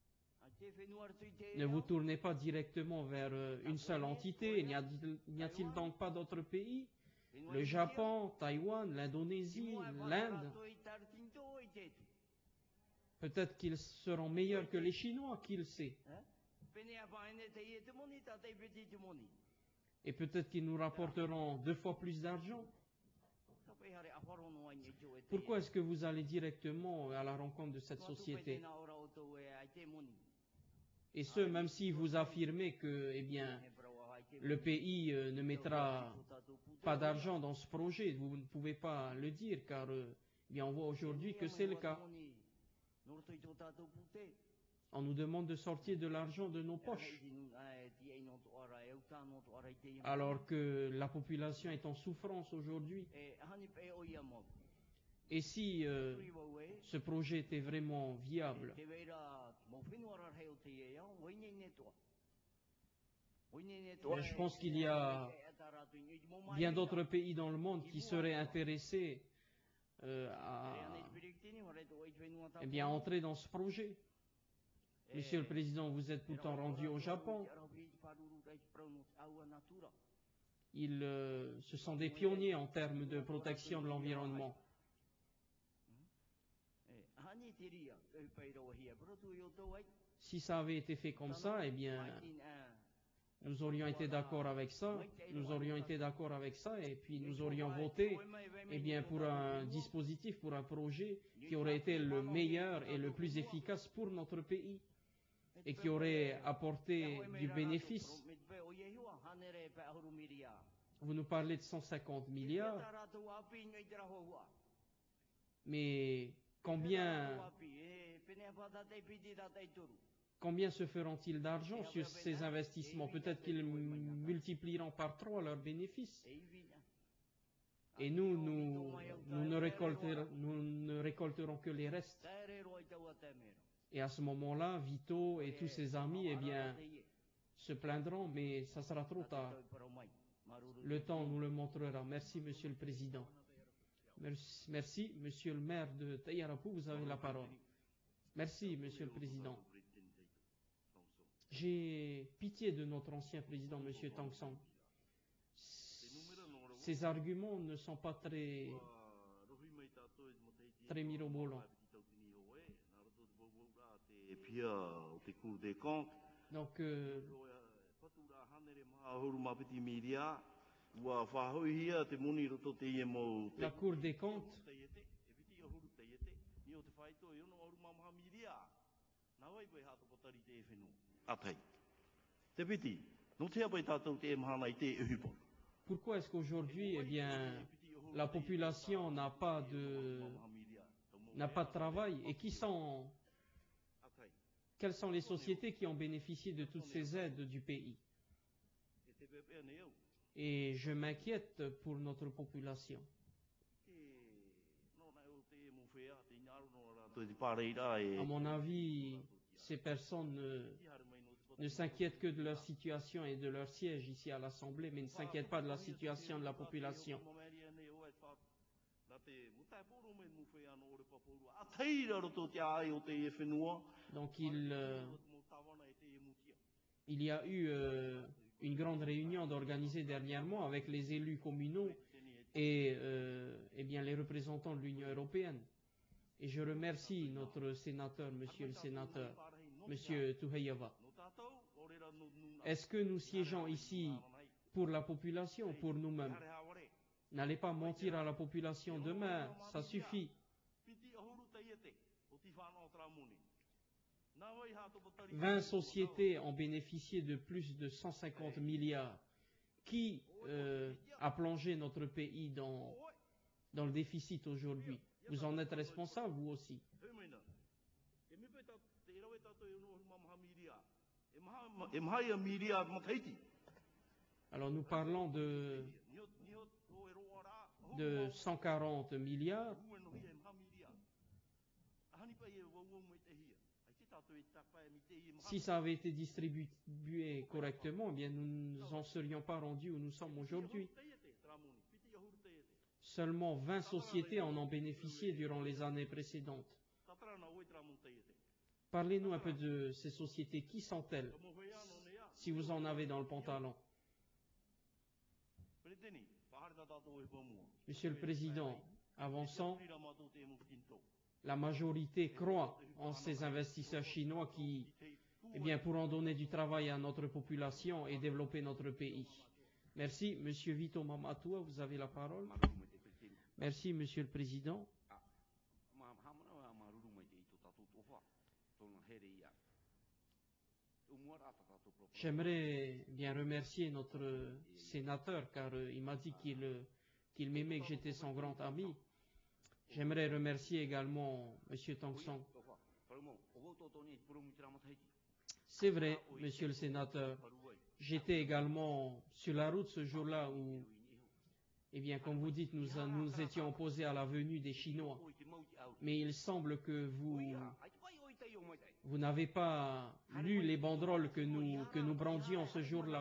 Ne vous tournez pas directement vers euh, une seule entité. N'y a- n'y a-t-il donc pas d'autres pays? Le Japon, Taïwan, l'Indonésie, l'Inde. Peut-être qu'ils seront meilleurs que les Chinois, qui le sait. Et peut-être qu'ils nous rapporteront deux fois plus d'argent. Pourquoi est-ce que vous allez directement à la rencontre de cette société? Et ce, même si vous affirmez que, eh bien, le pays euh, ne mettra pas d'argent dans ce projet, vous ne pouvez pas le dire, car euh, eh bien, on voit aujourd'hui que c'est le cas. On nous demande de sortir de l'argent de nos poches, alors que la population est en souffrance aujourd'hui. Et si euh, ce projet était vraiment viable, mais je pense qu'il y a bien d'autres pays dans le monde qui seraient intéressés euh, à eh bien, entrer dans ce projet. Monsieur le Président, vous êtes pourtant rendu au Japon. Ils euh, ce sont des pionniers en termes de protection de l'environnement. Si ça avait été fait comme ça, eh bien, nous aurions été d'accord avec ça, nous aurions été d'accord avec ça, et puis nous aurions voté, eh bien, pour un dispositif, pour un projet qui aurait été le meilleur et le plus efficace pour notre pays, et qui aurait apporté du bénéfice. Vous nous parlez de cent cinquante milliards, mais combien, combien se feront-ils d'argent sur ces investissements? Peut-être qu'ils multiplieront par trois leurs bénéfices. Et nous, nous, nous, ne récolterons, nous ne récolterons que les restes. Et à ce moment-là, Vito et tous ses amis, eh bien, se plaindront, mais ça sera trop tard. Le temps nous le montrera. Merci, Monsieur le Président. Merci, merci Monsieur le maire de Tayarapu, vous avez la parole. Merci, Monsieur le Président. J'ai pitié de notre ancien président, Monsieur Tang Song. Ses arguments ne sont pas très, très mirobolants. Et puis, au décours des comptes, donc, euh, la Cour des comptes pourquoi est-ce qu'aujourd'hui, eh bien, la population n'a pas de, n'a pas de travail, et qui sont, quelles sont les sociétés qui ont bénéficié de toutes ces aides du pays? Et je m'inquiète pour notre population. À mon avis, ces personnes ne, ne s'inquiètent que de leur situation et de leur siège ici à l'Assemblée, mais ne s'inquiètent pas de la situation de la population. Donc il, euh, il y a eu euh, une grande réunion d'organiser dernièrement avec les élus communaux et euh, eh bien, les représentants de l'Union européenne. Et je remercie notre sénateur, monsieur le sénateur, monsieur Tuheyava. Est-ce que nous siégeons ici pour la population ou pour nous-mêmes? N'allez pas mentir à la population demain, ça suffit. vingt sociétés ont bénéficié de plus de cent cinquante milliards. Qui euh, a plongé notre pays dans, dans le déficit aujourd'hui? Vous en êtes responsable, vous aussi. Alors nous parlons de, de cent quarante milliards. Si ça avait été distribué correctement, eh bien nous n'en serions pas rendus où nous sommes aujourd'hui. Seulement vingt sociétés en ont bénéficié durant les années précédentes. Parlez-nous un peu de ces sociétés. Qui sont-elles, si vous en avez dans le pantalon? Monsieur le Président, avançons. La majorité croit en ces investisseurs chinois qui, eh bien, pourront donner du travail à notre population et développer notre pays. Merci. Monsieur Vito Mamatua, vous avez la parole. Merci, Monsieur le Président. J'aimerais bien remercier notre sénateur car euh, il m'a dit qu'il euh, qu'il m'aimait, que j'étais son grand ami. J'aimerais remercier également Monsieur Tang Song. C'est vrai, monsieur le sénateur. J'étais également sur la route ce jour-là où, eh bien, comme vous dites, nous nous étions opposés à la venue des Chinois. Mais il semble que vous, vous n'avez pas lu les banderoles que nous, que nous brandions ce jour-là.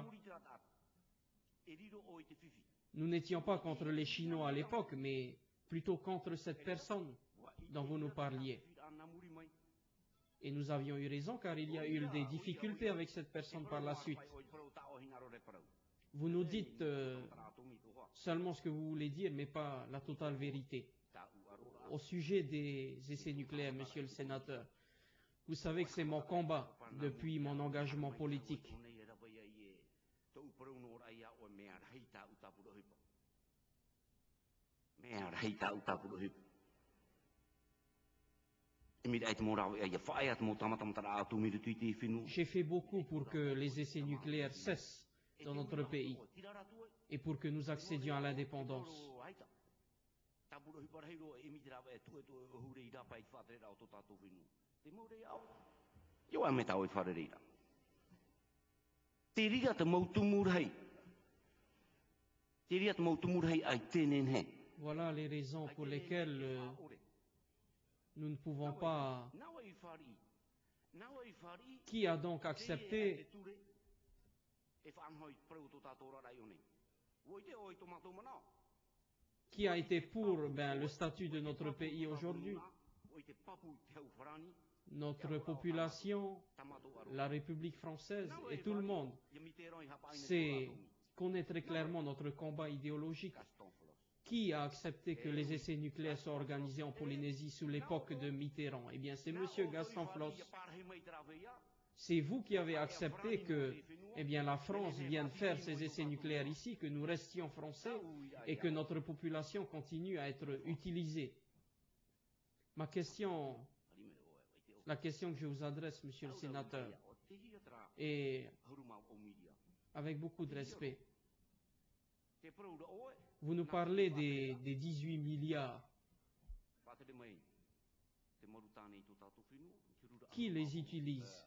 Nous n'étions pas contre les Chinois à l'époque, mais plutôt contre cette personne dont vous nous parliez. Et nous avions eu raison car il y a eu des difficultés avec cette personne par la suite. Vous nous dites euh, seulement ce que vous voulez dire, mais pas la totale vérité. Au sujet des essais nucléaires, monsieur le sénateur, vous savez que c'est mon combat depuis mon engagement politique. J'ai fait beaucoup pour que les essais nucléaires cessent dans notre pays et pour que nous accédions à l'indépendance. Voilà les raisons pour lesquelles euh, nous ne pouvons pas... Qui a donc accepté Qui a été pour ben, le statut de notre pays aujourd'hui? Notre population, la République française et tout le monde. C'est connaît très clairement notre combat idéologique. Qui a accepté que les essais nucléaires soient organisés en Polynésie sous l'époque de Mitterrand? Eh bien, c'est M. Gaston Floss. C'est vous qui avez accepté que eh bien, la France vienne faire ses essais nucléaires ici, que nous restions français et que notre population continue à être utilisée. Ma question, la question que je vous adresse, monsieur le sénateur, est avec beaucoup de respect. Vous nous parlez des, des dix-huit milliards. Qui les utilise?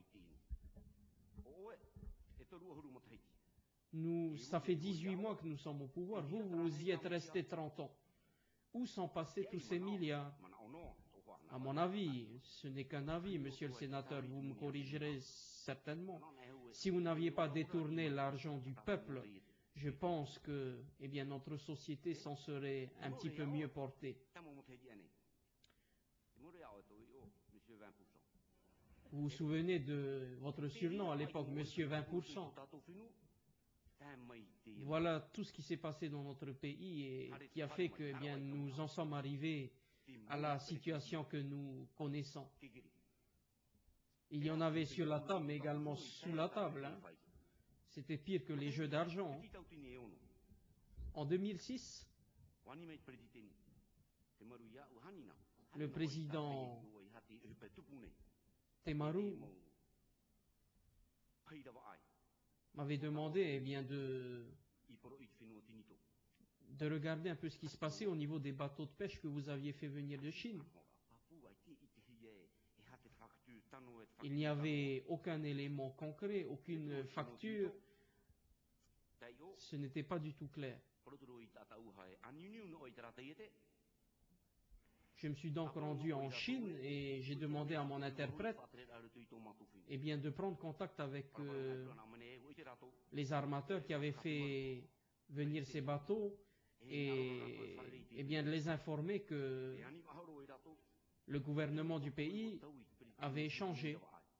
Nous, ça fait dix-huit mois que nous sommes au pouvoir. Vous, vous y êtes resté trente ans. Où sont passés tous ces milliards? À mon avis, ce n'est qu'un avis, monsieur le sénateur, vous me corrigerez certainement. Si vous n'aviez pas détourné l'argent du peuple, je pense que eh bien, notre société s'en serait un petit peu mieux portée. Vous vous souvenez de votre surnom à l'époque, monsieur vingt pour cent. Voilà tout ce qui s'est passé dans notre pays et qui a fait que eh bien, nous en sommes arrivés à la situation que nous connaissons. Il y en avait sur la table, mais également sous la table. Hein. C'était pire que les jeux d'argent. Hein. En deux mille six, le président Temaru m'avait demandé eh bien, de, de regarder un peu ce qui se passait au niveau des bateaux de pêche que vous aviez fait venir de Chine. Il n'y avait aucun élément concret, aucune facture. Ce n'était pas du tout clair. Je me suis donc rendu en Chine et j'ai demandé à mon interprète eh bien, de prendre contact avec euh, les armateurs qui avaient fait venir ces bateaux et eh bien, de les informer que le gouvernement du pays avait échangé.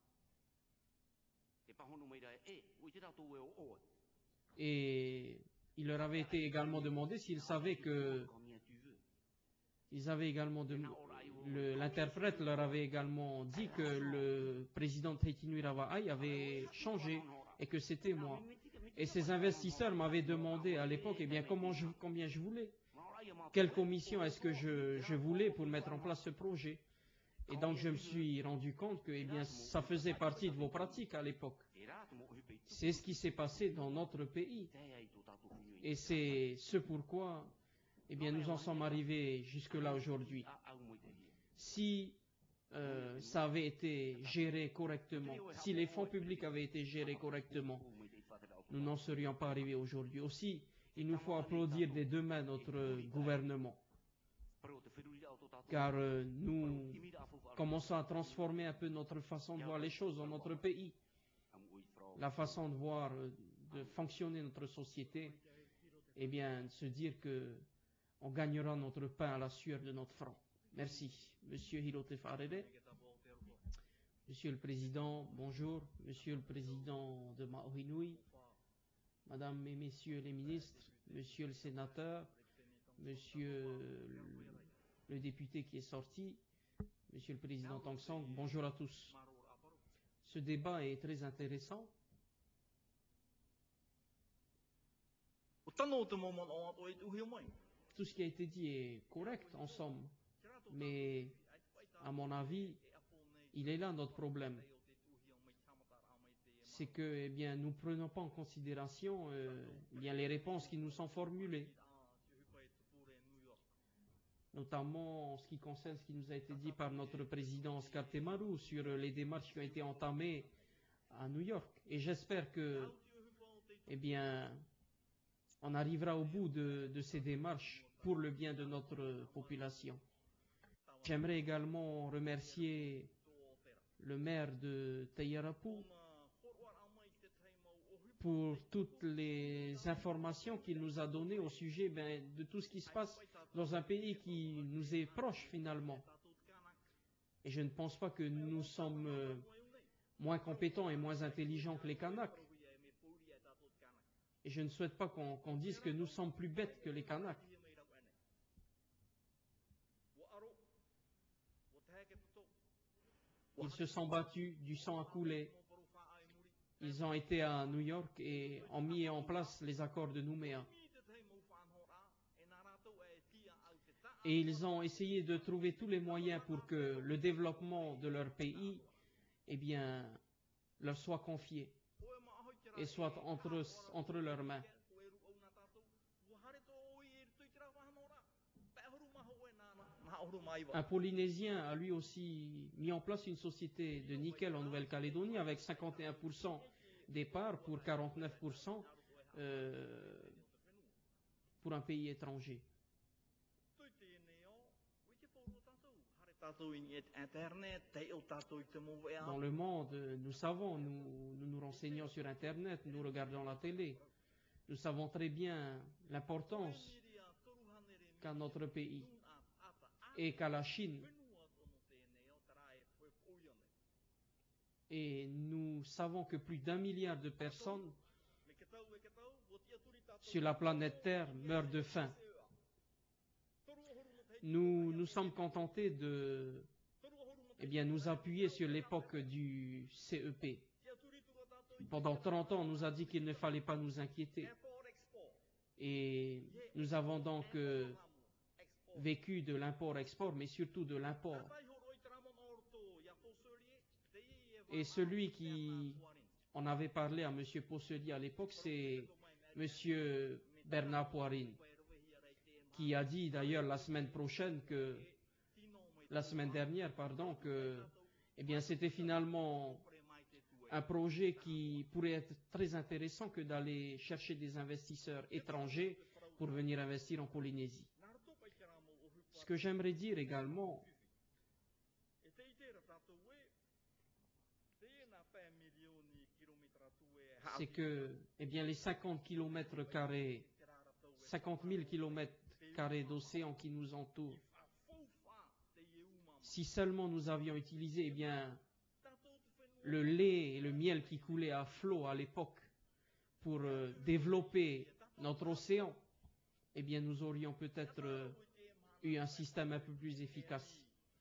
Et il leur avait été également demandé s'ils savaient que ils avaient également de, le, l'interprète leur avait également dit que le président Tahiti Nui Ravaai avait changé et que c'était moi. Et ces investisseurs m'avaient demandé à l'époque eh bien, comment je, combien je voulais, quelle commission est-ce que je, je voulais pour mettre en place ce projet. Et donc je me suis rendu compte que eh bien, ça faisait partie de vos pratiques à l'époque. C'est ce qui s'est passé dans notre pays. Et c'est ce pourquoi eh bien, nous en sommes arrivés jusque-là aujourd'hui. Si euh, ça avait été géré correctement, si les fonds publics avaient été gérés correctement, nous n'en serions pas arrivés aujourd'hui. Aussi, il nous faut applaudir des deux mains notre gouvernement, car euh, nous commençons à transformer un peu notre façon de voir les choses dans notre pays, la façon de voir, de fonctionner notre société, et bien de se dire que on gagnera notre pain à la sueur de notre front. Merci. Monsieur Hirote Farere. Monsieur le Président, bonjour. Monsieur le Président de Maohinui, Madame et Messieurs les ministres, Monsieur le Sénateur, Monsieur le député qui est sorti, Monsieur le Président Tong Sang, bonjour à tous. Ce débat est très intéressant. Tout ce qui a été dit est correct en somme, mais à mon avis, il est là notre problème. C'est que, eh bien, nous ne prenons pas en considération euh, eh bien, les réponses qui nous sont formulées, notamment en ce qui concerne ce qui nous a été dit par notre président Oscar Temaru sur les démarches qui ont été entamées à New York. Et j'espère que, eh bien, on arrivera au bout de, de ces démarches pour le bien de notre population. J'aimerais également remercier le maire de Tayarapu pour toutes les informations qu'il nous a données au sujet ben, de tout ce qui se passe dans un pays qui nous est proche finalement. Et je ne pense pas que nous sommes euh, moins compétents et moins intelligents que les Kanaks. Et je ne souhaite pas qu'on qu'on dise que nous sommes plus bêtes que les Kanaks. Ils se sont battus, du sang a coulé. Ils ont été à New York et ont mis en place les accords de Nouméa. Et ils ont essayé de trouver tous les moyens pour que le développement de leur pays, eh bien, leur soit confié et soit entre, entre leurs mains. Un Polynésien a lui aussi mis en place une société de nickel en Nouvelle-Calédonie avec cinquante et un pour cent des parts pour quarante-neuf pour cent euh, pour un pays étranger. Dans le monde, nous savons, nous, nous nous renseignons sur Internet, nous regardons la télé. Nous savons très bien l'importance qu'a notre pays et qu'à la Chine. Et nous savons que plus d'un milliard de personnes sur la planète Terre meurent de faim. Nous nous sommes contentés de eh bien, nous appuyer sur l'époque du C E P. Pendant trente ans, on nous a dit qu'il ne fallait pas nous inquiéter. Et nous avons donc euh, vécu de l'import-export, mais surtout de l'import. Et celui qui en avait parlé à M. Posselier à l'époque, c'est M. Bernard Poirine, qui a dit d'ailleurs la semaine prochaine que, la semaine dernière, pardon, que, eh bien, c'était finalement un projet qui pourrait être très intéressant que d'aller chercher des investisseurs étrangers pour venir investir en Polynésie. Ce que j'aimerais dire également, c'est que, eh bien, les cinquante kilomètres carrés, cinquante mille kilomètres carrés d'océan qui nous entourent, si seulement nous avions utilisé, eh bien, le lait et le miel qui coulaient à flot à l'époque pour euh, développer notre océan, eh bien, nous aurions peut-être euh, eu un système un peu plus efficace.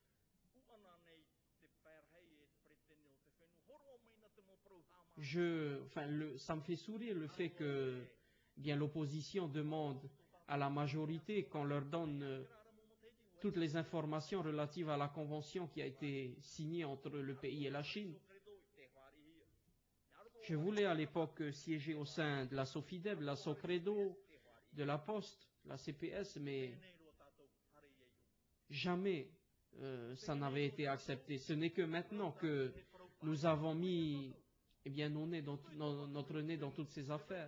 Je, enfin, le, ça me fait sourire le fait que eh bien l'opposition demande à la majorité qu'on leur donne euh, toutes les informations relatives à la convention qui a été signée entre le pays et la Chine. Je voulais à l'époque siéger au sein de la SOFIDEB, la SOCREDO, de la Poste, la C P S, mais jamais euh, ça n'avait été accepté. Ce n'est que maintenant que nous avons mis eh bien, nos nez dans, dans, notre nez dans toutes ces affaires.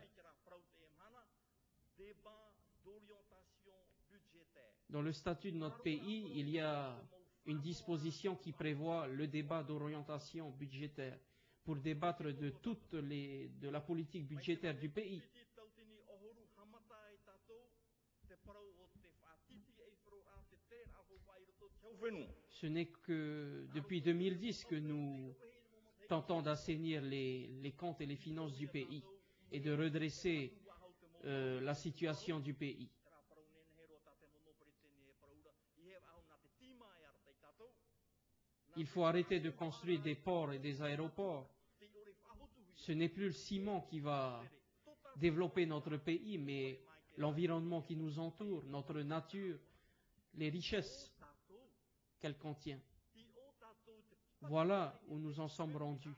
Dans le statut de notre pays, il y a une disposition qui prévoit le débat d'orientation budgétaire pour débattre de toutes les, de la politique budgétaire du pays. Ce n'est que depuis deux mille dix que nous tentons d'assainir les, les comptes et les finances du pays et de redresser euh, la situation du pays. Il faut arrêter de construire des ports et des aéroports. Ce n'est plus le ciment qui va développer notre pays, mais l'environnement qui nous entoure, notre nature, les richesses qu'elle contient. Voilà où nous en sommes rendus.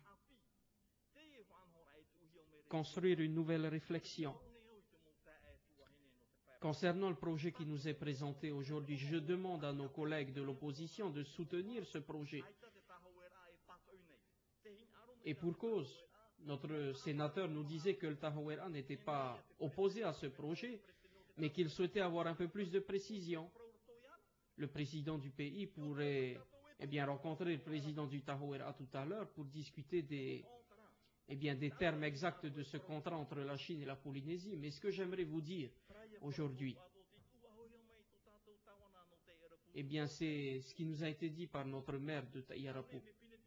Construire une nouvelle réflexion. Concernant le projet qui nous est présenté aujourd'hui, je demande à nos collègues de l'opposition de soutenir ce projet. Et pour cause, notre sénateur nous disait que le Tahoeraa n'était pas opposé à ce projet, mais qu'il souhaitait avoir un peu plus de précision. Le président du pays pourrait eh bien, rencontrer le président du Tahoeraa tout à l'heure pour discuter des, eh bien, des termes exacts de ce contrat entre la Chine et la Polynésie. Mais ce que j'aimerais vous dire aujourd'hui, eh bien, c'est ce qui nous a été dit par notre maire de Taïarapo.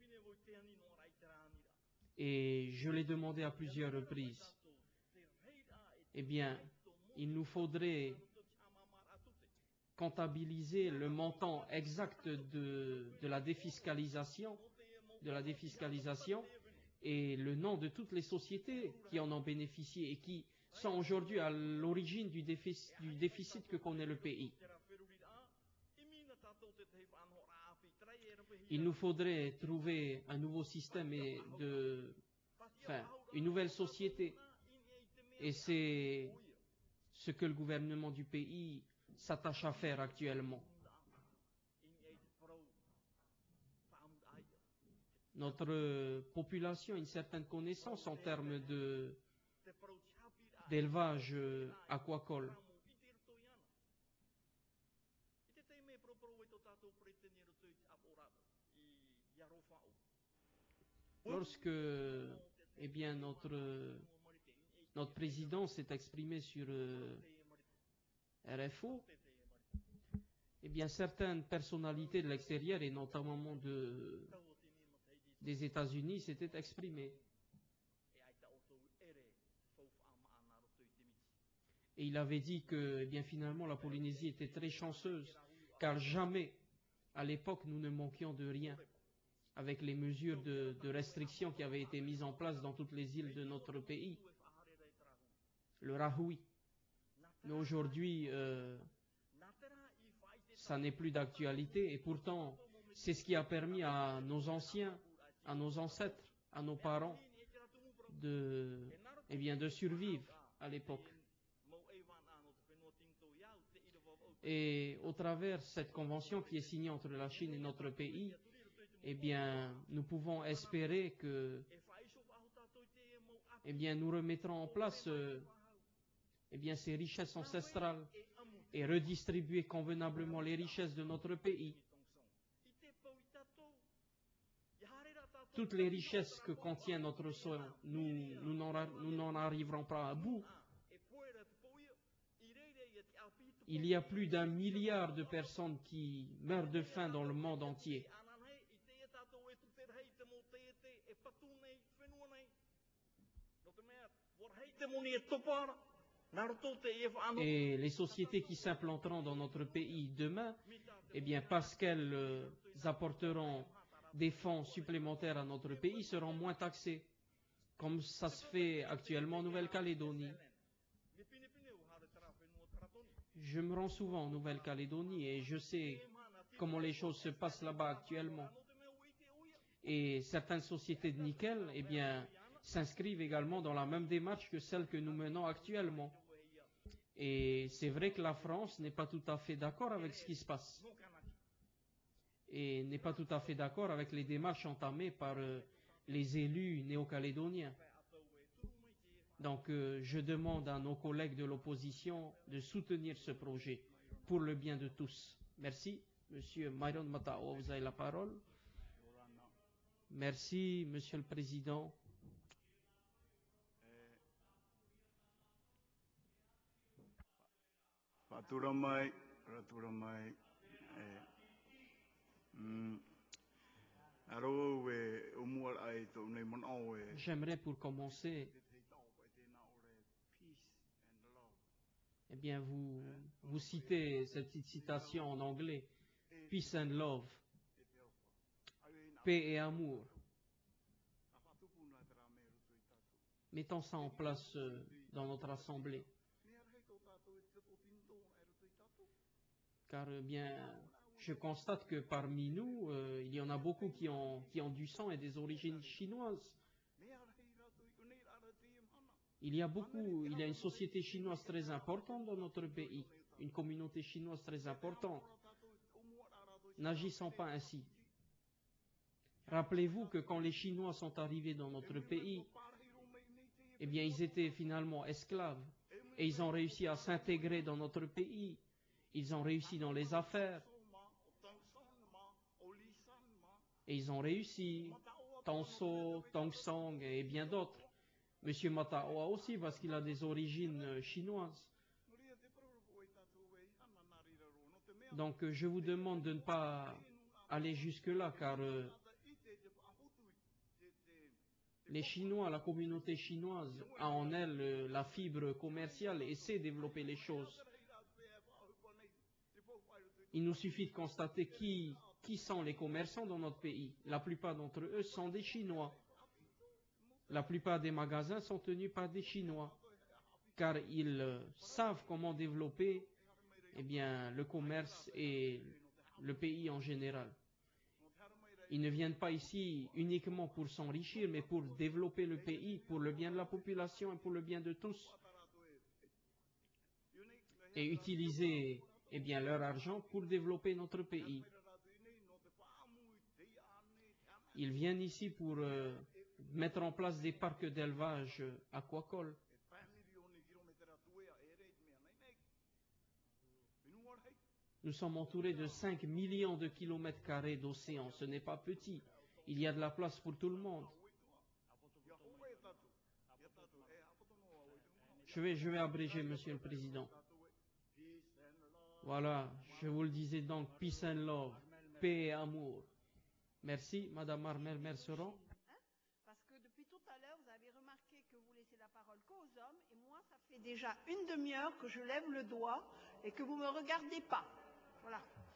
Et je l'ai demandé à plusieurs reprises. Eh bien, il nous faudrait comptabiliser le montant exact de, de la défiscalisation, de la défiscalisation et le nom de toutes les sociétés qui en ont bénéficié et qui sont aujourd'hui à l'origine du déficit, du déficit que connaît le pays. Il nous faudrait trouver un nouveau système et de, enfin, une nouvelle société. Et c'est ce que le gouvernement du pays s'attache à faire actuellement. Notre population a une certaine connaissance en termes de, d'élevage aquacole. Lorsque eh bien, notre, notre président s'est exprimé sur euh, R F O, eh bien, certaines personnalités de l'extérieur et notamment de, des États-Unis s'étaient exprimées. Et il avait dit que eh bien, finalement la Polynésie était très chanceuse, car jamais à l'époque nous ne manquions de rien avec les mesures de, de restriction qui avaient été mises en place dans toutes les îles de notre pays, le Rahui. Mais aujourd'hui, euh, ça n'est plus d'actualité et pourtant, c'est ce qui a permis à nos anciens, à nos ancêtres, à nos parents de, eh bien, de survivre à l'époque. Et au travers de cette convention qui est signée entre la Chine et notre pays, eh bien, nous pouvons espérer que, eh bien, nous remettrons en place, euh, eh bien, ces richesses ancestrales et redistribuer convenablement les richesses de notre pays. Toutes les richesses que contient notre sol, nous, nous n'en, nous n'en arriverons pas à bout. Il y a plus d'un milliard de personnes qui meurent de faim dans le monde entier. Et les sociétés qui s'implanteront dans notre pays demain, eh bien, parce qu'elles euh, apporteront des fonds supplémentaires à notre pays, seront moins taxées, comme ça se fait actuellement en Nouvelle-Calédonie. Je me rends souvent en Nouvelle-Calédonie et je sais comment les choses se passent là-bas actuellement. Et certaines sociétés de nickel, eh bien, s'inscrivent également dans la même démarche que celle que nous menons actuellement. Et c'est vrai que la France n'est pas tout à fait d'accord avec ce qui se passe. et n'est pas tout à fait d'accord avec les démarches entamées par euh, les élus néo-calédoniens. Donc, euh, je demande à nos collègues de l'opposition de soutenir ce projet pour le bien de tous. Merci. Monsieur Myron Matao, vous avez la parole. Merci, Monsieur le Président. J'aimerais pour commencer, eh bien, vous, vous citez cette petite citation en anglais, Peace and Love, paix et amour. Mettons ça en place euh, dans notre assemblée. Car eh bien, je constate que parmi nous, euh, il y en a beaucoup qui ont, qui ont du sang et des origines chinoises. Il y a beaucoup, il y a une société chinoise très importante dans notre pays, une communauté chinoise très importante. N'agissons pas ainsi. Rappelez-vous que quand les Chinois sont arrivés dans notre pays, eh bien, ils étaient finalement esclaves et ils ont réussi à s'intégrer dans notre pays. Ils ont réussi dans les affaires. Et ils ont réussi. Tanso, Tangsong et bien d'autres. Monsieur Mataoa aussi, parce qu'il a des origines chinoises. Donc, je vous demande de ne pas aller jusque-là, car euh, les Chinois, la communauté chinoise, a en elle euh, la fibre commerciale et sait développer les choses. Il nous suffit de constater qui, qui sont les commerçants dans notre pays. La plupart d'entre eux sont des Chinois. La plupart des magasins sont tenus par des Chinois, car ils euh, savent comment développer eh bien, le commerce et le pays en général. Ils ne viennent pas ici uniquement pour s'enrichir, mais pour développer le pays, pour le bien de la population et pour le bien de tous. Et utiliser eh bien, leur argent pour développer notre pays. Ils viennent ici pour euh, mettre en place des parcs d'élevage aquacoles. Nous sommes entourés de cinq millions de kilomètres carrés d'océan. Ce n'est pas petit. Il y a de la place pour tout le monde. Je vais, je vais abréger, Monsieur le Président. Voilà, je vous le disais donc, peace and love, paix et amour. Merci, Madame Armel Merceron. Parce que depuis tout à l'heure, vous avez remarqué que vous laissez la parole qu'aux hommes, et moi, ça fait déjà une demi-heure que je lève le doigt et que vous ne me regardez pas. Voilà.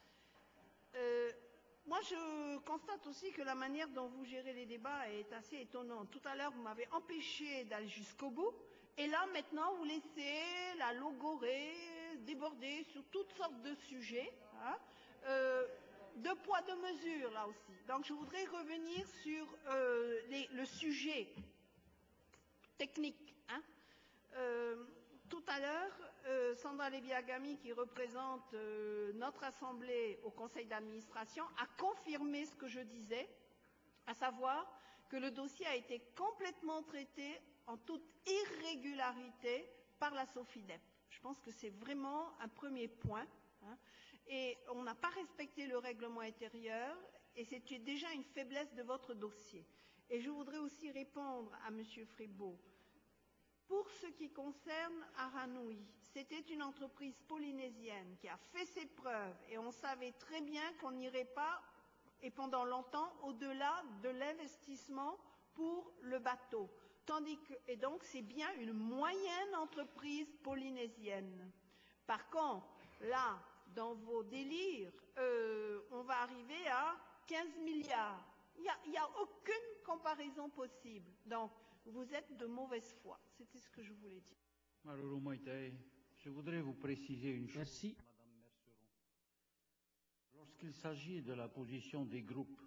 Euh, moi, je constate aussi que la manière dont vous gérez les débats est assez étonnante. Tout à l'heure, vous m'avez empêché d'aller jusqu'au bout, et là, maintenant, vous laissez la logorée déborder sur toutes sortes de sujets. Hein. Euh, deux poids, deux mesures, là aussi. Donc, je voudrais revenir sur euh, les, le sujet technique. Hein. Euh, tout à l'heure, euh, Sandra Lebiagami, qui représente euh, notre Assemblée au Conseil d'administration, a confirmé ce que je disais, à savoir que le dossier a été complètement traité en toute irrégularité par la SOFIDEP. Je pense que c'est vraiment un premier point. Hein. Et on n'a pas respecté le règlement intérieur, et c'était déjà une faiblesse de votre dossier. Et je voudrais aussi répondre à M. Fribourg. Pour ce qui concerne Aranoui, c'était une entreprise polynésienne qui a fait ses preuves, et on savait très bien qu'on n'irait pas, et pendant longtemps, au-delà de l'investissement pour le bateau. Tandis que, et donc, c'est bien une moyenne entreprise polynésienne. Par contre, là, dans vos délires, euh, on va arriver à quinze milliards. Il n'y a, a aucune comparaison possible. Donc, vous êtes de mauvaise foi. C'était ce que je voulais dire. Maruru Moïtaï, je voudrais vous préciser une chose. Merci. Madame Merceron. Lorsqu'il s'agit de la position des groupes,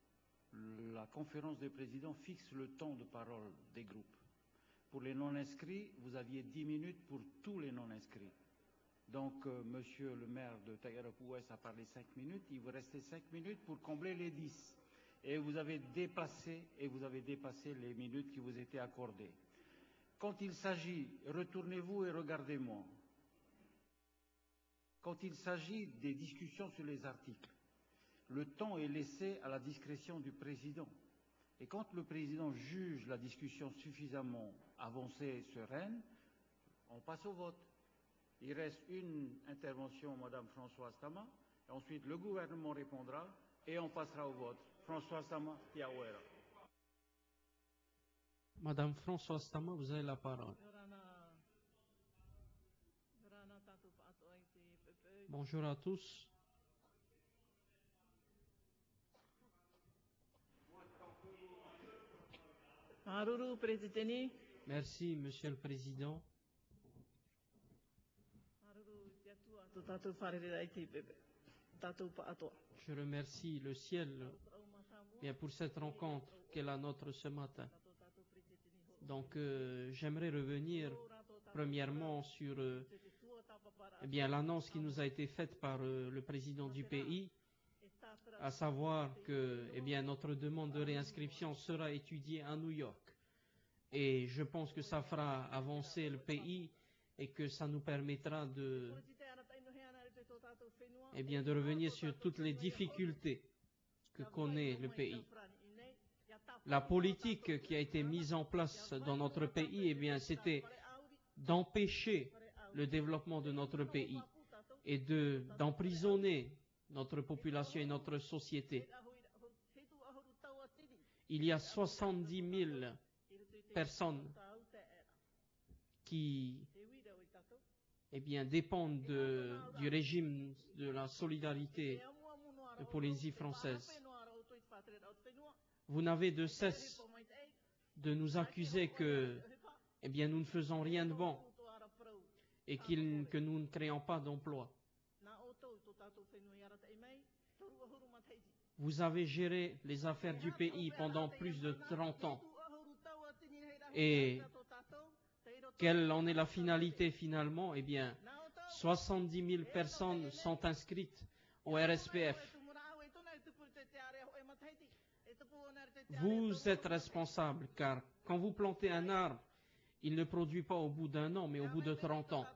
la conférence des présidents fixe le temps de parole des groupes. Pour les non-inscrits, vous aviez dix minutes pour tous les non-inscrits. Donc, euh, monsieur le maire de Tagarapou-Ouest a parlé cinq minutes. Il vous restait cinq minutes pour combler les dix. Et vous avez dépassé, et vous avez dépassé les minutes qui vous étaient accordées. Quand il s'agit, retournez-vous et regardez-moi. Quand il s'agit des discussions sur les articles, le temps est laissé à la discrétion du président. Et quand le président juge la discussion suffisamment avancée et sereine, on passe au vote. Il reste une intervention, Madame Françoise Tama, et ensuite le gouvernement répondra et on passera au vote. Françoise Tama, Yawera. Madame Françoise Tama, vous avez la parole. Bonjour à tous. Merci, Monsieur le Président. Je remercie le ciel bien, pour cette rencontre qu'est la nôtre ce matin. Donc, euh, j'aimerais revenir premièrement sur euh, eh bien, l'annonce qui nous a été faite par euh, le président du pays, à savoir que eh bien, notre demande de réinscription sera étudiée à New York. Et je pense que ça fera avancer le pays et que ça nous permettra de, eh bien, de revenir sur toutes les difficultés que connaît le pays. La politique qui a été mise en place dans notre pays, eh bien, c'était d'empêcher le développement de notre pays et de, d'emprisonner notre population et notre société. Il y a soixante-dix mille personnes qui eh bien, dépendent de, du régime de la solidarité de Polynésie française. Vous n'avez de cesse de nous accuser que eh bien, nous ne faisons rien de bon et qu'il, que nous ne créons pas d'emplois. Vous avez géré les affaires du pays pendant plus de trente ans. Et quelle en est la finalité finalement? Eh bien, soixante-dix mille personnes sont inscrites au R S P F. Vous êtes responsable car quand vous plantez un arbre, il ne produit pas au bout d'un an, mais au bout de trente ans.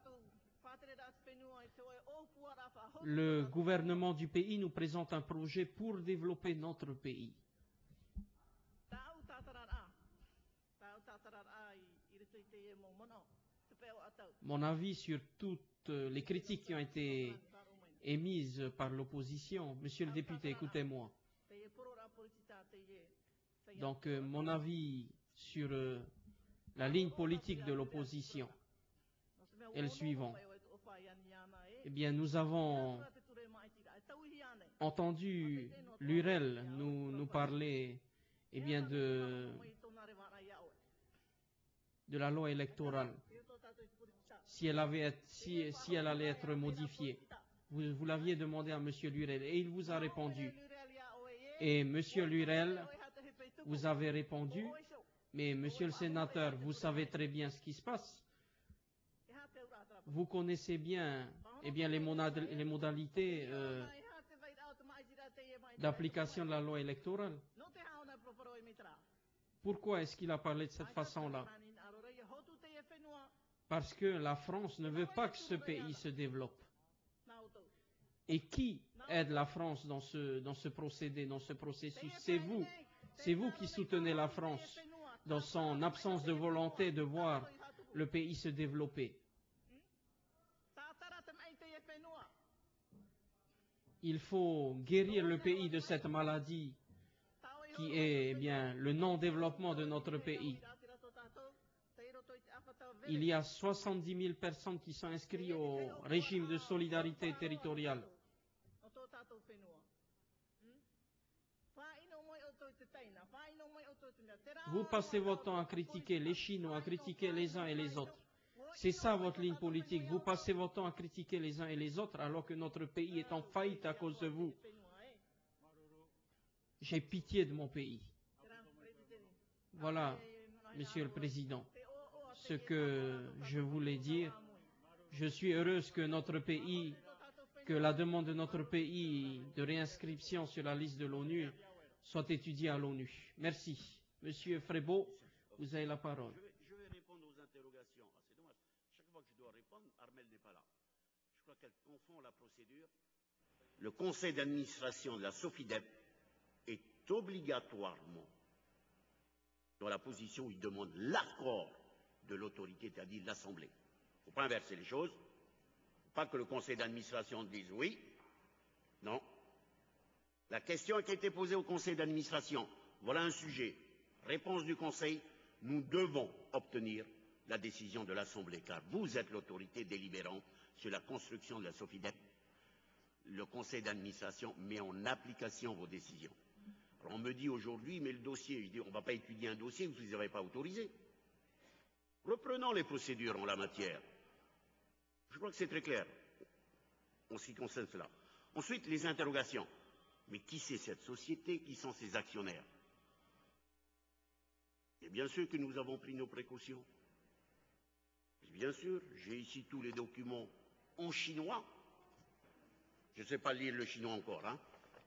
Le gouvernement du pays nous présente un projet pour développer notre pays. Mon avis sur toutes les critiques qui ont été émises par l'opposition, monsieur le député, écoutez-moi. Donc, euh, mon avis sur euh, la ligne politique de l'opposition est le suivant. Eh bien, nous avons entendu l'U R L nous, nous parler eh bien, de, de la loi électorale, si elle, avait, si, si elle allait être modifiée. Vous, vous l'aviez demandé à monsieur l'U R L et il vous a répondu. Et monsieur l'U R L, vous avez répondu, mais monsieur le sénateur, vous savez très bien ce qui se passe. Vous connaissez bien, eh bien les, monad- les modalités euh, d'application de la loi électorale. Pourquoi est-ce qu'il a parlé de cette façon-là? Parce que la France ne veut pas que ce pays se développe. Et qui aide la France dans ce, dans ce procédé, dans ce processus? C'est vous. C'est vous qui soutenez la France dans son absence de volonté de voir le pays se développer. Il faut guérir le pays de cette maladie qui est eh bien, le non-développement de notre pays. Il y a soixante-dix mille personnes qui sont inscrites au régime de solidarité territoriale. Vous passez votre temps à critiquer les Chinois, à critiquer les uns et les autres. C'est ça votre ligne politique. Vous passez votre temps à critiquer les uns et les autres alors que notre pays est en faillite à cause de vous. J'ai pitié de mon pays. Voilà, Monsieur le Président, ce que je voulais dire. Je suis heureuse que notre pays, que la demande de notre pays de réinscription sur la liste de l'ONU soit étudiée à l'ONU. Merci. Monsieur Frébeau, vous avez la parole. Je vais, je vais répondre aux interrogations. Ah, c'est dommage. Chaque fois que je dois répondre, Armel n'est pas là. Je crois qu'elle confond la procédure. Le conseil d'administration de la SOFIDEP est obligatoirement dans la position où il demande l'accord de l'autorité, c'est-à-dire de l'Assemblée. Il ne faut pas inverser les choses. Il ne faut pas que le conseil d'administration dise oui. Non. La question qui a été posée au conseil d'administration, voilà un sujet. Réponse du conseil, nous devons obtenir la décision de l'Assemblée, car vous êtes l'autorité délibérante sur la construction de la SOFIDEP. Le conseil d'administration met en application vos décisions. Alors on me dit aujourd'hui, mais le dossier, je dis, on ne va pas étudier un dossier que vous n'avez pas autorisé. Reprenons les procédures en la matière. Je crois que c'est très clair en ce qui concerne cela. Ensuite, les interrogations. Mais qui c'est cette société? Qui sont ses actionnaires? Et bien sûr que nous avons pris nos précautions. Et bien sûr, j'ai ici tous les documents en chinois. Je ne sais pas lire le chinois encore. Hein.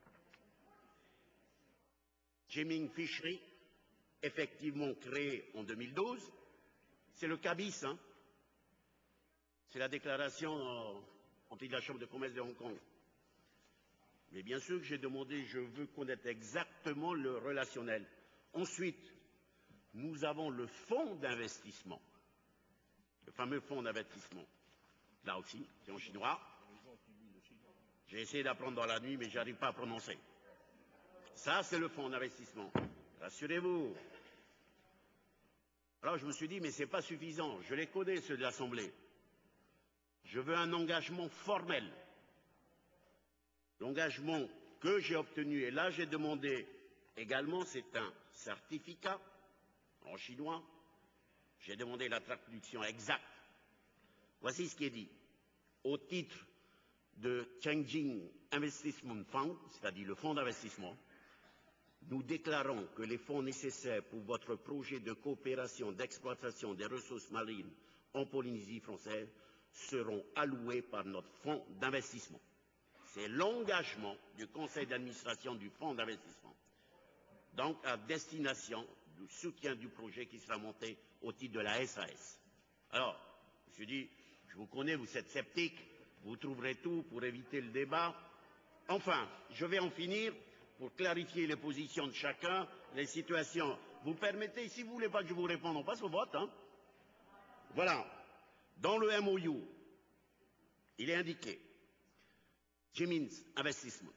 Jiming Fishery, effectivement créé en deux mille douze, c'est le CABIS. Hein. C'est la déclaration en de la Chambre de commerce de Hong Kong. Mais bien sûr que j'ai demandé, je veux connaître exactement le relationnel. Ensuite, nous avons le fonds d'investissement, le fameux fonds d'investissement. Là aussi, c'est en chinois. J'ai essayé d'apprendre dans la nuit, mais je n'arrive pas à prononcer. Ça, c'est le fonds d'investissement. Rassurez-vous. Alors, je me suis dit, mais ce n'est pas suffisant. Je les connais, ceux de l'Assemblée. Je veux un engagement formel. L'engagement que j'ai obtenu, et là, j'ai demandé également, c'est un certificat en chinois. J'ai demandé la traduction exacte. Voici ce qui est dit. Au titre de Tianjin Investment Fund, c'est-à-dire le fonds d'investissement, nous déclarons que les fonds nécessaires pour votre projet de coopération d'exploitation des ressources marines en Polynésie française seront alloués par notre fonds d'investissement. C'est l'engagement du conseil d'administration du fonds d'investissement. Donc, à destination du soutien du projet qui sera monté au titre de la S A S. Alors, je me suis dit, je vous connais, vous êtes sceptique, vous trouverez tout pour éviter le débat. Enfin, je vais en finir pour clarifier les positions de chacun, les situations. Vous permettez, si vous ne voulez pas que je vous réponde, on passe au vote. Hein. Voilà. Dans le M O U, il est indiqué Jimins Investment,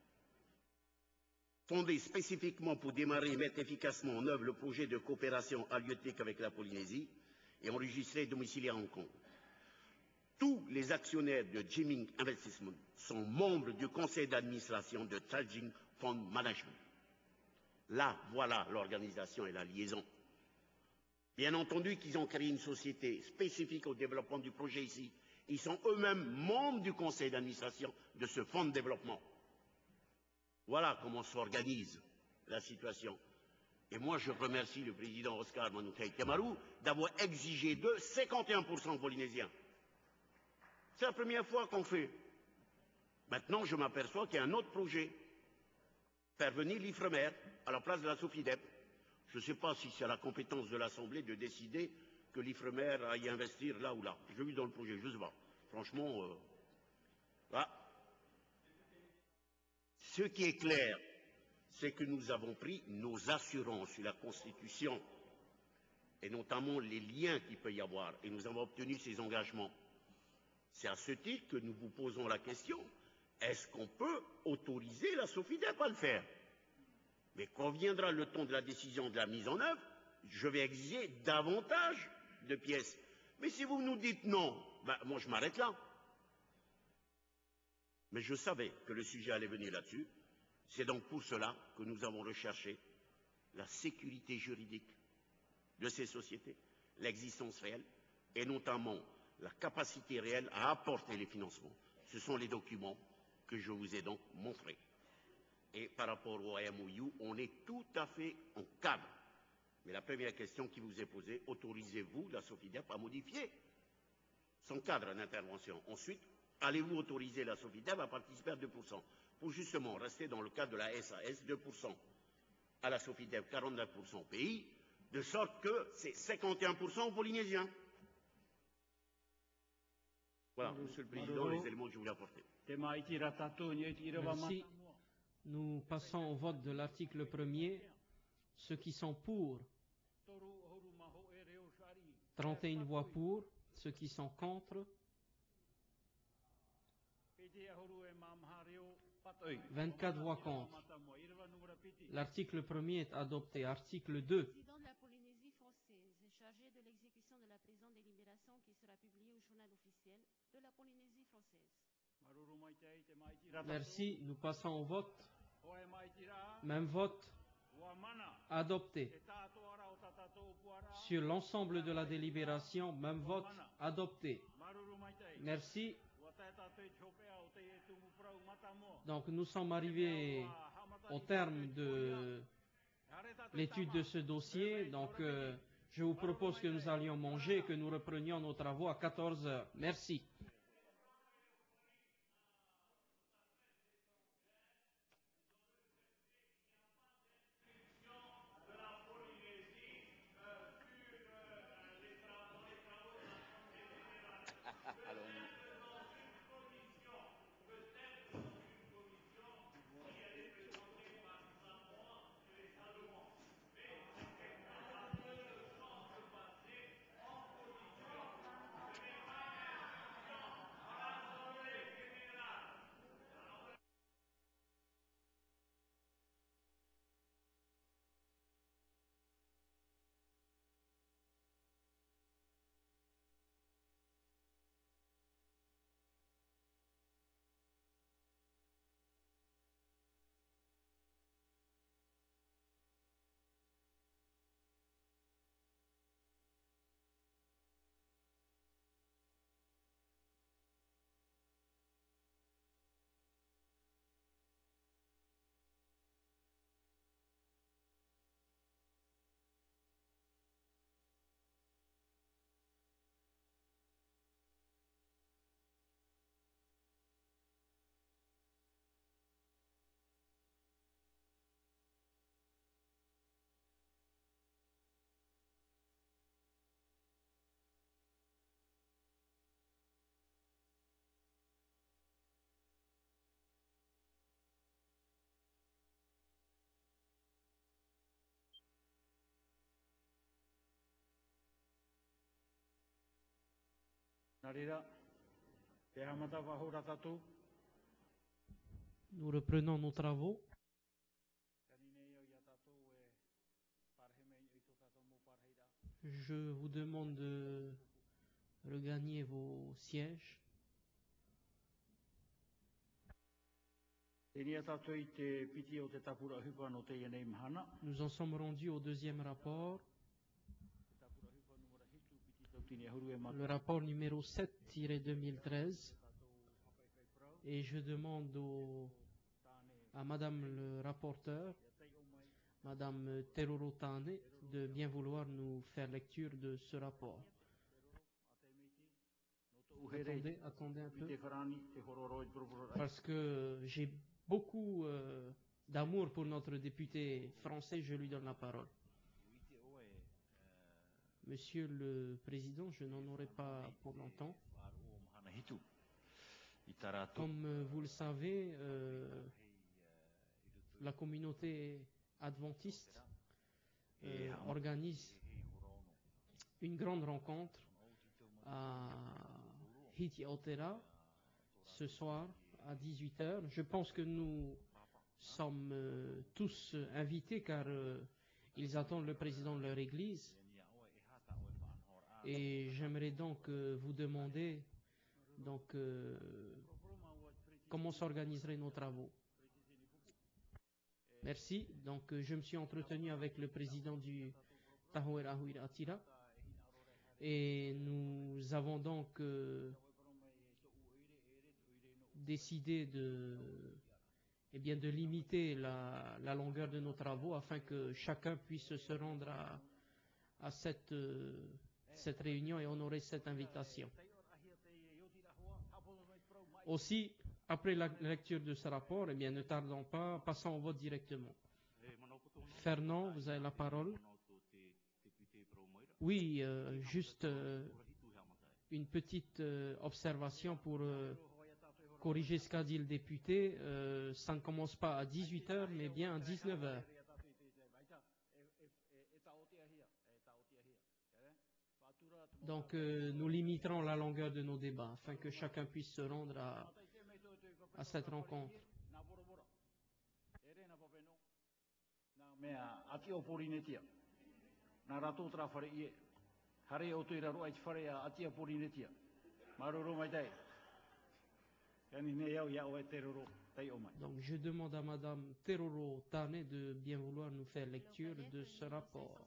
fondé spécifiquement pour démarrer et mettre efficacement en œuvre le projet de coopération halieutique avec la Polynésie et enregistré et domicilié à Hong Kong. Tous les actionnaires de Jiming Investment sont membres du conseil d'administration de Tianjin Fund Management. Là, voilà l'organisation et la liaison. Bien entendu qu'ils ont créé une société spécifique au développement du projet ici. Ils sont eux-mêmes membres du conseil d'administration de ce fonds de développement. Voilà comment s'organise la situation. Et moi, je remercie le président Oscar Manukei Temaru d'avoir exigé d'eux cinquante et un pour cent polynésiens. C'est la première fois qu'on fait. Maintenant, je m'aperçois qu'il y a un autre projet. Faire venir l'Ifremer à la place de la SOFIDEP. Je ne sais pas si c'est à la compétence de l'Assemblée de décider que l'Ifremer aille investir là ou là. Je l'ai vu dans le projet, je ne sais pas. Franchement, euh, voilà. Ce qui est clair, c'est que nous avons pris nos assurances sur la Constitution, et notamment les liens qu'il peut y avoir, et nous avons obtenu ces engagements. C'est à ce titre que nous vous posons la question, est-ce qu'on peut autoriser la SOFIDEP à le faire? Mais quand viendra le temps de la décision de la mise en œuvre, je vais exiger davantage de pièces. Mais si vous nous dites non, ben, moi je m'arrête là. Mais je savais que le sujet allait venir là-dessus. C'est donc pour cela que nous avons recherché la sécurité juridique de ces sociétés, l'existence réelle, et notamment la capacité réelle à apporter les financements. Ce sont les documents que je vous ai donc montrés. Et par rapport au M O U, on est tout à fait en cadre. Mais la première question qui vous est posée, autorisez-vous la SOFIDEP à modifier son cadre d'intervention. Ensuite, allez-vous autoriser la SOFIDEB à participer à deux pour cent pour justement rester dans le cadre de la S A S, deux pour cent à la SOFIDEB, quarante-neuf pour cent au pays, de sorte que c'est cinquante et un pour cent aux Polynésiens. Voilà, Monsieur le Président, les éléments que je voulais apporter. Merci. Nous passons au vote de l'article premier. Ceux qui sont pour, trente et une voix pour. Ceux qui sont contre, vingt-quatre voix contre. L'article premier est adopté. Article deux. Le président de la Polynésie française est chargé de l'exécution de la présente délibération qui sera publiée au journal officiel de la Polynésie française. Merci. Nous passons au vote. Même vote. Adopté. Sur l'ensemble de la délibération, même vote. Adopté. Merci. Donc nous sommes arrivés au terme de l'étude de ce dossier. Donc euh, je vous propose que nous allions manger et que nous reprenions nos travaux à quatorze heures. Merci. Nous reprenons nos travaux. Je vous demande de regagner vos sièges. Nous en sommes rendus au deuxième rapport. Le rapport numéro sept tiret deux mille treize. Et je demande au, à Madame le rapporteur, Madame Teroro Tane, de bien vouloir nous faire lecture de ce rapport. Attendez, attendez un peu. Parce que j'ai beaucoup euh, d'amour pour notre député français, je lui donne la parole. Monsieur le Président, je n'en aurai pas pour longtemps. Comme vous le savez, euh, la communauté adventiste euh, organise une grande rencontre à Hiti Aotearoa ce soir à dix-huit heures. Je pense que nous sommes euh, tous invités car euh, ils attendent le président de leur église. Et j'aimerais donc euh, vous demander donc, euh, comment s'organiseraient nos travaux. Merci. Donc euh, je me suis entretenu avec le président du Tahoe Rahuir Atira et nous avons donc euh, décidé de, eh bien, de limiter la, la longueur de nos travaux afin que chacun puisse se rendre à, à cette, euh, cette réunion et honorer cette invitation. Aussi, après la lecture de ce rapport, eh bien, ne tardons pas, passons au vote directement. Fernand, vous avez la parole. Oui, euh, juste euh, une petite euh, observation pour euh, corriger ce qu'a dit le député. Euh, ça ne commence pas à dix-huit heures, mais bien à dix-neuf heures. Donc, euh, nous limiterons la longueur de nos débats afin que chacun puisse se rendre à, à cette rencontre. Donc, je demande à Madame Teroro Tane de bien vouloir nous faire lecture de ce rapport.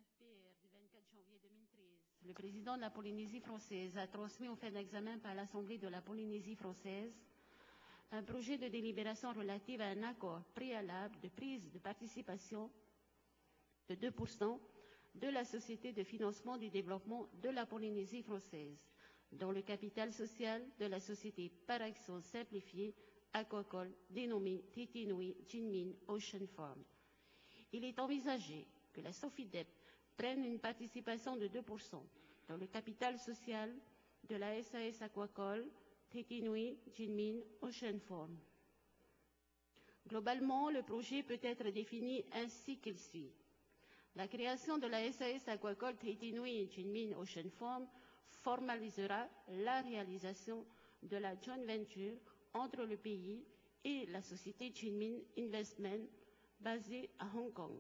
Le président de la Polynésie française a transmis au fait d'examen par l'Assemblée de la Polynésie française un projet de délibération relative à un accord préalable de prise de participation de deux pour cent de la Société de financement du développement de la Polynésie française dans le capital social de la société par action simplifiée aquacole dénommée Titinui Jinmin Ocean Farm. Il est envisagé que la SOFIDEP prennent une participation de deux pour cent dans le capital social de la S A S Aquacole Titinui Jinmin Ocean Farm. Globalement, le projet peut être défini ainsi qu'il suit. La création de la S A S Aquacole Titinui Jinmin Ocean Farm formalisera la réalisation de la joint venture entre le pays et la société Jinmin Investment basée à Hong Kong.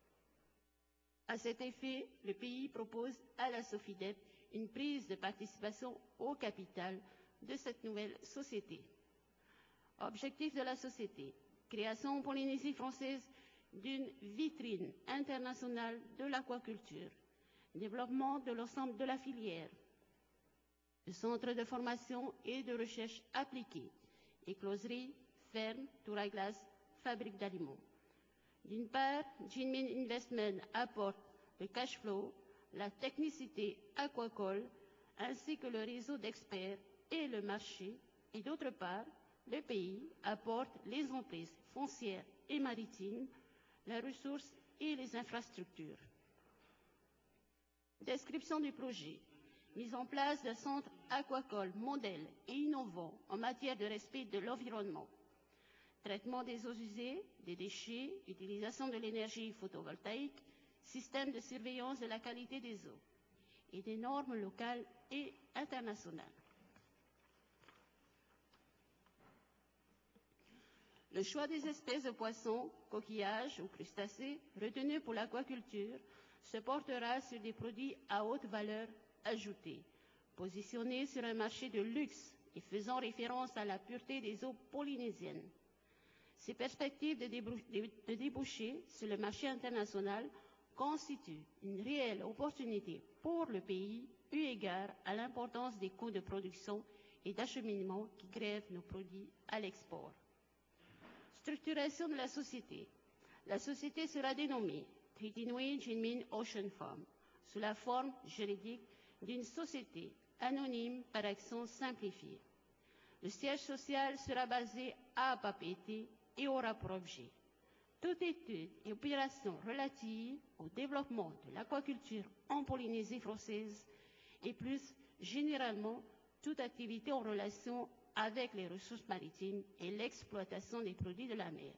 À cet effet, le pays propose à la SOFIDEP une prise de participation au capital de cette nouvelle société. Objectif de la société, création en Polynésie française d'une vitrine internationale de l'aquaculture, développement de l'ensemble de la filière, de centres de formation et de recherche appliquée, écloserie, ferme, tour à glace, fabrique d'aliments. D'une part, Jinmin Investment apporte le cash flow, la technicité aquacole, ainsi que le réseau d'experts et le marché, et d'autre part, le pays apporte les emprises foncières et maritimes, les ressources et les infrastructures. Description du projet. Mise en place d'un centre aquacole modèle et innovant en matière de respect de l'environnement. Traitement des eaux usées, des déchets, utilisation de l'énergie photovoltaïque, système de surveillance de la qualité des eaux et des normes locales et internationales. Le choix des espèces de poissons, coquillages ou crustacés retenus pour l'aquaculture se portera sur des produits à haute valeur ajoutée, positionnés sur un marché de luxe et faisant référence à la pureté des eaux polynésiennes. Ces perspectives de, de, de déboucher sur le marché international constituent une réelle opportunité pour le pays, eu égard à l'importance des coûts de production et d'acheminement qui grèvent nos produits à l'export. Structuration de la société. La société sera dénommée Titinui Jinmin Ocean Farm sous la forme juridique d'une société anonyme par action simplifiée. Le siège social sera basé à Papeete et aura pour objet toute étude et opération relative au développement de l'aquaculture en Polynésie française et plus généralement toute activité en relation avec les ressources maritimes et l'exploitation des produits de la mer.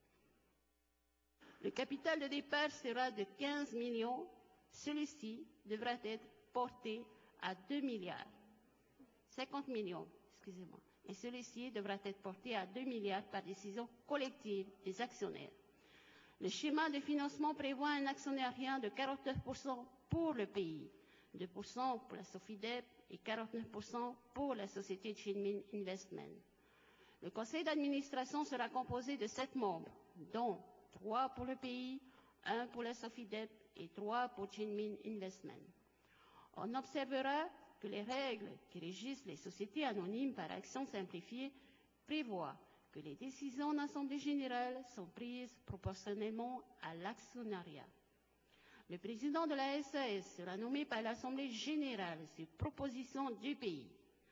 Le capital de départ sera de quinze millions. Celui-ci devra être porté à deux milliards. cinquante millions, excusez-moi. Et celui-ci devra être porté à deux milliards par décision collective des actionnaires. Le schéma de financement prévoit un actionnariat de quarante-neuf pour cent pour le pays, deux pour cent pour la SOFIDEP et quarante-neuf pour cent pour la société Jinmin Investment. Le conseil d'administration sera composé de sept membres, dont trois pour le pays, un pour la SOFIDEP et trois pour Jinmin Investment. On observera que les règles qui régissent les sociétés anonymes par action simplifiée prévoient que les décisions en assemblée générale sont prises proportionnellement à l'actionnariat. Le président de la S A S sera nommé par l'assemblée générale sur proposition du pays.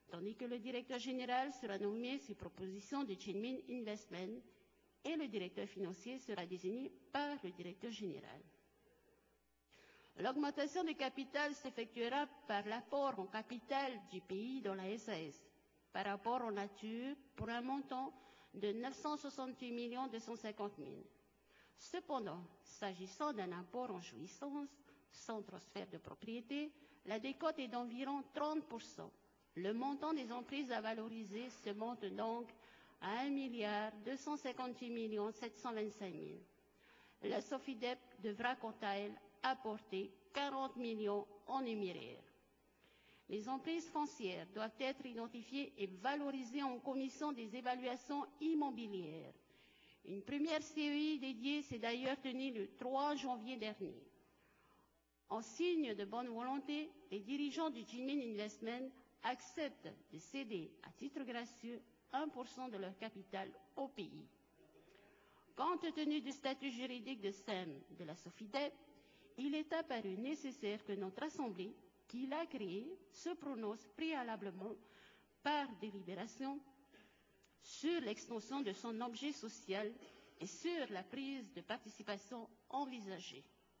tandis que le directeur général sera nommé sur proposition de Jinmin Investment et le directeur financier sera désigné par le directeur général. L'augmentation du capital s'effectuera par l'apport en capital du pays dans la S A S par rapport en nature pour un montant de neuf cent soixante-huit millions deux cent cinquante mille. Cependant, s'agissant d'un apport en jouissance sans transfert de propriété, la décote est d'environ trente pour cent. Le montant des emprises à valoriser se monte donc à un milliard deux cent cinquante-huit millions sept cent vingt-cinq mille. La SOFIDEP devra quant à elle apporter quarante millions en numéraire. Les emprises foncières doivent être identifiées et valorisées en commission des évaluations immobilières. Une première C E I dédiée s'est d'ailleurs tenue le trois janvier dernier. En signe de bonne volonté, les dirigeants du Jinmin Investment acceptent de céder à titre gracieux un pour cent de leur capital au pays. Compte tenu du statut juridique de S E M de la SOFIDEP, il est apparu nécessaire que notre Assemblée, qui l'a créée, se prononce préalablement par délibération sur l'extension de son objet social et sur la prise de participation envisagée.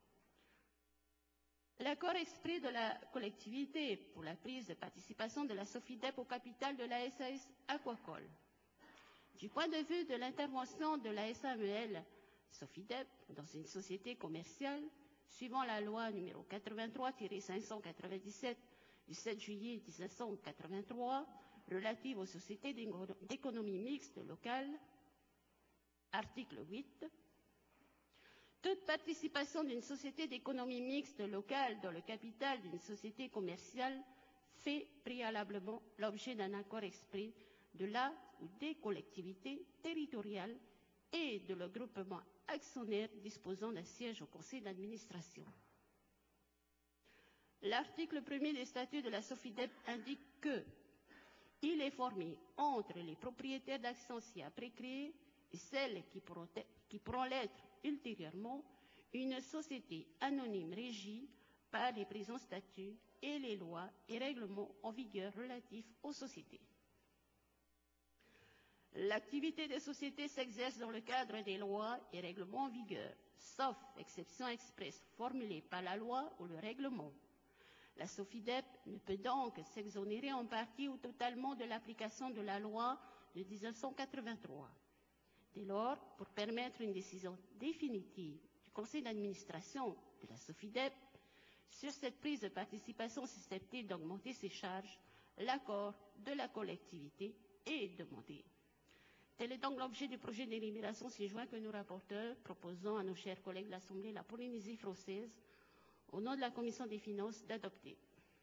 L'accord exprès de la collectivité pour la prise de participation de la SOFIDEP au capital de la S A S Aquacol. Du point de vue de l'intervention de la S A M E L SOFIDEP dans une société commerciale, suivant la loi numéro quatre-vingt-trois tiret cinq cent quatre-vingt-dix-sept du sept juillet mille neuf cent quatre-vingt-trois, relative aux sociétés d'économie mixte locale, article huit, toute participation d'une société d'économie mixte locale dans le capital d'une société commerciale fait préalablement l'objet d'un accord exprès de la ou des collectivités territoriales et de le groupement actionnaire disposant d'un siège au conseil d'administration. L'article premier des statuts de la SOFIDEP indique que il est formé entre les propriétaires d'actions ci-après créées et celles qui pourront, qui pourront l'être ultérieurement une société anonyme régie par les présents statuts et les lois et règlements en vigueur relatifs aux sociétés. L'activité des sociétés s'exerce dans le cadre des lois et règlements en vigueur, sauf exception expresse formulée par la loi ou le règlement. La SOFIDEP ne peut donc s'exonérer en partie ou totalement de l'application de la loi de mille neuf cent quatre-vingt-trois. Dès lors, pour permettre une décision définitive du conseil d'administration de la SOFIDEP sur cette prise de participation susceptible d'augmenter ses charges, l'accord de la collectivité est demandé. Tel est donc l'objet du projet de délibération ci-joint que nous rapporteurs proposons à nos chers collègues de l'Assemblée de la Polynésie française, au nom de la Commission des finances, d'adopter.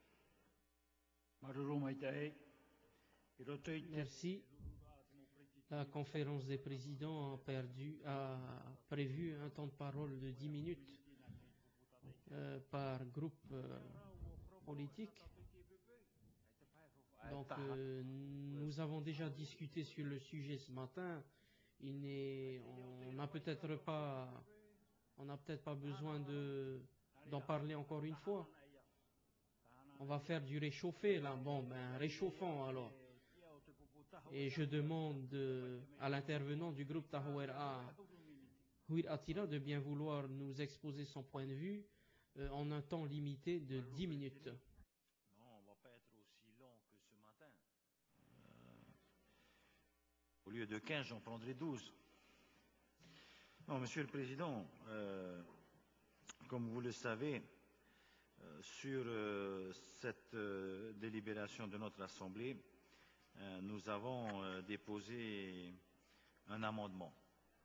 Merci. La conférence des présidents a, perdu, a prévu un temps de parole de dix minutes euh, par groupe euh, politique. Donc, euh, nous avons déjà discuté sur le sujet ce matin. Il n'est, on n'a peut-être pas, on n'a peut-être pas besoin de, d'en parler encore une fois. On va faire du réchauffé là. Bon, ben réchauffons alors. Et je demande euh, à l'intervenant du groupe Tahouera, Huir Attila, de bien vouloir nous exposer son point de vue euh, en un temps limité de dix minutes. Au lieu de quinze, j'en prendrai douze. Non, Monsieur le Président, euh, comme vous le savez, euh, sur euh, cette euh, délibération de notre Assemblée, euh, nous avons euh, déposé un amendement.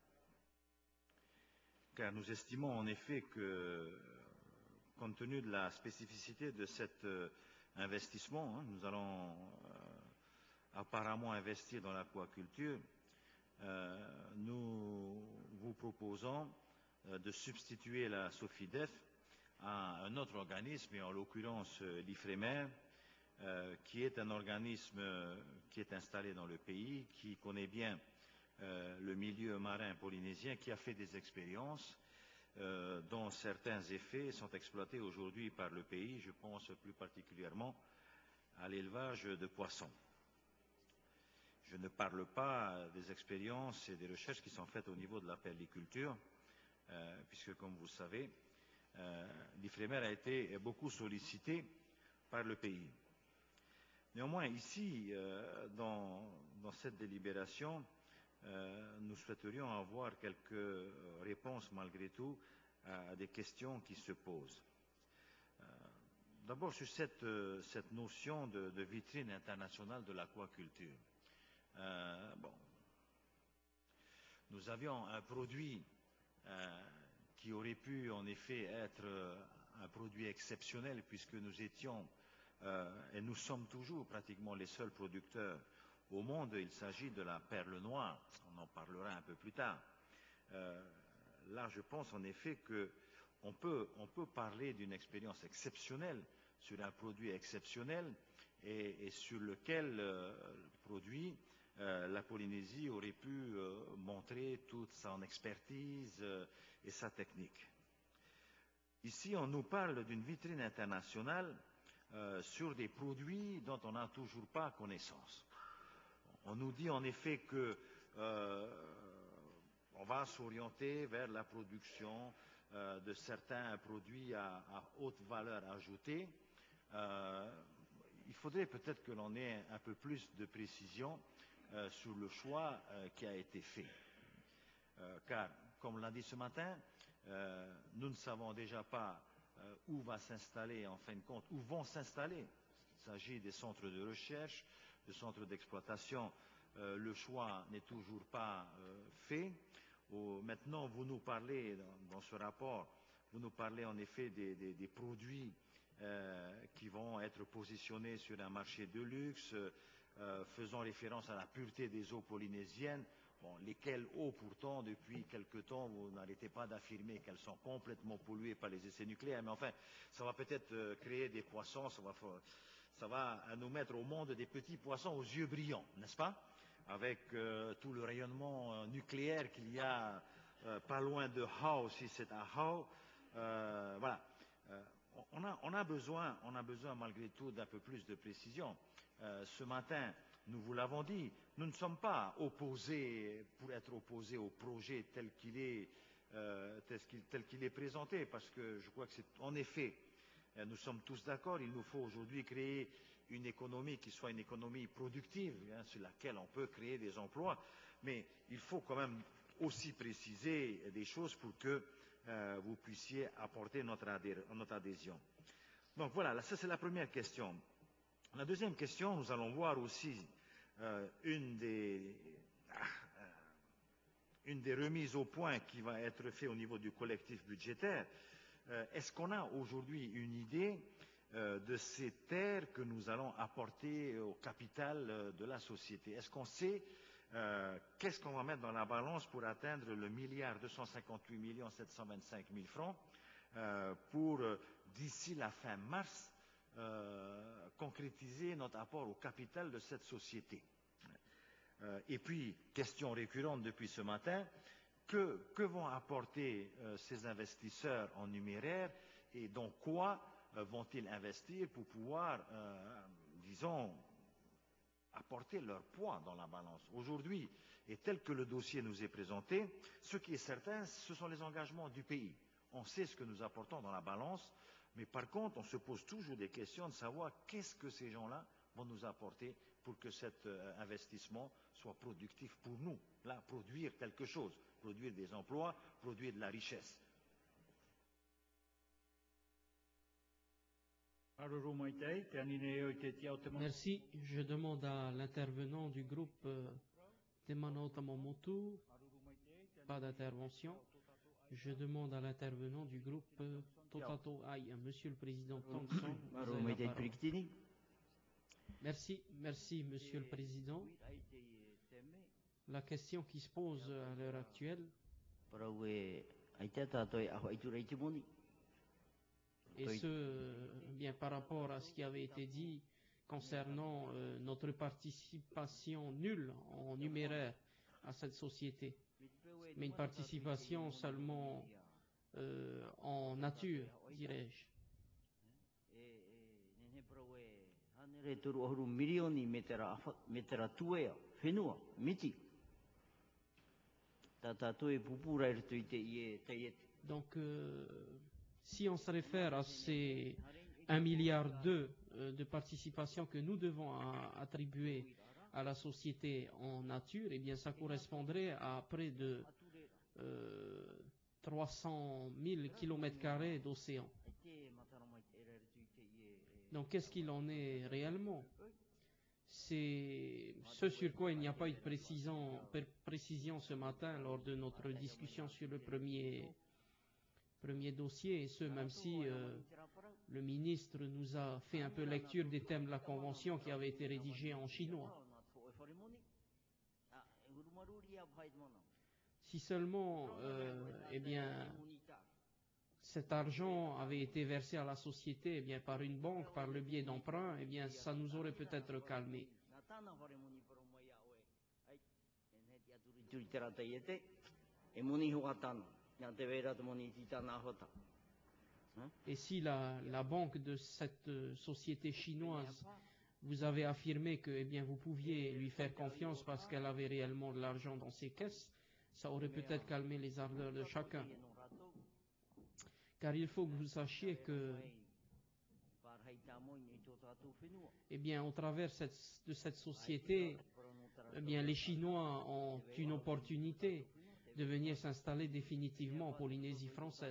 Car nous estimons en effet que, compte tenu de la spécificité de cet euh, investissement, hein, nous allons euh, apparemment investir dans l'aquaculture, euh, nous vous proposons euh, de substituer la SOFIDEP à un autre organisme, et en l'occurrence euh, l'IFREMER, euh, qui est un organisme euh, qui est installé dans le pays, qui connaît bien euh, le milieu marin polynésien, qui a fait des expériences euh, dont certains effets sont exploités aujourd'hui par le pays. Je pense plus particulièrement à l'élevage de poissons. Je ne parle pas des expériences et des recherches qui sont faites au niveau de la perliculture, euh, puisque, comme vous savez, euh, l'Ifremer a été beaucoup sollicité par le pays. Néanmoins, ici, euh, dans, dans cette délibération, euh, nous souhaiterions avoir quelques réponses, malgré tout, à des questions qui se posent. Euh, D'abord, sur cette, euh, cette notion de, de vitrine internationale de l'aquaculture. Euh, bon, nous avions un produit euh, qui aurait pu en effet être euh, un produit exceptionnel, puisque nous étions euh, et nous sommes toujours pratiquement les seuls producteurs au monde. Il s'agit de la perle noire, on en parlera un peu plus tard. Euh, là, je pense en effet que on peut, on peut parler d'une expérience exceptionnelle sur un produit exceptionnel et, et sur lequel euh, produit Euh, la Polynésie aurait pu euh, montrer toute son expertise euh, et sa technique. Ici, on nous parle d'une vitrine internationale euh, sur des produits dont on n'a toujours pas connaissance. On nous dit en effet que euh, on va s'orienter vers la production euh, de certains produits à, à haute valeur ajoutée. Euh, il faudrait peut-être que l'on ait un peu plus de précision Euh, sur le choix euh, qui a été fait. Euh, car, comme on l'a dit ce matin, euh, nous ne savons déjà pas euh, où va s'installer, en fin de compte, où vont s'installer. Il s'agit des centres de recherche, des centres d'exploitation. Euh, le choix n'est toujours pas euh, fait. Au, maintenant, vous nous parlez, dans, dans ce rapport, vous nous parlez en effet des, des, des produits euh, qui vont être positionnés sur un marché de luxe, Euh, faisant référence à la pureté des eaux polynésiennes, bon, lesquelles eaux pourtant, depuis quelque temps, vous n'arrêtez pas d'affirmer qu'elles sont complètement polluées par les essais nucléaires, mais enfin, ça va peut-être euh, créer des poissons, ça va, ça va nous mettre au monde des petits poissons aux yeux brillants, n'est-ce pas? Avec euh, tout le rayonnement euh, nucléaire qu'il y a euh, pas loin de Hao, si c'est à Hao, euh, voilà. Euh, on, a, on, a besoin, on a besoin malgré tout d'un peu plus de précision. Euh, ce matin, nous vous l'avons dit, nous ne sommes pas opposés pour être opposés au projet tel qu'il est, euh, tel qu'il, tel qu'il est présenté, parce que je crois que c'est en effet, euh, nous sommes tous d'accord, il nous faut aujourd'hui créer une économie qui soit une économie productive, hein, sur laquelle on peut créer des emplois, mais il faut quand même aussi préciser des choses pour que euh, vous puissiez apporter notre, adhé- notre adhésion. Donc voilà, ça c'est la première question. La deuxième question, nous allons voir aussi euh, une, des, euh, une des remises au point qui va être faite au niveau du collectif budgétaire. Euh, est-ce qu'on a aujourd'hui une idée euh, de ces terres que nous allons apporter au capital euh, de la société? Est-ce qu'on sait euh, qu'est-ce qu'on va mettre dans la balance pour atteindre le milliard deux cent cinquante-huit millions sept cent vingt-cinq mille francs euh, pour, euh, d'ici la fin mars, Euh, concrétiser notre apport au capital de cette société. Euh, et puis, question récurrente depuis ce matin, que, que vont apporter euh, ces investisseurs en numéraire et dans quoi euh, vont-ils investir pour pouvoir, euh, disons, apporter leur poids dans la balance. Aujourd'hui, et tel que le dossier nous est présenté, ce qui est certain, ce sont les engagements du pays. On sait ce que nous apportons dans la balance, mais par contre, on se pose toujours des questions de savoir qu'est-ce que ces gens-là vont nous apporter pour que cet euh, investissement soit productif pour nous. Là, produire quelque chose, produire des emplois, produire de la richesse. Merci. Je demande à l'intervenant du groupe euh, Temano Tamamotu, pas d'intervention. Je demande à l'intervenant du groupe euh, Totato Aïe, Monsieur le Président Thompson. Vous avez la parole. Merci, merci Monsieur le Président. La question qui se pose à l'heure actuelle, et ce, bien par rapport à ce qui avait été dit concernant euh, notre participation nulle en numéraire à cette société, mais une participation seulement euh, en nature, dirais-je. whenua, miti. Tātātou e pupura e tu i te i e te iete. Donc, euh, si on se réfère à ces un milliard deux euh, de participation que nous devons a- attribuer à la société en nature, eh bien, ça correspondrait à près de euh, trois cent mille kilomètres carrés d'océan. Donc, qu'est-ce qu'il en est réellement? C'est ce sur quoi il n'y a pas eu de précision, pré- précision ce matin lors de notre discussion sur le premier, premier dossier, et ce, même si euh, le ministre nous a fait un peu lecture des thèmes de la Convention qui avait été rédigée en chinois. Si seulement, euh, eh bien, cet argent avait été versé à la société, eh bien, par une banque, par le biais d'emprunts, eh bien, ça nous aurait peut-être calmé. Et si la, la banque de cette euh, société chinoise vous avait affirmé que, eh bien, vous pouviez lui faire confiance parce qu'elle avait réellement de l'argent dans ses caisses, ça aurait peut-être calmé les ardeurs de chacun. Car il faut que vous sachiez que, eh bien, au travers cette- de cette société, eh bien, les Chinois ont une opportunité de venir s'installer définitivement en Polynésie française.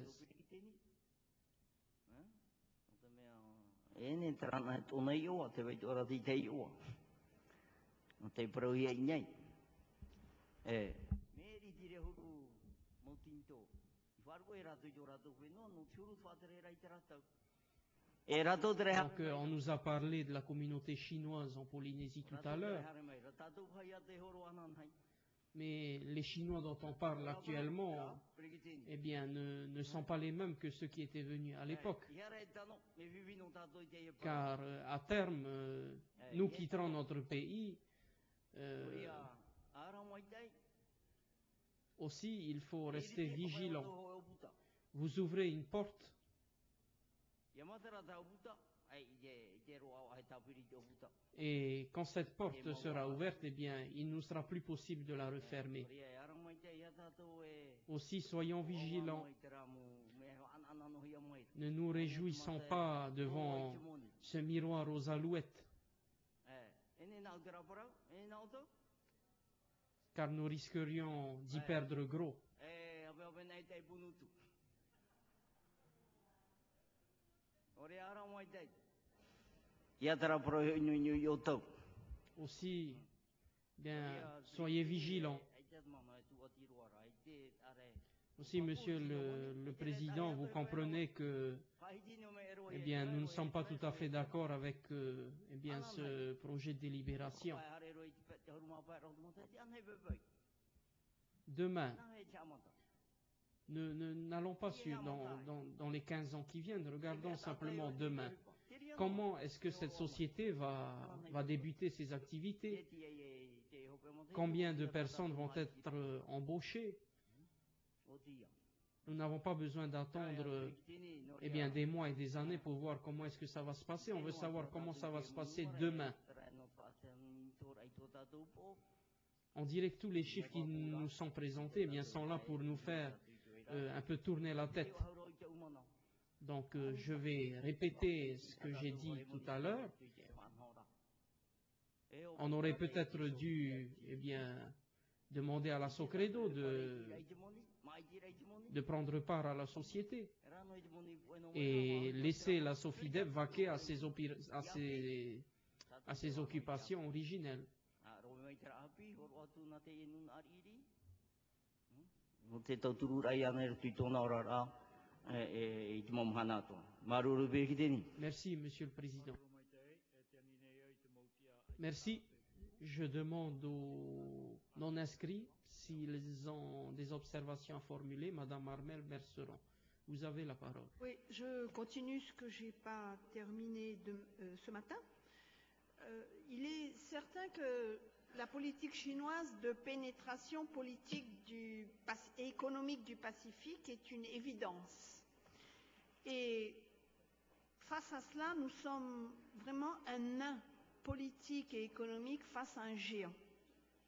Ene trana tona ioa te wei ora di te ioa. No te prau ia inei. E meri dire huku mo tinto. Fargo e rato i rato whenua no tiuru whatere rai te ratau. E rato tere ha. Donc, euh, on nous a parlé de la communauté chinoise en Polynésie tout à l'heure, Rato hai a te horo anan hai. mais les Chinois dont on parle actuellement, eh bien, ne, ne sont pas les mêmes que ceux qui étaient venus à l'époque. Car euh, à terme, euh, nous quitterons notre pays. euh, aussi, il faut rester vigilant. Vous ouvrez une porte, et quand cette porte sera ouverte, eh bien, il ne sera plus possible de la refermer. Aussi, soyons vigilants. Ne nous réjouissons pas devant ce miroir aux alouettes, car nous risquerions d'y perdre gros. Aussi, bien, soyez vigilants. Aussi, Monsieur le, le Président, vous comprenez que, eh bien, nous ne sommes pas tout à fait d'accord avec, euh, eh bien, ce projet de délibération. Demain, ne, ne- n'allons pas sur dans, dans, dans les quinze ans qui viennent, regardons simplement demain. Comment est-ce que cette société va, va débuter ses activités? Combien de personnes vont être euh, embauchées? Nous n'avons pas besoin d'attendre eh bien, des mois et des années pour voir comment est-ce que ça va se passer. On veut savoir comment ça va se passer demain. On dirait que tous les chiffres qui nous sont présentés eh bien, sont là pour nous faire euh, un peu tourner la tête. Donc euh, je vais répéter ce que j'ai dit tout à l'heure. On aurait peut-être dû eh bien, demander à la Socredo de, de prendre part à la société et laisser la Sofidep vaquer à ses, opi- à ses, à ses occupations originelles. No te tau turu rai ana e tui tōna ora rā e i te mamhana atoa. Maruru be ki tēni. Merci, Monsieur le Président. Merci. Je demande aux non-inscrits s'ils ont des observations à formuler. Madame Armel Merceron, vous avez la parole. Oui, je continue ce que je n'ai pas terminé de- euh, ce matin. Euh, il est certain que la politique chinoise de pénétration politique du, Pac- et économique du Pacifique est une évidence. Et face à cela, nous sommes vraiment un nain politique et économique face à un géant.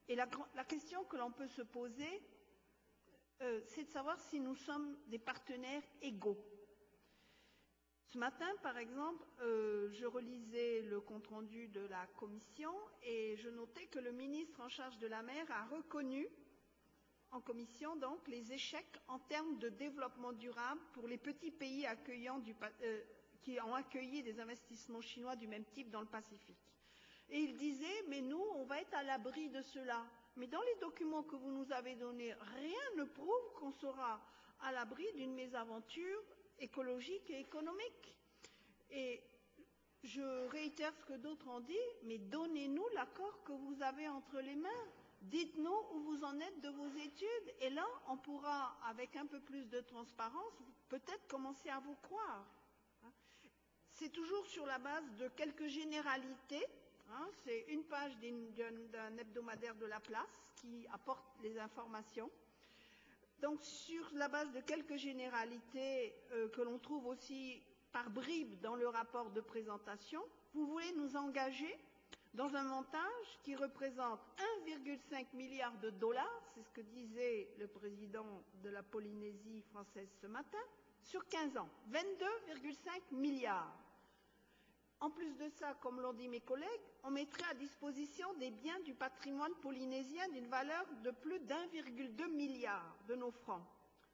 Et la, la question que l'on peut se poser, euh, c'est de savoir si nous sommes des partenaires égaux. Ce matin, par exemple, euh, je relisais le compte-rendu de la commission et je notais que le ministre en charge de la mer a reconnu en commission donc les échecs en termes de développement durable pour les petits pays accueillant du, euh, qui ont accueilli des investissements chinois du même type dans le Pacifique. Et il disait, mais nous, on va être à l'abri de cela. Mais dans les documents que vous nous avez donnés, rien ne prouve qu'on sera à l'abri d'une mésaventure écologique et économique. Et je réitère ce que d'autres ont dit, mais donnez-nous l'accord que vous avez entre les mains. Dites-nous où vous en êtes de vos études. Et là, on pourra, avec un peu plus de transparence, peut-être commencer à vous croire. C'est toujours sur la base de quelques généralités. Hein, c'est une page d'un hebdomadaire de la place qui apporte les informations. Donc, sur la base de quelques généralités euh, que l'on trouve aussi par bribes dans le rapport de présentation, vous voulez nous engager dans un montage qui représente un virgule cinq milliard de dollars, c'est ce que disait le président de la Polynésie française ce matin, sur quinze ans, vingt-deux virgule cinq milliards. En plus de ça, comme l'ont dit mes collègues, on mettrait à disposition des biens du patrimoine polynésien d'une valeur de plus d'un virgule deux milliard de nos francs.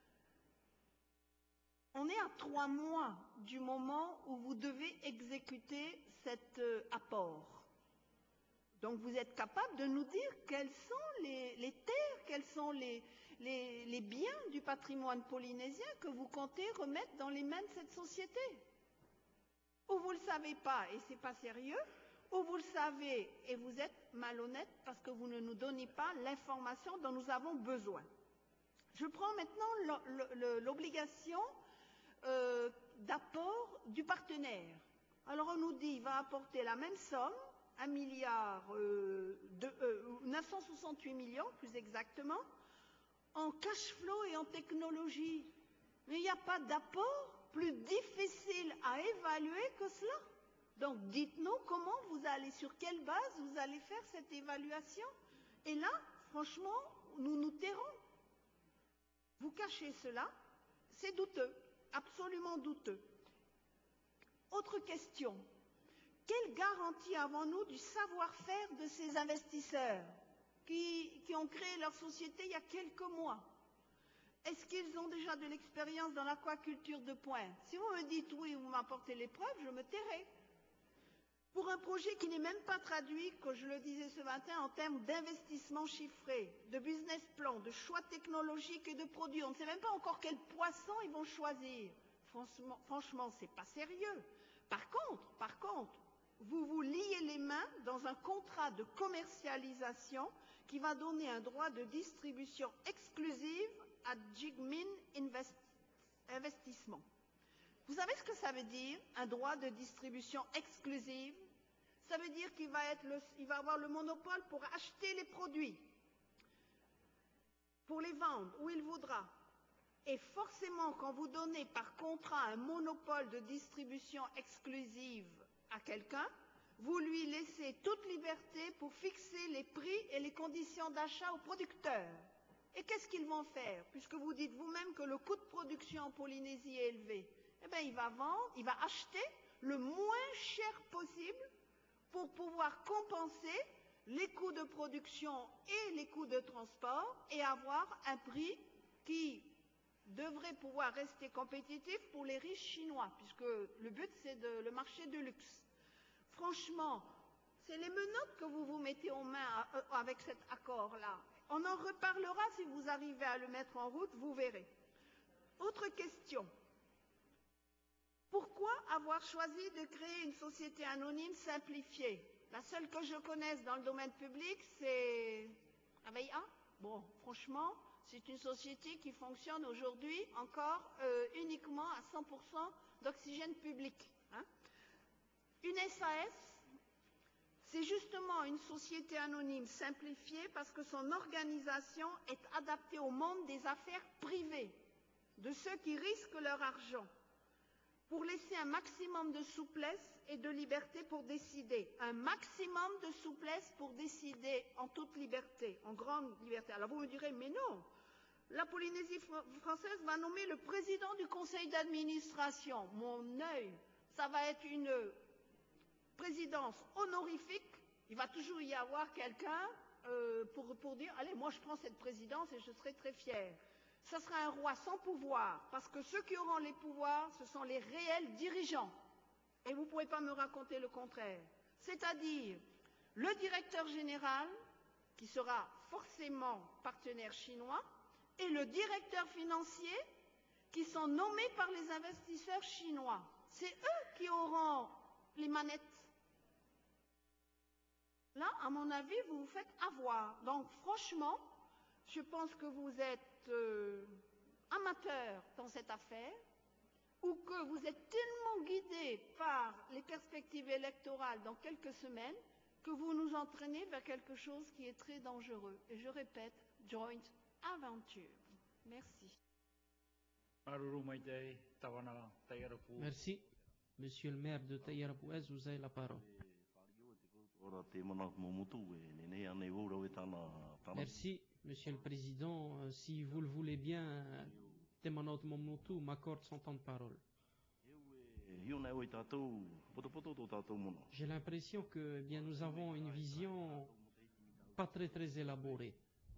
On est à trois mois du moment où vous devez exécuter cet euh, apport. Donc vous êtes capable de nous dire quelles sont les, les terres, quels sont les, les, les biens du patrimoine polynésien que vous comptez remettre dans les mains de cette société. Ou vous ne le savez pas et ce n'est pas sérieux, ou vous le savez et vous êtes malhonnête parce que vous ne nous donnez pas l'information dont nous avons besoin. Je prends maintenant l'obligation euh, d'apport du partenaire. Alors on nous dit qu'il va apporter la même somme, un milliard, euh, de, euh, neuf cent soixante-huit millions plus exactement, en cash flow et en technologie. Mais il n'y a pas d'apport plus difficile à évaluer que cela. Donc dites-nous comment vous allez, sur quelle base vous allez faire cette évaluation. Et là, franchement, nous nous tairons. Vous cachez cela, c'est douteux, absolument douteux. Autre question. Quelle garantie avons-nous du savoir-faire de ces investisseurs qui, qui ont créé leur société il y a quelques mois? Est-ce qu'ils ont déjà de l'expérience dans l'aquaculture de pointe? Si vous me dites oui, vous m'apportez les preuves, je me tairai. Pour un projet qui n'est même pas traduit, comme je le disais ce matin, en termes d'investissement chiffré, de business plan, de choix technologiques et de produits, on ne sait même pas encore quel poisson ils vont choisir. Franchement, franchement, c'est pas sérieux. Par contre, par contre, vous vous liez les mains dans un contrat de commercialisation qui va donner un droit de distribution exclusive à Jigmin Invest, Investissement. Vous savez ce que ça veut dire, un droit de distribution exclusive? Ça veut dire qu'il va, être le, il va avoir le monopole pour acheter les produits, pour les vendre où il voudra. Et forcément, quand vous donnez par contrat un monopole de distribution exclusive à quelqu'un, vous lui laissez toute liberté pour fixer les prix et les conditions d'achat aux producteurs. Et qu'est-ce qu'ils vont faire? Puisque vous dites vous-même que le coût de production en Polynésie est élevé, eh bien, il va vendre, il va acheter le moins cher possible pour pouvoir compenser les coûts de production et les coûts de transport et avoir un prix qui devrait pouvoir rester compétitif pour les riches chinois, puisque le but, c'est de, le marché de luxe. Franchement, c'est les menottes que vous vous mettez aux mains avec cet accord-là. On en reparlera si vous arrivez à le mettre en route, vous verrez. Autre question. Pourquoi avoir choisi de créer une société anonyme simplifiée? La seule que je connaisse dans le domaine public, c'est A V I A. Bon, franchement, c'est une société qui fonctionne aujourd'hui encore euh, uniquement à cent pour cent d'oxygène public. Hein. Une S A S, c'est justement une société anonyme simplifiée parce que son organisation est adaptée au monde des affaires privées, de ceux qui risquent leur argent. pour laisser un maximum de souplesse et de liberté pour décider. Un maximum de souplesse pour décider en toute liberté, en grande liberté. Alors vous me direz, mais non, la Polynésie française va nommer le président du conseil d'administration. Mon œil, ça va être une présidence honorifique. Il va toujours y avoir quelqu'un euh, pour, pour dire, allez, moi je prends cette présidence et je serai très fier. Ce sera un roi sans pouvoir, parce que ceux qui auront les pouvoirs, ce sont les réels dirigeants. Et vous ne pouvez pas me raconter le contraire. C'est-à-dire le directeur général, qui sera forcément partenaire chinois, et le directeur financier, qui sont nommés par les investisseurs chinois. C'est eux qui auront les manettes. Là, à mon avis, vous vous faites avoir. Donc, franchement, je pense que vous êtes euh, amateur dans cette affaire, ou que vous êtes tellement guidé par les perspectives électorales dans quelques semaines que vous nous entraînez vers quelque chose qui est très dangereux. Et je répète, joint aventure. Merci. Merci. Monsieur le maire de Taïrapouez, vous avez la parole. Merci, Monsieur le Président. Si vous le voulez bien, Temanot Momotu m'accorde son temps de parole. J'ai l'impression que eh bien, nous avons une vision pas très très élaborée.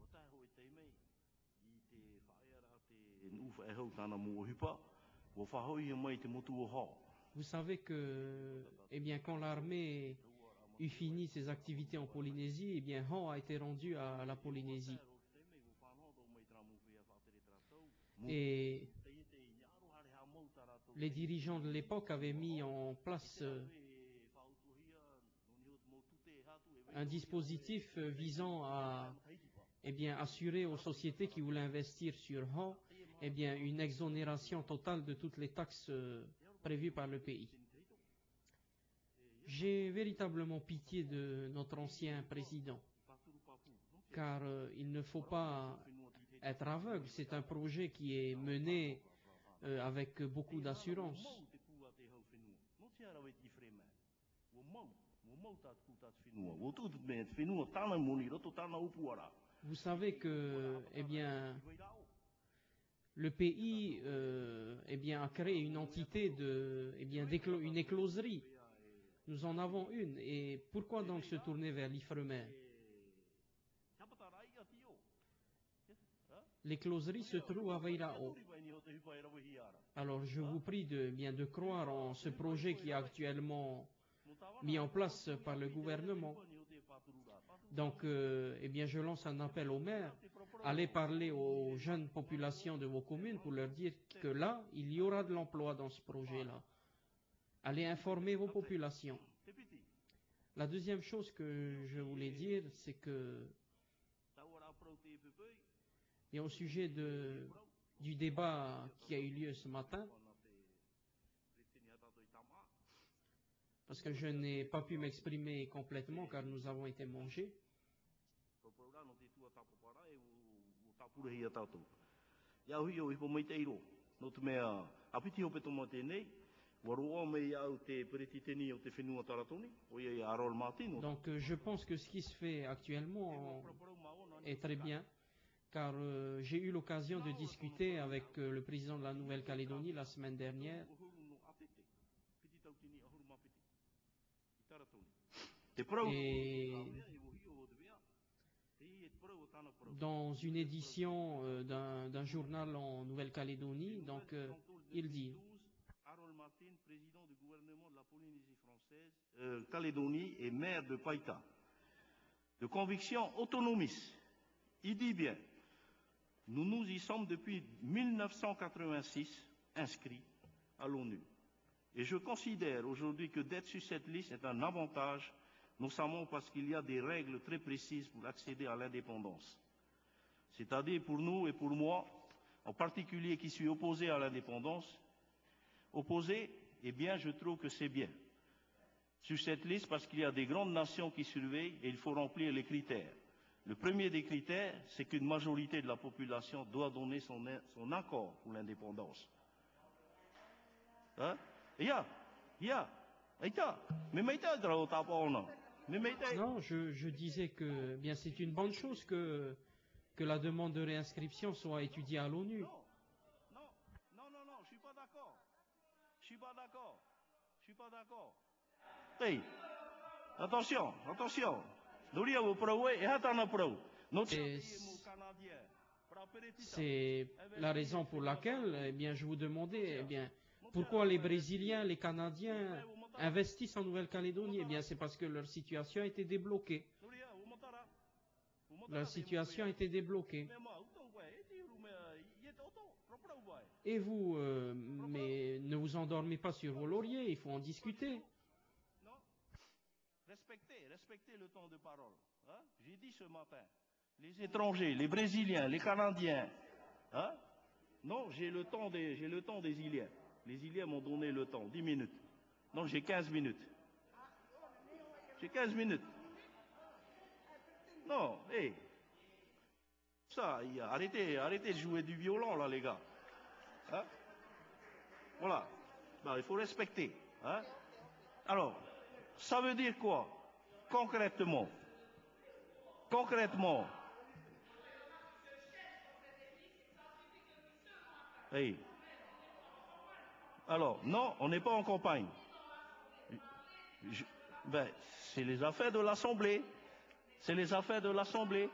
Vous savez que eh bien, quand l'armée eut fini ses activités en Polynésie, eh bien, Han a été rendu à la Polynésie. Et les dirigeants de l'époque avaient mis en place un dispositif visant à eh bien, assurer aux sociétés qui voulaient investir sur Han eh bien, une exonération totale de toutes les taxes prévues par le pays. J'ai véritablement pitié de notre ancien président, car euh, il ne faut pas être aveugle. C'est un projet qui est mené euh, avec beaucoup d'assurance. Vous savez que, eh bien, le pays euh, eh bien, a créé une entité de, eh bien, une écloserie. Nous en avons une. Et pourquoi donc se tourner vers l'Ifremer? L'écloserie se trouve à Vairao. Alors je vous prie de, bien, de croire en ce projet qui est actuellement mis en place par le gouvernement. Donc, euh, eh bien, je lance un appel aux maires. Allez parler aux jeunes populations de vos communes pour leur dire que là, il y aura de l'emploi dans ce projet-là. Allez informer vos populations. La deuxième chose que je voulais dire, c'est que et au sujet de, du débat qui a eu lieu ce matin, parce que je n'ai pas pu m'exprimer complètement car nous avons été mangés. Donc euh, je pense que ce qui se fait actuellement est très bien, car euh, j'ai eu l'occasion de discuter avec euh, le président de la Nouvelle-Calédonie la semaine dernière. Et dans une édition euh, d'un journal en Nouvelle-Calédonie, donc euh, il dit Harold Martin, président du gouvernement de la Polynésie française, euh, Calédonie et maire de Païta, de conviction autonomiste. Il dit bien, nous nous y sommes depuis mille neuf cent quatre-vingt-six inscrits à l'ONU. Et je considère aujourd'hui que d'être sur cette liste est un avantage, notamment parce qu'il y a des règles très précises pour accéder à l'indépendance. C'est-à-dire pour nous et pour moi, en particulier qui suis opposé à l'indépendance, opposé, eh bien, je trouve que c'est bien. Sur cette liste, parce qu'il y a des grandes nations qui surveillent et il faut remplir les critères. Le premier des critères, c'est qu'une majorité de la population doit donner son, son accord pour l'indépendance. Hein? Ya, ya, aïta, mais maïta drao tapona. Non, je, je disais que eh bien c'est une bonne chose que, que la demande de réinscription soit étudiée à l'ONU. Non, non, non, non, non, je suis pas d'accord. Je suis pas d'accord. Je suis pas d'accord. Hey, attention, attention. Doria vous prouver et attends pro. C'est la raison pour laquelle, eh bien, je vous demandais, eh bien, pourquoi les Brésiliens, les Canadiens investissent en Nouvelle-Calédonie. Eh bien, c'est parce que leur situation a été débloquée. Leur situation a été débloquée. Et vous, euh, mais ne vous endormez pas sur vos lauriers, il faut en discuter. Non, respectez, respectez le temps de parole. Hein? J'ai dit ce matin, les étrangers, les Brésiliens, les Canadiens. Hein? Non, j'ai le temps des, j'ai le temps des Iliens. Les Iliens m'ont donné le temps, dix minutes. Non, j'ai quinze minutes. J'ai quinze minutes. Non, hé. Hey. Ça, arrêtez, arrêtez de jouer du violon, là, les gars. Hein? Voilà. Ben, il faut respecter. Hein? Alors, ça veut dire quoi? Concrètement. Concrètement. Hey. Alors, non, on n'est pas en campagne. Je, ben, c'est les affaires de l'Assemblée. C'est les affaires de l'Assemblée.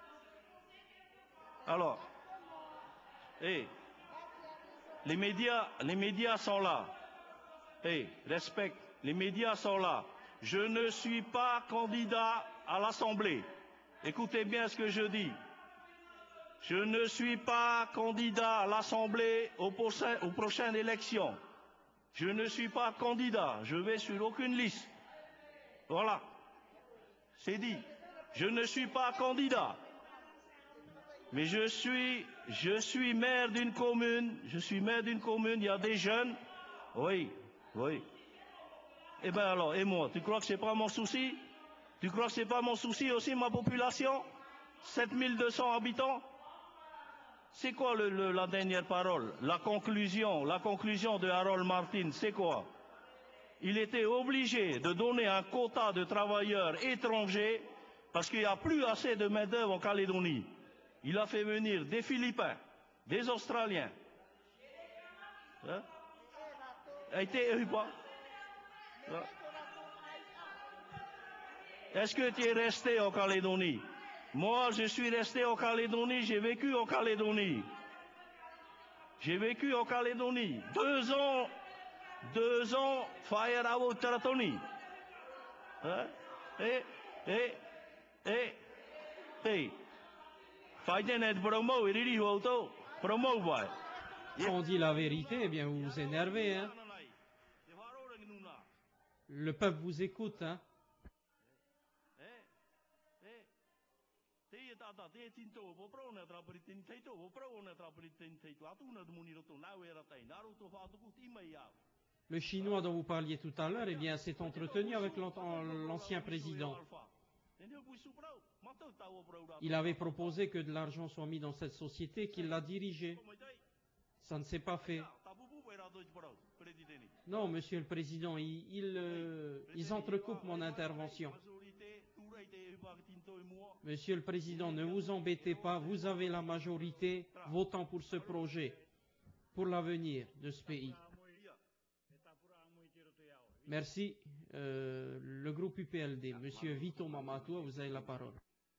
Alors, hey, les médias, les médias sont là. Hey, respecte, les médias sont là. Je ne suis pas candidat à l'Assemblée. Écoutez bien ce que je dis. Je ne suis pas candidat à l'Assemblée aux, aux prochaines élections. Je ne suis pas candidat. Je vais sur aucune liste. Voilà. C'est dit. Je ne suis pas candidat. Mais je suis, je suis maire d'une commune. Je suis maire d'une commune. Il y a des jeunes. Oui, oui. Eh bien alors, et moi, tu crois que c'est pas mon souci? Tu crois que c'est pas mon souci aussi, ma population? sept mille deux cents habitants? C'est quoi le, le, la dernière parole? La conclusion, la conclusion de Harold Martin, c'est quoi? Il était obligé de donner un quota de travailleurs étrangers parce qu'il n'y a plus assez de main-d'œuvre en Calédonie. Il a fait venir des Philippins, des Australiens. Hein? A été ou pas? Hein? Est-ce que tu es resté en Calédonie? Moi, je suis resté en Calédonie, j'ai vécu en Calédonie. J'ai vécu en Calédonie. Deux ans, deux ans, fire à Taratoni. Hein? Et, et, et, et. Quand on dit la vérité, eh bien, vous vous énervez, hein? Le peuple vous écoute, hein? Le chinois dont vous parliez tout à l'heure, eh bien, s'est entretenu avec l'ancien président. Il avait proposé que de l'argent soit mis dans cette société, qu'il l'a dirigée. Ça ne s'est pas fait. Non, Monsieur le Président, ils, ils, euh, ils entrecoupent mon intervention. Monsieur le Président, ne vous embêtez pas, vous avez la majorité, votant pour ce projet, pour l'avenir de ce pays. Merci. Euh, le groupe U P L D, Monsieur Vito Mamatua, vous avez la parole.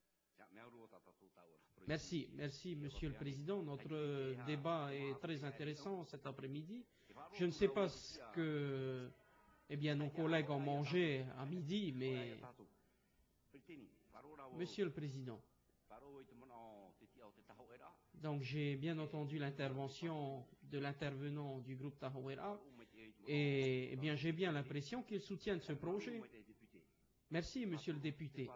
Merci, merci Monsieur le Président. Notre débat est très intéressant cet après-midi. Je ne sais pas ce que eh bien, nos collègues ont mangé à midi, mais Monsieur le Président, donc j'ai bien entendu l'intervention de l'intervenant du groupe Tahawera et eh bien j'ai bien l'impression qu'ils soutiennent ce projet. Merci Monsieur le député.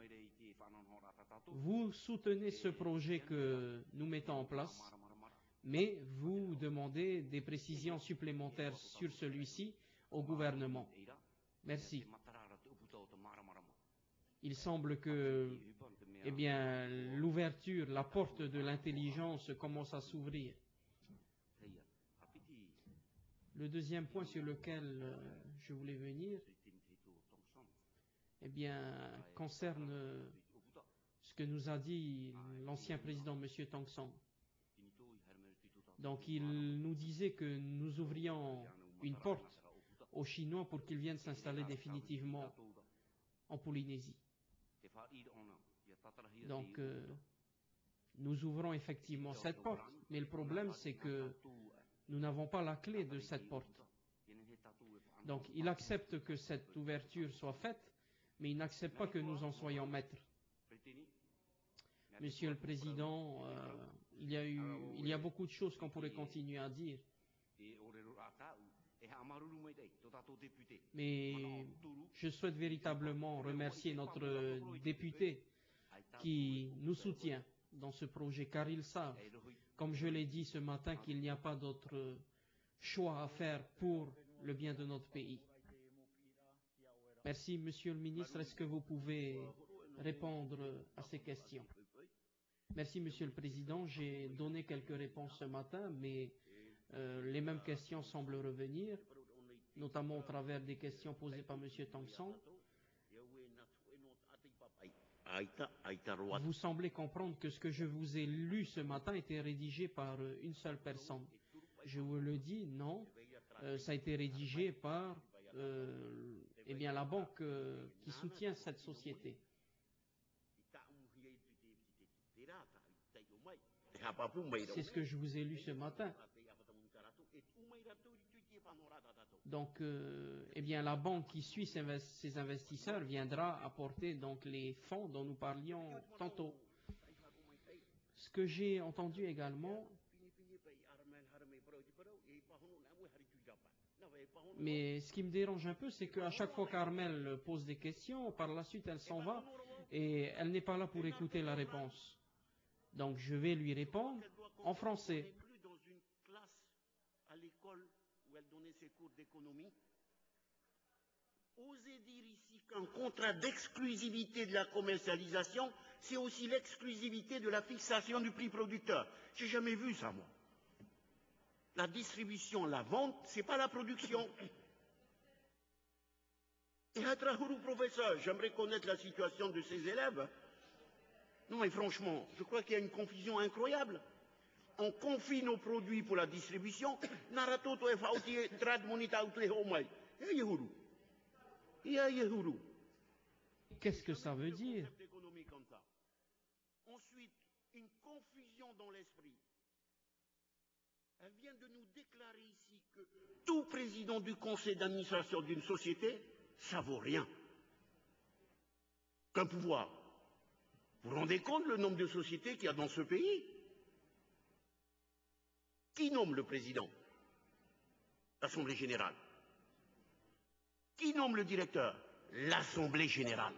Vous soutenez ce projet que nous mettons en place, mais vous demandez des précisions supplémentaires sur celui-ci au gouvernement. Merci. Il semble que eh bien, l'ouverture, la porte de l'intelligence commence à s'ouvrir. Le deuxième point sur lequel euh, je voulais venir, eh bien, concerne euh, ce que nous a dit l'ancien président, M. Tong Song. Donc, il nous disait que nous ouvrions une porte aux Chinois pour qu'ils viennent s'installer définitivement en Polynésie. Donc, euh, nous ouvrons effectivement cette porte, mais le problème, c'est que nous n'avons pas la clé de cette porte. Donc, il accepte que cette ouverture soit faite, mais il n'accepte pas que nous en soyons maîtres. Monsieur le Président, euh, il y a eu, il y a beaucoup de choses qu'on pourrait continuer à dire. Mais je souhaite véritablement remercier notre député qui nous soutient dans ce projet, car ils savent, comme je l'ai dit ce matin, qu'il n'y a pas d'autre choix à faire pour le bien de notre pays. Merci, Monsieur le Ministre. Est-ce que vous pouvez répondre à ces questions? Merci, Monsieur le Président. J'ai donné quelques réponses ce matin, mais euh, les mêmes questions semblent revenir, notamment au travers des questions posées par Monsieur Tong Song. Vous semblez comprendre que ce que je vous ai lu ce matin était rédigé par une seule personne. Je vous le dis, non. Euh, ça a été rédigé par euh, eh bien, la banque euh, qui soutient cette société. C'est ce que je vous ai lu ce matin. Donc, euh, eh bien, la banque qui suit ces investisseurs viendra apporter donc les fonds dont nous parlions tantôt. Ce que j'ai entendu également, mais ce qui me dérange un peu, c'est qu'à chaque fois qu'Armel pose des questions, par la suite elle s'en va et elle n'est pas là pour écouter la réponse. Donc, je vais lui répondre en français. Ses cours d'économie. Osez dire ici qu'un contrat d'exclusivité de la commercialisation, c'est aussi l'exclusivité de la fixation du prix producteur. J'ai jamais vu ça, moi. La distribution, la vente, c'est pas la production. Et à Trahourou, professeur, j'aimerais connaître la situation de ses élèves. Non, mais franchement, je crois qu'il y a une confusion incroyable. On confie nos produits pour la distribution. Qu'est-ce que ça veut dire? Ensuite, une confusion dans l'esprit. Elle vient de nous déclarer ici que tout président du conseil d'administration d'une société, ça vaut rien. Qu'un pouvoir. Vous vous rendez compte le nombre de sociétés qu'il y a dans ce pays? Qui nomme le président? L'Assemblée générale. Qui nomme le directeur? L'Assemblée générale.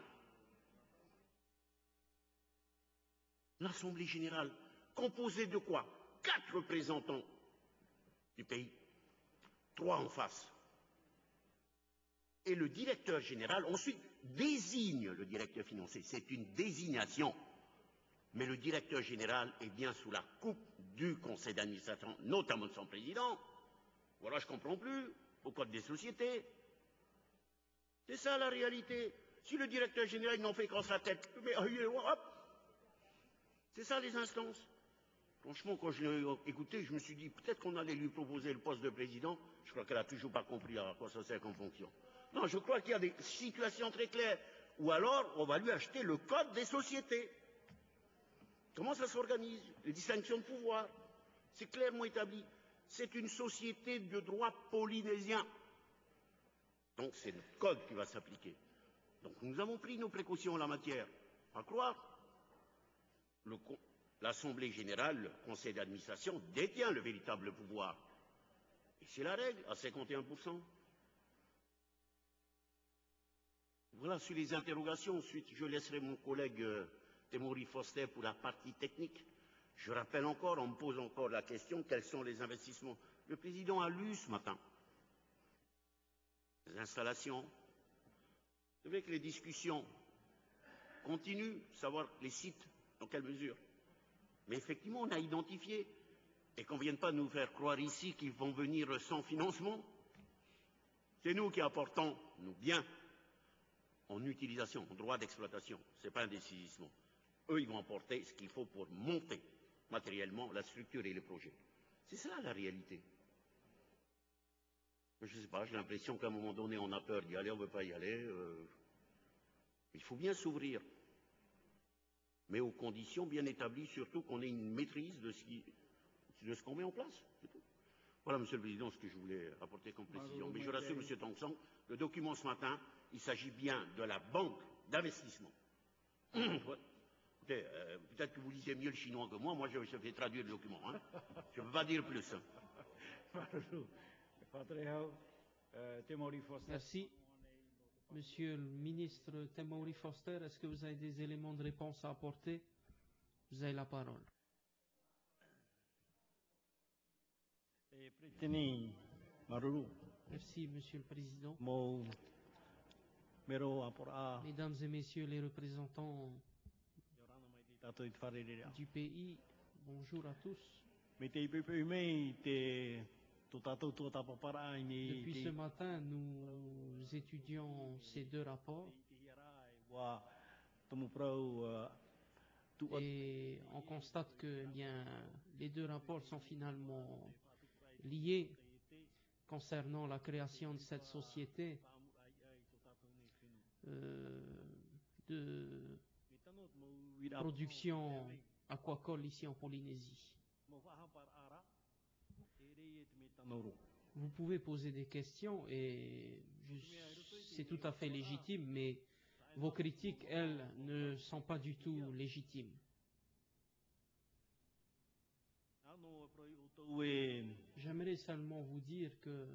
L'Assemblée générale, composée de quoi? Quatre représentants du pays, trois en face. Et le directeur général, ensuite, désigne le directeur financier. C'est une désignation. Mais le directeur général est bien sous la coupe du conseil d'administration, notamment de son président. Voilà, je ne comprends plus, au code des sociétés. C'est ça la réalité. Si le directeur général n'en fait qu'en sa tête, mais hop, c'est ça les instances. Franchement, quand je l'ai écouté, je me suis dit, peut-être qu'on allait lui proposer le poste de président. Je crois qu'elle n'a toujours pas compris à quoi ça sert comme fonction. Non, je crois qu'il y a des situations très claires. Ou alors, on va lui acheter le code des sociétés. Comment ça s'organise? Les distinctions de pouvoir. C'est clairement établi. C'est une société de droit polynésien. Donc c'est le code qui va s'appliquer. Donc nous avons pris nos précautions en la matière. Pas croire. L'Assemblée générale, le conseil d'administration, détient le véritable pouvoir. Et c'est la règle, à cinquante et un pour cent. Voilà sur les interrogations. Ensuite, je laisserai mon collègue euh, Temuri Foster pour la partie technique. Je rappelle encore, on me pose encore la question, quels sont les investissements? Le président a lu ce matin. Les installations. C'est vrai que les discussions continuent, savoir les sites, dans quelle mesure. Mais effectivement, on a identifié Et qu'on ne vienne pas nous faire croire ici qu'ils vont venir sans financement. C'est nous qui apportons nos biens en utilisation, en droit d'exploitation. Ce n'est pas un décisissement. Eux, ils vont apporter ce qu'il faut pour monter matériellement la structure et les projets. C'est ça la réalité. Je ne sais pas, j'ai l'impression qu'à un moment donné, on a peur d'y aller, on ne veut pas y aller. Euh... Il faut bien s'ouvrir. Mais aux conditions bien établies, surtout qu'on ait une maîtrise de ce qui... de ce qu'on met en place. Voilà, Monsieur le Président, ce que je voulais apporter comme précision. Mais je rassure M. Tongson, le document ce matin, il s'agit bien de la banque d'investissement. Écoutez, euh, peut-être que vous lisez mieux le chinois que moi, moi je, je vais traduire le document. Hein. Je ne peux pas dire plus. Hein. Merci. Monsieur le ministre Temouri Foster, est-ce que vous avez des éléments de réponse à apporter? Vous avez la parole. Merci, Monsieur le Président. Mesdames et Messieurs les représentants du pays, bonjour à tous. Depuis ce matin, nous étudions ces deux rapports et on constate que eh bien, les deux rapports sont finalement liés concernant la création de cette société euh, de production aquacole ici en Polynésie. Vous pouvez poser des questions et c'est tout à fait légitime, mais vos critiques, elles, ne sont pas du tout légitimes. J'aimerais seulement vous dire que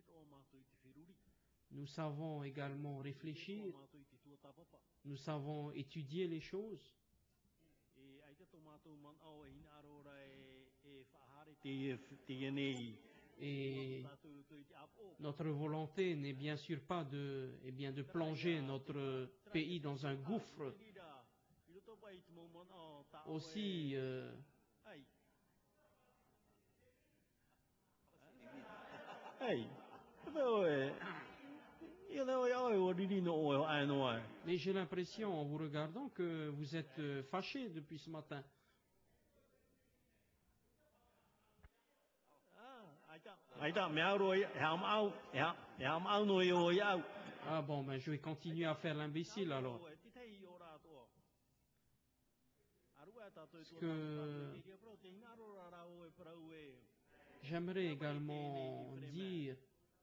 nous savons également réfléchir, nous savons étudier les choses. Et notre volonté n'est bien sûr pas de, eh bien, de plonger notre pays dans un gouffre. Aussi, euh, mais j'ai l'impression en vous regardant que vous êtes fâché depuis ce matin. Ah bon, ben je vais continuer à faire l'imbécile alors. Parce que j'aimerais également dire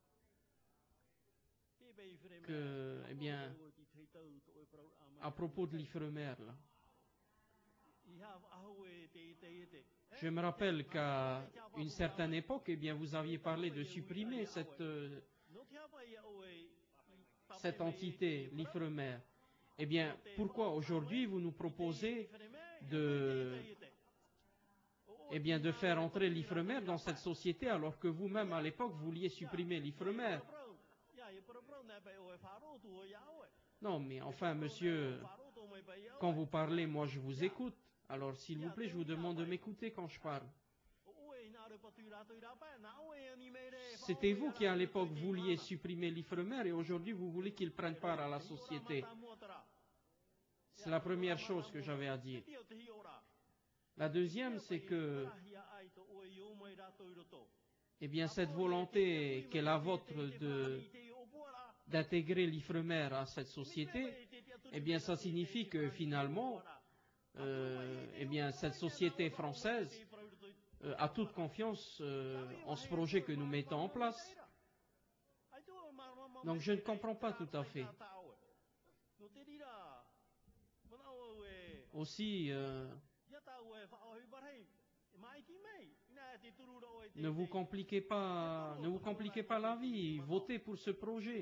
que, eh bien, à propos de l'Ifremer, là, je me rappelle qu'à une certaine époque, eh bien, vous aviez parlé de supprimer cette, euh, cette entité, l'Ifremer. Eh bien, pourquoi aujourd'hui vous nous proposez de, eh bien, de faire entrer l'Ifremer dans cette société alors que vous-même à l'époque vouliez supprimer l'Ifremer? Non, mais enfin, monsieur, quand vous parlez, moi je vous écoute. Alors, s'il vous plaît, je vous demande de m'écouter quand je parle. C'était vous qui, à l'époque, vouliez supprimer l'Ifremer et aujourd'hui, vous voulez qu'il prenne part à la société. C'est la première chose que j'avais à dire. La deuxième, c'est que, eh bien, cette volonté qui est la vôtre de, d'intégrer l'Ifremer à cette société, eh bien, ça signifie que, finalement, Euh, eh bien, cette société française euh, a toute confiance euh, en ce projet que nous mettons en place. Donc, je ne comprends pas tout à fait. Aussi, euh, ne vous compliquez pas, ne vous compliquez pas la vie. Votez pour ce projet.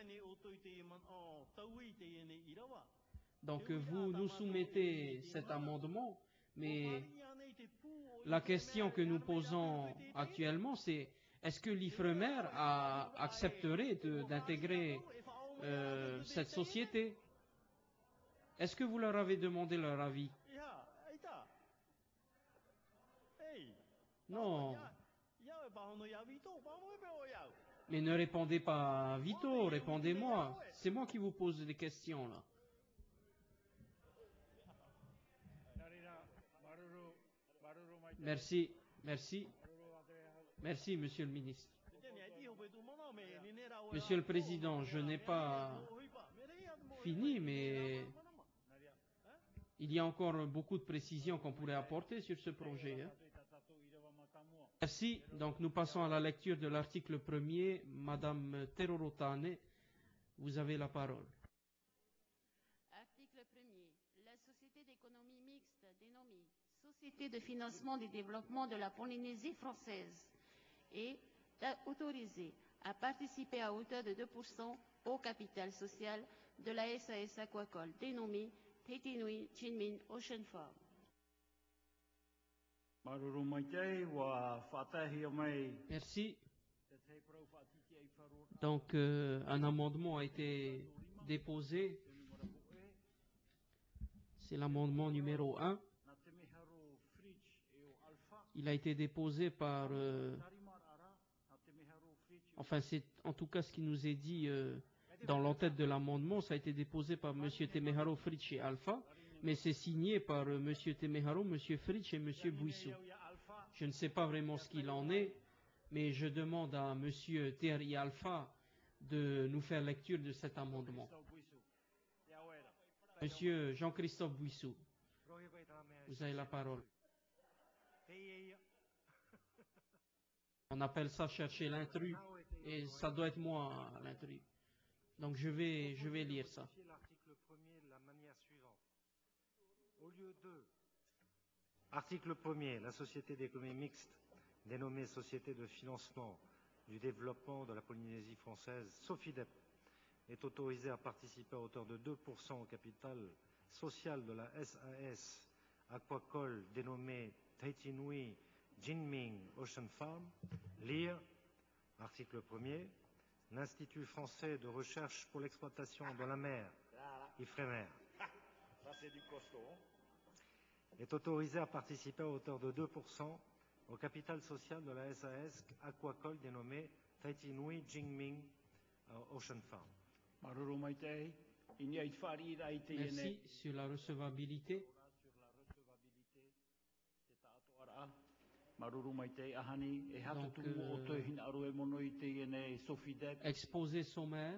Donc vous nous soumettez cet amendement, mais la question que nous posons actuellement, c'est est-ce que l'Ifremer a, accepterait de, d'intégrer euh, cette société? Est-ce que vous leur avez demandé leur avis? Non. Mais ne répondez pas à Vito, répondez-moi. C'est moi qui vous pose des questions là. Merci, merci. Merci, Monsieur le ministre. Monsieur le Président, je n'ai pas fini, mais il y a encore beaucoup de précisions qu'on pourrait apporter sur ce projet. Hein. Merci. Donc nous passons à la lecture de l'article premier. Madame Terorotane, vous avez la parole. Article premier. La société d'économie mixte dénommée Société de financement du développement de la Polynésie française est autorisée à participer à hauteur de deux pour cent au capital social de la S A S Aquacole dénommée Teitinui Jinmin Ocean Farm. Merci. Donc, euh, un amendement a été déposé. C'est l'amendement numéro un. Il a été déposé par... Euh, enfin, c'est en tout cas ce qui nous est dit euh, dans l'entête de l'amendement. Ça a été déposé par M. Temeharo Fritsch et Alpha, mais c'est signé par euh, M. Temeharo, M. Fritsch et M. Bouissou. Je ne sais pas vraiment ce qu'il en est, mais je demande à M. Terry Alpha de nous faire lecture de cet amendement. Monsieur Jean-Christophe Bouissou, vous avez la parole. On appelle ça chercher l'intrus, et ça doit être moi l'intrus. Donc je vais, je vais lire ça. L'article premier de la manière suivante. Au lieu de article premier, la société d'économie mixte, dénommée Société de financement du développement de la Polynésie française, SOFIDEP, est autorisée à participer à hauteur de deux pour cent au capital social de la S A S Aquacole dénommée Teitinui Jinming Ocean Farm. Lire, article premier, l'Institut français de recherche pour l'exploitation de la mer, IFREMER, est autorisé à participer à hauteur de deux pour cent au capital social de la S A S Aquacole dénommée Teitinui Jinming Ocean Farm. Merci. Sur la recevabilité. Donc, euh, exposer sommaire.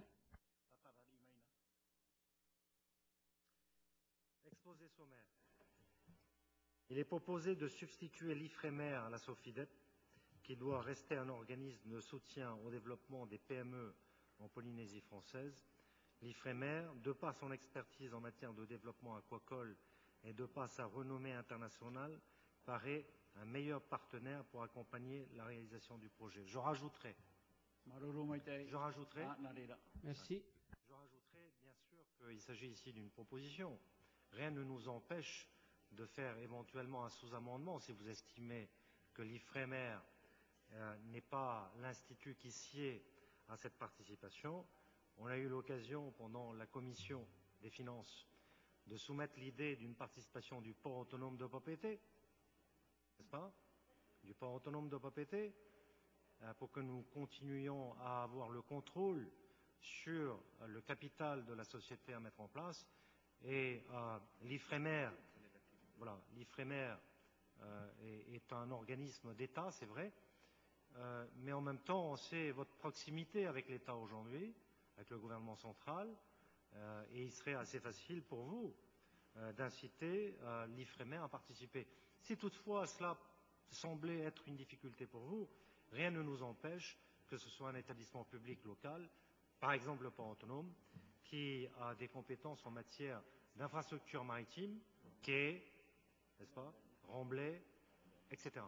Exposé sommaire. Il est proposé de substituer l'IFREMER à la SOFIDEP, qui doit rester un organisme de soutien au développement des P M E en Polynésie française. L'IFREMER, de par son expertise en matière de développement aquacole et de par sa renommée internationale, paraît un meilleur partenaire pour accompagner la réalisation du projet. Je rajouterai. Je rajouterai. Merci. Je rajouterai, bien sûr, qu'il s'agit ici d'une proposition. Rien ne nous empêche de faire éventuellement un sous-amendement si vous estimez que l'IFREMER euh, n'est pas l'institut qui sied à cette participation. On a eu l'occasion, pendant la commission des finances, de soumettre l'idée d'une participation du port autonome de Papeete, n'est-ce pas? Du port autonome de Papeete, euh, pour que nous continuions à avoir le contrôle sur euh, le capital de la société à mettre en place. Et euh, l'IFREMER, voilà, l'IFREMER euh, est, est un organisme d'État, c'est vrai, euh, mais en même temps, on sait votre proximité avec l'État aujourd'hui, avec le gouvernement central, euh, et il serait assez facile pour vous euh, d'inciter euh, l'IFREMER à participer. Si toutefois cela semblait être une difficulté pour vous, rien ne nous empêche que ce soit un établissement public local, par exemple le port autonome, qui a des compétences en matière d'infrastructures maritimes, quais, n'est-ce pas, remblais, et cetera.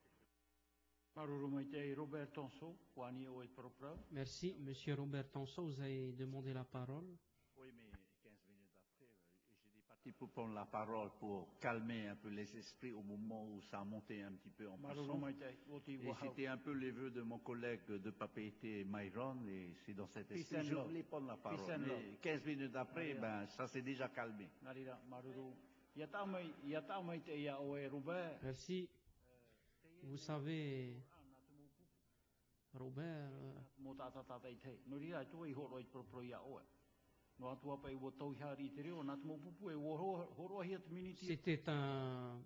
Merci. Monsieur Robert Tonso, vous avez demandé la parole. Oui, mais quinze minutes après, j'étais parti pour prendre la parole pour calmer un peu les esprits au moment où ça a monté un petit peu en puissance. Et c'était un peu les vœux de mon collègue de Papeete, Myron, et c'est dans cet esprit que je voulais prendre la parole. Mais quinze minutes après, ben, ça s'est déjà calmé. Merci. Vous savez, Robert, euh, c'était un,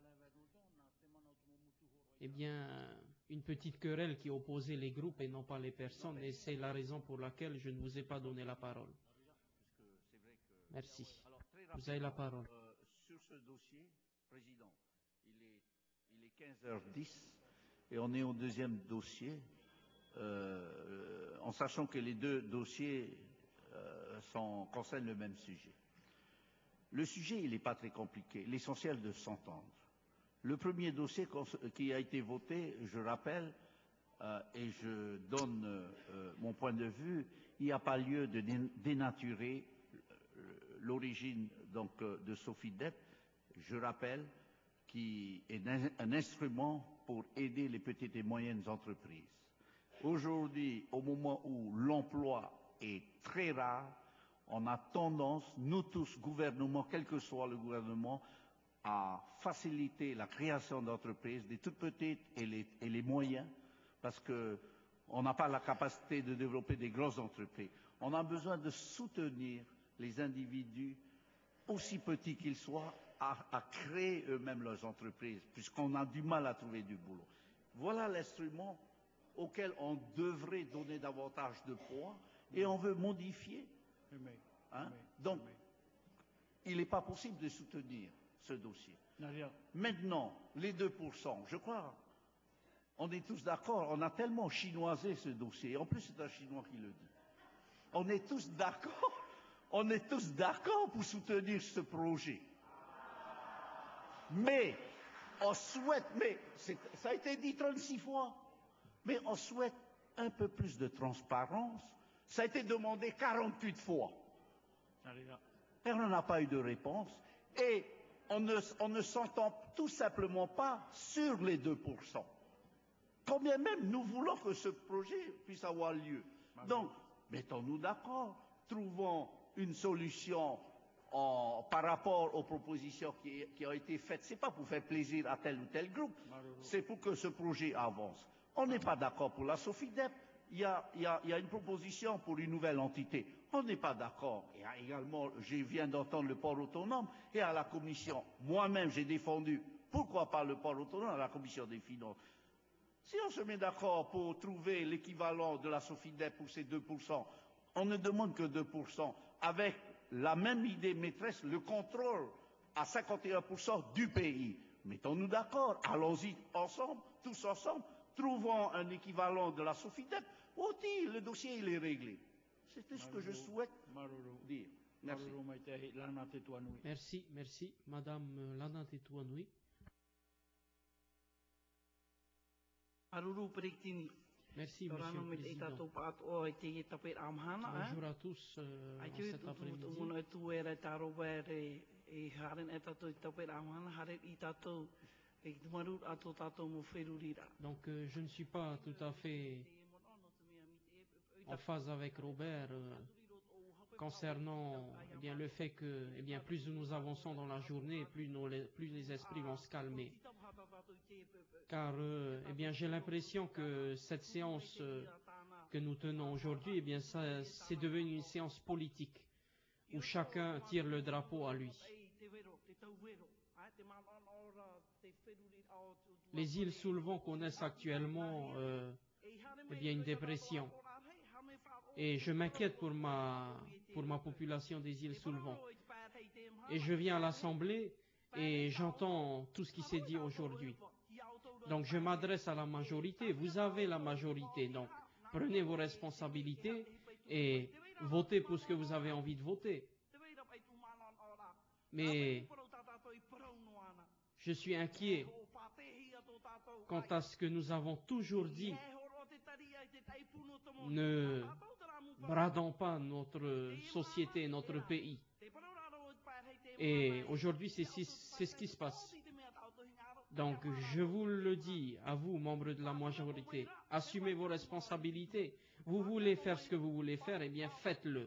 eh bien, une petite querelle qui opposait les groupes et non pas les personnes, et c'est la raison pour laquelle je ne vous ai pas donné la parole. Merci. Vous avez la parole. Euh, sur ce dossier, Président, il est, il est quinze heures dix et on est au deuxième dossier, euh, en sachant que les deux dossiers euh, sont, concernent le même sujet. Le sujet, il n'est pas très compliqué. L'essentiel de s'entendre. Le premier dossier qui a été voté, je rappelle, euh, et je donne euh, mon point de vue, il n'y a pas lieu de dénaturer l'origine donc de SOFIDEP, je rappelle, qui est un, un instrument pour aider les petites et moyennes entreprises. Aujourd'hui, au moment où l'emploi est très rare, on a tendance, nous tous, gouvernement, quel que soit le gouvernement, à faciliter la création d'entreprises, des toutes petites et les, et les moyens, parce qu'on n'a pas la capacité de développer des grosses entreprises. On a besoin de soutenir les individus, aussi petits qu'ils soient, à, à créer eux-mêmes leurs entreprises, puisqu'on a du mal à trouver du boulot. Voilà l'instrument auquel on devrait donner davantage de poids, et on veut modifier. Hein? Donc, il n'est pas possible de soutenir ce dossier. Maintenant, les deux pour cent, je crois, on est tous d'accord, on a tellement chinoisé ce dossier, en plus c'est un Chinois qui le dit. On est tous d'accord. On est tous d'accord pour soutenir ce projet. Mais on souhaite, mais ça a été dit trente-six fois, mais on souhaite un peu plus de transparence. Ça a été demandé quarante-huit fois. Et on n'a pas eu de réponse. Et on ne, on ne s'entend tout simplement pas sur les deux pour cent. Combien même nous voulons que ce projet puisse avoir lieu. Donc, mettons-nous d'accord, trouvons une solution en, par rapport aux propositions qui, qui ont été faites. Ce n'est pas pour faire plaisir à tel ou tel groupe, c'est pour que ce projet avance. On n'est pas d'accord pour la SOFIDEP, il y a, il y a, il y a une proposition pour une nouvelle entité. On n'est pas d'accord. Et également, je viens d'entendre le port autonome, et à la commission, moi-même j'ai défendu, pourquoi pas le port autonome à la commission des finances. Si on se met d'accord pour trouver l'équivalent de la SOFIDEP pour ces deux pour cent, on ne demande que deux pour cent, avec la même idée maîtresse, le contrôle à cinquante et un pour cent du pays. Mettons-nous d'accord, allons-y ensemble, tous ensemble, trouvons un équivalent de la SOFIDEP. Oti, le dossier il est réglé. C'est ce que je souhaite dire. Merci. Merci, merci. Madame Lana Tetouanoui. Merci, Monsieur le Président. Bonjour à tous euh, en cet après-midi. Donc, euh, je ne suis pas tout à fait en phase avec Robert euh, concernant eh bien, le fait que eh bien, plus nous avançons dans la journée, plus, nos, les, plus les esprits vont se calmer. Car euh, eh bien, j'ai l'impression que cette séance euh, que nous tenons aujourd'hui, eh bien, ça, c'est devenu une séance politique où chacun tire le drapeau à lui. Les îles sous le vent connaissent actuellement euh, eh bien, une dépression. Et je m'inquiète pour ma, pour ma population des îles sous le vent. Et je viens à l'Assemblée et j'entends tout ce qui s'est dit aujourd'hui. Donc je m'adresse à la majorité. Vous avez la majorité, donc prenez vos responsabilités et votez pour ce que vous avez envie de voter. Mais je suis inquiet quant à ce que nous avons toujours dit. Ne bradons pas notre société, notre pays. Et aujourd'hui, c'est ce qui se passe. Donc, je vous le dis, à vous, membres de la majorité, assumez vos responsabilités. Vous voulez faire ce que vous voulez faire, eh bien, faites-le.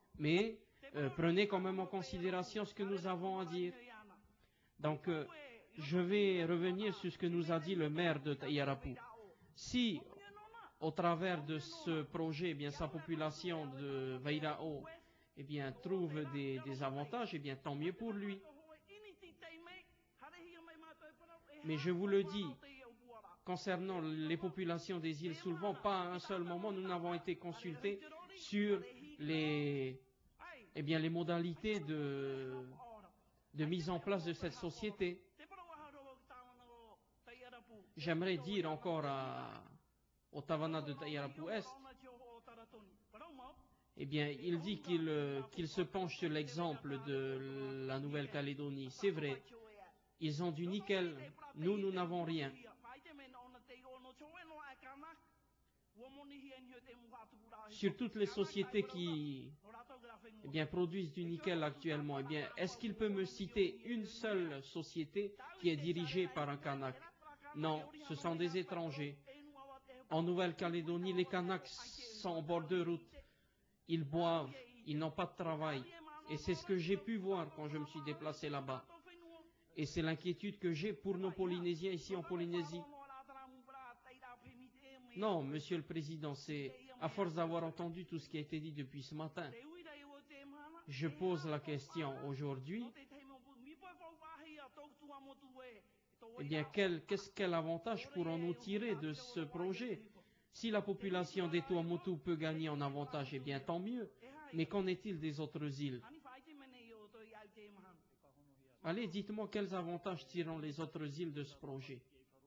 Mais, euh, prenez quand même en considération ce que nous avons à dire. Donc, euh, je vais revenir sur ce que nous a dit le maire de Tayarapu. Si, au travers de ce projet, eh bien, sa population de Vairao eh bien, trouve des, des avantages, eh bien, tant mieux pour lui. Mais je vous le dis, concernant les populations des îles Soulvan, pas à un seul moment nous n'avons été consultés sur les, eh bien, les modalités de, de mise en place de cette société. J'aimerais dire encore à, au Tavana de Tayarapu Est, eh bien, il dit qu'il euh, qu'il se penche sur l'exemple de la Nouvelle-Calédonie. C'est vrai, ils ont du nickel, nous, nous n'avons rien. Sur toutes les sociétés qui eh bien, produisent du nickel actuellement, eh bien, est-ce qu'il peut me citer une seule société qui est dirigée par un Kanak? Non, ce sont des étrangers. En Nouvelle-Calédonie, les Kanaks sont en bord de route. Ils boivent, ils n'ont pas de travail. Et c'est ce que j'ai pu voir quand je me suis déplacé là-bas. Et c'est l'inquiétude que j'ai pour nos Polynésiens ici en Polynésie. Non, Monsieur le Président, c'est à force d'avoir entendu tout ce qui a été dit depuis ce matin. Je pose la question aujourd'hui. Eh bien, quel, qu'est-ce, quel avantage pourrons-nous tirer de ce projet? Si la population des Tuamotu peut gagner en avantage, eh bien, tant mieux. Mais qu'en est-il des autres îles? Allez, dites-moi quels avantages tireront les autres îles de ce projet.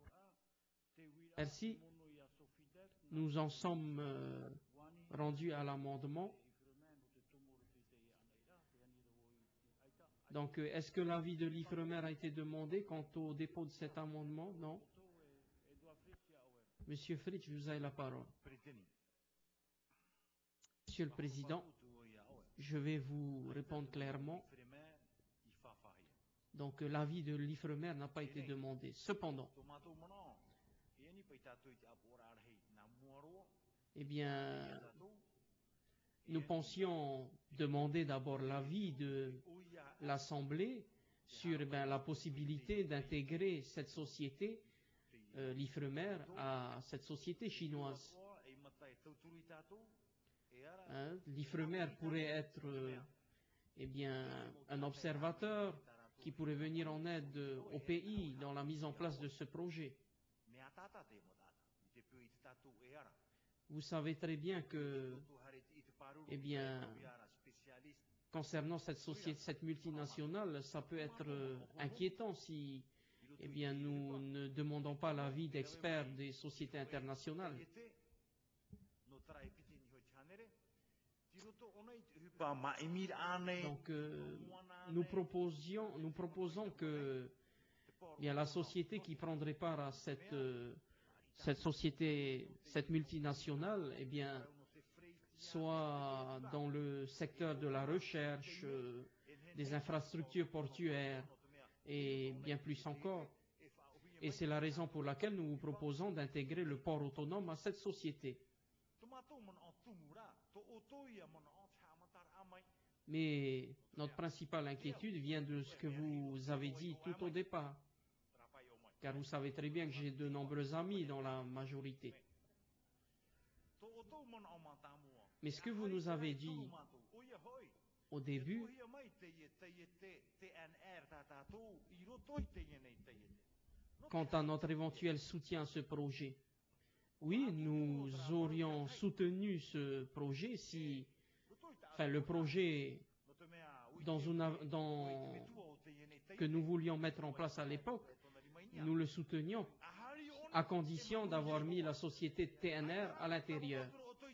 Merci. Nous en sommes euh, rendus à l'amendement. Donc, euh, est-ce que l'avis de l'Ifremer a été demandé quant au dépôt de cet amendement? Non. Monsieur Fritsch, vous avez la parole. Monsieur le Président, je vais vous répondre clairement. Donc, euh, l'avis de l'Ifremer n'a pas été demandé. Cependant, eh bien, nous pensions demander d'abord l'avis de l'Assemblée sur eh bien, la possibilité d'intégrer cette société, euh, l'Ifremer, à cette société chinoise. Hein, L'Ifremer pourrait être euh, eh bien, un observateur qui pourrait venir en aide euh, au pays dans la mise en place de ce projet. Vous savez très bien que, eh bien, concernant cette société, cette multinationale, ça peut être euh, inquiétant si, eh bien, nous ne demandons pas l'avis d'experts des sociétés internationales. Donc, euh, nous proposions, nous proposons que, eh bien, la société qui prendrait part à cette euh, cette société, cette multinationale, eh bien, soit dans le secteur de la recherche, euh, des infrastructures portuaires et bien plus encore. Et c'est la raison pour laquelle nous vous proposons d'intégrer le port autonome à cette société. Mais notre principale inquiétude vient de ce que vous avez dit tout au départ. Car vous savez très bien que j'ai de nombreux amis dans la majorité. Mais ce que vous nous avez dit au début, quant à notre éventuel soutien à ce projet, oui, nous aurions soutenu ce projet si, enfin, le projet dans une, dans, que nous voulions mettre en place à l'époque, nous le soutenions à condition d'avoir mis la société T N R à l'intérieur.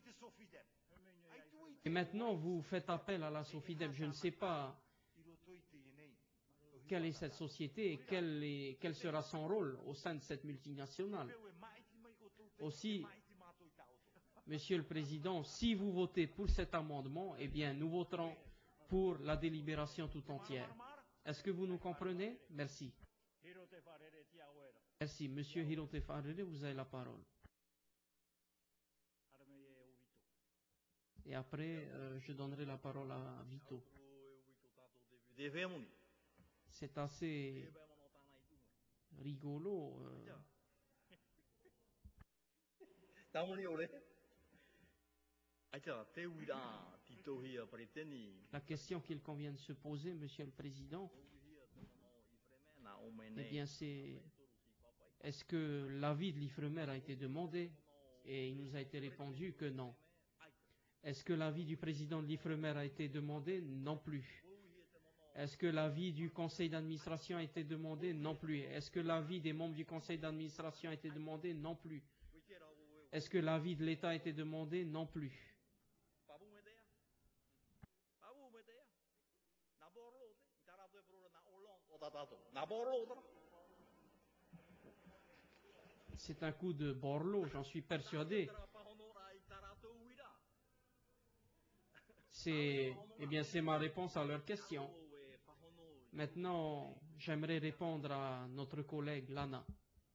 Et maintenant, vous faites appel à la SOFIDEP. Je ne sais pas quelle est cette société et quel, est, quel sera son rôle au sein de cette multinationale. Aussi, Monsieur le Président, si vous votez pour cet amendement, eh bien, nous voterons pour la délibération tout entière. Est-ce que vous nous comprenez? Merci. Merci. Monsieur Hirote Farere, vous avez la parole. Et après, euh, je donnerai la parole à Vito. C'est assez rigolo. euh, La question qu'il convient de se poser, Monsieur le Président, eh bien, c'est est-ce que l'avis de l'Ifremer a été demandé? Et il nous a été répondu que non. Est-ce que l'avis du président de l'Ifremer a été demandé? Non plus. Est-ce que l'avis du conseil d'administration a été demandé? Non plus. Est-ce que l'avis des membres du conseil d'administration a été demandé? Non plus. Est-ce que l'avis de l'État a été demandé? Non plus. C'est un coup de Borloo, j'en suis persuadé. C'est, eh bien, c'est ma réponse à leur question. Maintenant, j'aimerais répondre à notre collègue Lana.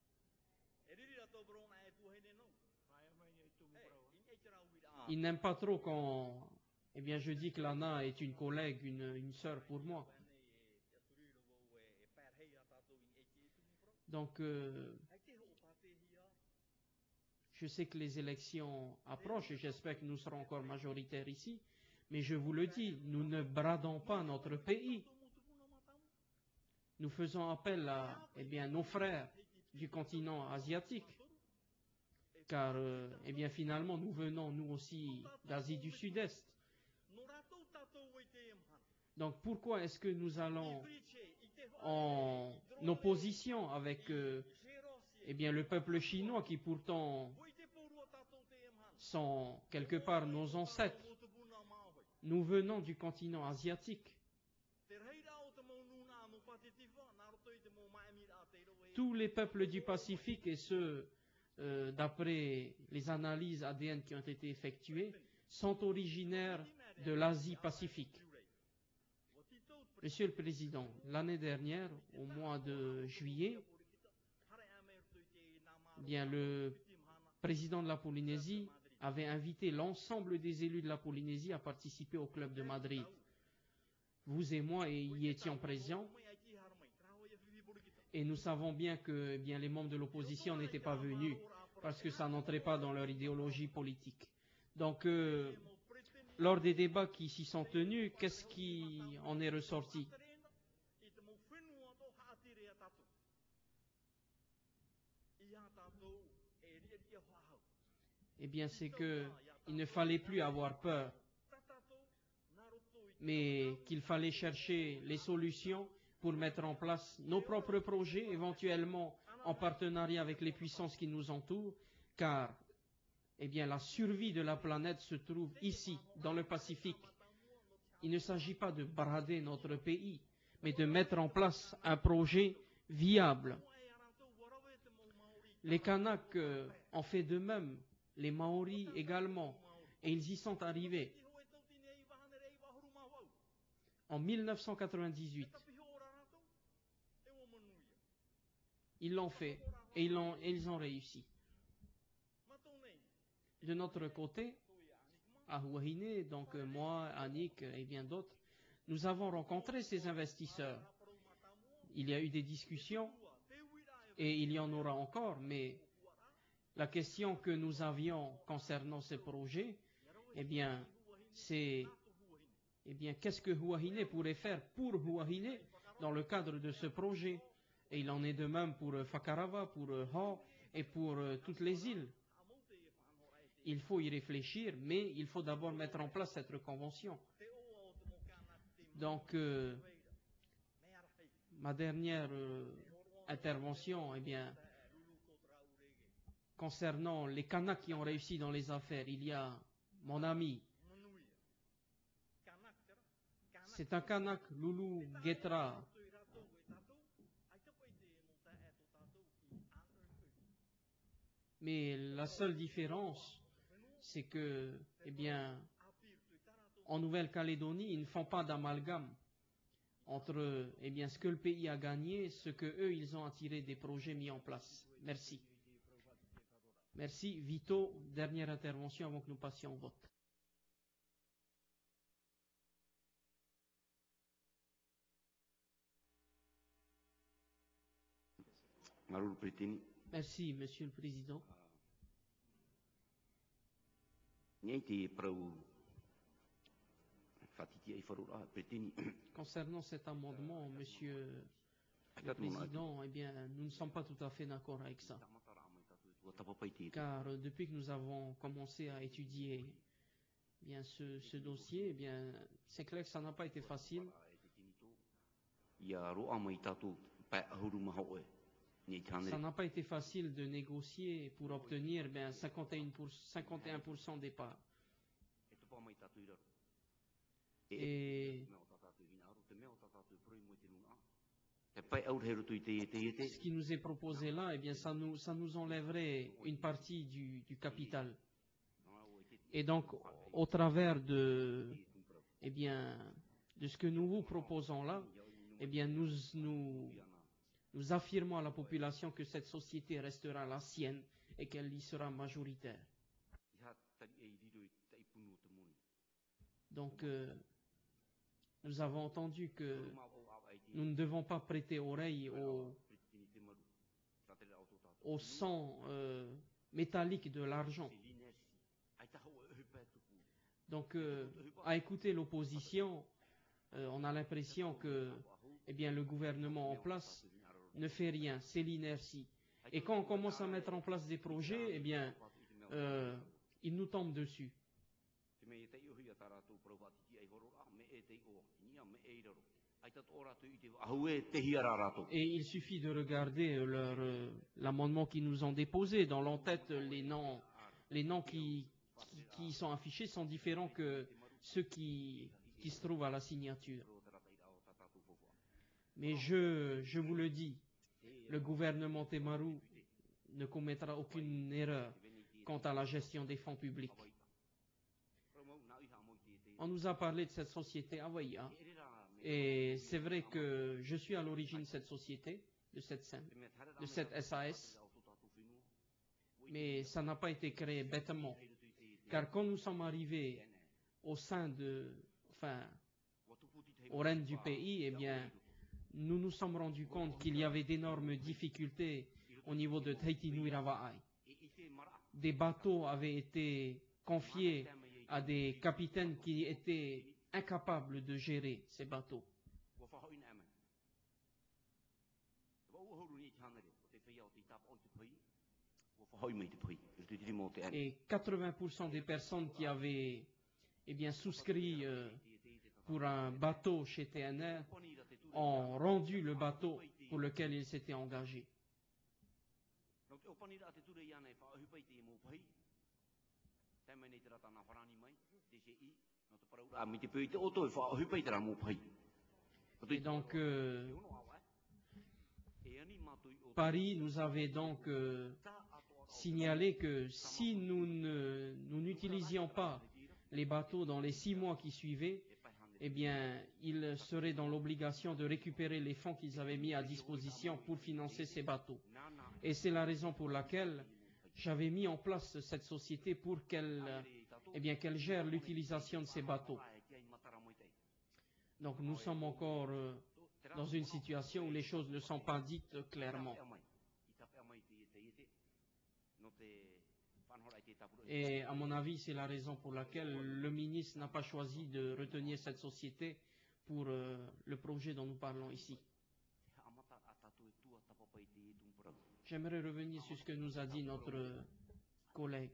Il n'aime pas trop quand, eh bien, je dis que Lana est une collègue, une, une sœur pour moi. Donc, euh, je sais que les élections approchent et j'espère que nous serons encore majoritaires ici, mais je vous le dis, nous ne bradons pas notre pays. Nous faisons appel à, eh bien, nos frères du continent asiatique, car, euh, eh bien, finalement, nous venons, nous aussi, d'Asie du Sud-Est. Donc, pourquoi est-ce que nous allons en opposition avec, euh, eh bien, le peuple chinois qui, pourtant, sont quelque part nos ancêtres? Nous venons du continent asiatique. Tous les peuples du Pacifique et ceux, euh, d'après les analyses A D N qui ont été effectuées, sont originaires de l'Asie-Pacifique. Monsieur le Président, l'année dernière, au mois de juillet, bien, le président de la Polynésie avait invité l'ensemble des élus de la Polynésie à participer au club de Madrid. Vous et moi y étions présents. Et nous savons bien que eh bien, les membres de l'opposition n'étaient pas venus parce que ça n'entrait pas dans leur idéologie politique. Donc, euh, lors des débats qui s'y sont tenus, qu'est-ce qui en est ressorti? Eh bien, c'est qu'il ne fallait plus avoir peur, mais qu'il fallait chercher les solutions pour mettre en place nos propres projets, éventuellement en partenariat avec les puissances qui nous entourent, car eh bien, la survie de la planète se trouve ici, dans le Pacifique. Il ne s'agit pas de brader notre pays, mais de mettre en place un projet viable. Les Kanaks euh, ont fait de même, les Maoris également, et ils y sont arrivés. En mille neuf cent quatre-vingt-dix-huit, ils l'ont fait et ils, ont, et ils ont réussi. De notre côté, à Huahine, donc euh, moi, Annick et bien d'autres, nous avons rencontré ces investisseurs. Il y a eu des discussions et il y en aura encore, mais la question que nous avions concernant ce projet, eh bien, c'est eh bien, qu'est-ce que Huahine pourrait faire pour Huahine dans le cadre de ce projet? Et il en est de même pour euh, Fakarava, pour euh, Hau et pour euh, toutes les îles. Il faut y réfléchir, mais il faut d'abord mettre en place cette convention. Donc, euh, ma dernière euh, intervention, eh bien, concernant les Kanaks qui ont réussi dans les affaires, il y a mon ami. C'est un Kanak, Loulou Guetra. Mais la seule différence, c'est que, eh bien, en Nouvelle-Calédonie, ils ne font pas d'amalgame entre, eh bien, ce que le pays a gagné, ce que eux, ils ont attiré des projets mis en place. Merci. Merci. Vito, dernière intervention avant que nous passions au vote. Merci, Monsieur le Président. Concernant cet amendement, Monsieur le Président, eh bien, nous ne sommes pas tout à fait d'accord avec ça. Car euh, depuis que nous avons commencé à étudier eh bien, ce, ce dossier, eh bien, c'est clair que ça n'a pas été facile. Ça n'a pas été facile de négocier pour obtenir eh bien, cinquante et un pour cent, cinquante et un pour cent des parts. Et ce qui nous est proposé là, eh bien, ça nous, ça nous enlèverait une partie du, du capital. Et donc, au travers de, eh bien, de ce que nous vous proposons là, eh bien, nous, nous, nous affirmons à la population que cette société restera la sienne et qu'elle y sera majoritaire. Donc, euh, nous avons entendu que nous ne devons pas prêter oreille au, au sang euh, métallique de l'argent. Donc, euh, à écouter l'opposition, euh, on a l'impression que eh bien, le gouvernement en place ne fait rien, c'est l'inertie. Et quand on commence à mettre en place des projets, eh bien, euh, ils nous tombent dessus. Et il suffit de regarder leur, euh, l'amendement qu'ils nous ont déposé. Dans l'entête, les noms, les noms qui, qui, qui sont affichés sont différents que ceux qui, qui se trouvent à la signature. Mais je, je vous le dis, le gouvernement Temaru ne commettra aucune erreur quant à la gestion des fonds publics. On nous a parlé de cette société Avaya. Et c'est vrai que je suis à l'origine de cette société, de cette, de cette S A S, mais ça n'a pas été créé bêtement. Car quand nous sommes arrivés au sein de, enfin, au règne du pays, eh bien, nous nous sommes rendus compte qu'il y avait d'énormes difficultés au niveau de Tahiti Nui Rava'ai. Des bateaux avaient été confiés à des capitaines qui étaient incapables de gérer ces bateaux. Et quatre-vingts pour cent des personnes qui avaient eh bien, souscrit euh, pour un bateau chez T N R ont rendu le bateau pour lequel ils s'étaient engagés. Et donc, euh, Paris nous avait donc euh, signalé que si nous ne, nous n'utilisions pas les bateaux dans les six mois qui suivaient, eh bien, ils seraient dans l'obligation de récupérer les fonds qu'ils avaient mis à disposition pour financer ces bateaux. Et c'est la raison pour laquelle j'avais mis en place cette société pour qu'elle, eh bien, qu'elle gère l'utilisation de ces bateaux. Donc nous sommes encore euh, dans une situation où les choses ne sont pas dites clairement. Et à mon avis, c'est la raison pour laquelle le ministre n'a pas choisi de retenir cette société pour euh, le projet dont nous parlons ici. J'aimerais revenir sur ce que nous a dit notre collègue.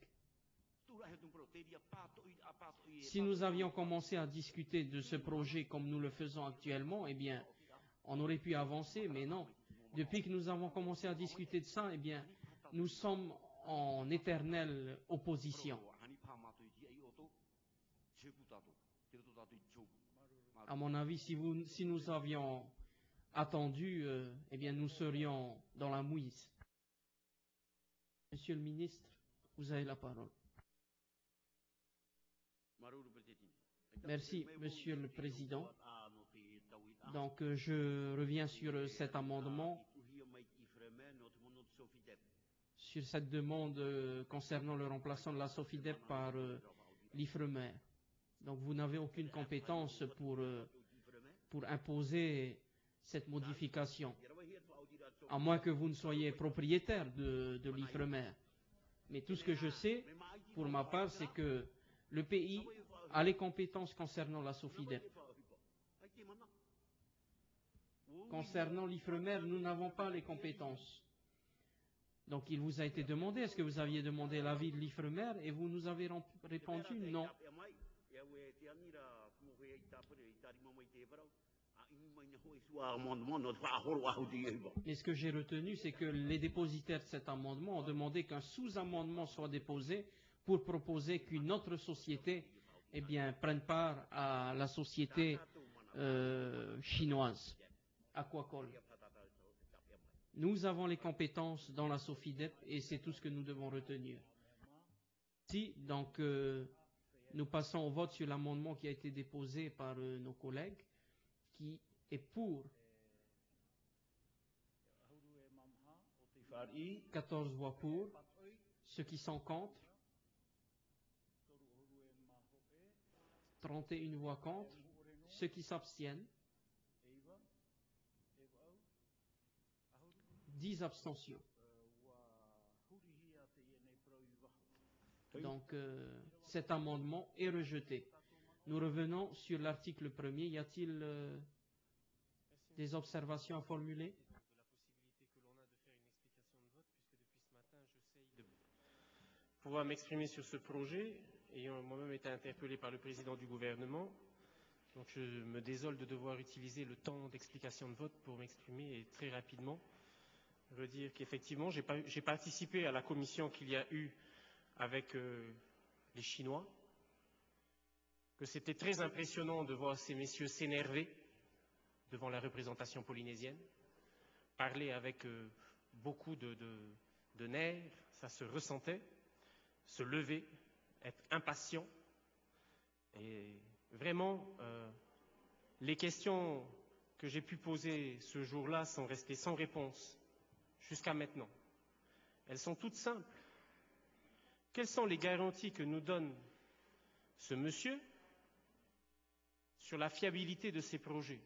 Si nous avions commencé à discuter de ce projet comme nous le faisons actuellement, eh bien, on aurait pu avancer, mais non. Depuis que nous avons commencé à discuter de ça, eh bien, nous sommes en éternelle opposition. À mon avis, si, vous, si nous avions attendu, euh, eh bien, nous serions dans la mouise. Monsieur le ministre, vous avez la parole. Merci, Monsieur le Président. Donc, euh, je reviens sur euh, cet amendement, sur cette demande euh, concernant le remplacement de la SOFIDEP par euh, l'IFREMER. Donc, vous n'avez aucune compétence pour, euh, pour imposer cette modification. à moins que vous ne soyez propriétaire de, de l'Ifremer. Mais tout ce que je sais, pour ma part, c'est que le pays a les compétences concernant la SOFIDEP. Concernant l'Ifremer, nous n'avons pas les compétences. Donc il vous a été demandé, est-ce que vous aviez demandé l'avis de l'Ifremer et vous nous avez répondu non. Mais ce que j'ai retenu, c'est que les dépositaires de cet amendement ont demandé qu'un sous-amendement soit déposé pour proposer qu'une autre société eh bien, prenne part à la société euh, chinoise, Aquacol. Nous avons les compétences dans la SOFIDEP et c'est tout ce que nous devons retenir. Si, donc, euh, nous passons au vote sur l'amendement qui a été déposé par euh, nos collègues, qui est pour quatorze voix pour, ceux qui sont contre, trente et une voix contre, ceux qui s'abstiennent, dix abstentions. Donc, euh, cet amendement est rejeté. Nous revenons sur l'article premier. Y a-t-il euh, des observations à formuler? Pouvoir m'exprimer sur ce projet, ayant moi-même été interpellé par le président du gouvernement. Donc je me désole de devoir utiliser le temps d'explication de vote pour m'exprimer et très rapidement redire qu'effectivement j'ai pas, j'ai participé à la commission qu'il y a eu avec euh, les Chinois, que c'était très impressionnant de voir ces messieurs s'énerver devant la représentation polynésienne, parler avec euh, beaucoup de, de, de nerfs, ça se ressentait, se lever, être impatient. Et vraiment, euh, les questions que j'ai pu poser ce jour-là sont restées sans réponse jusqu'à maintenant. Elles sont toutes simples. Quelles sont les garanties que nous donne ce monsieur sur la fiabilité de ces projets?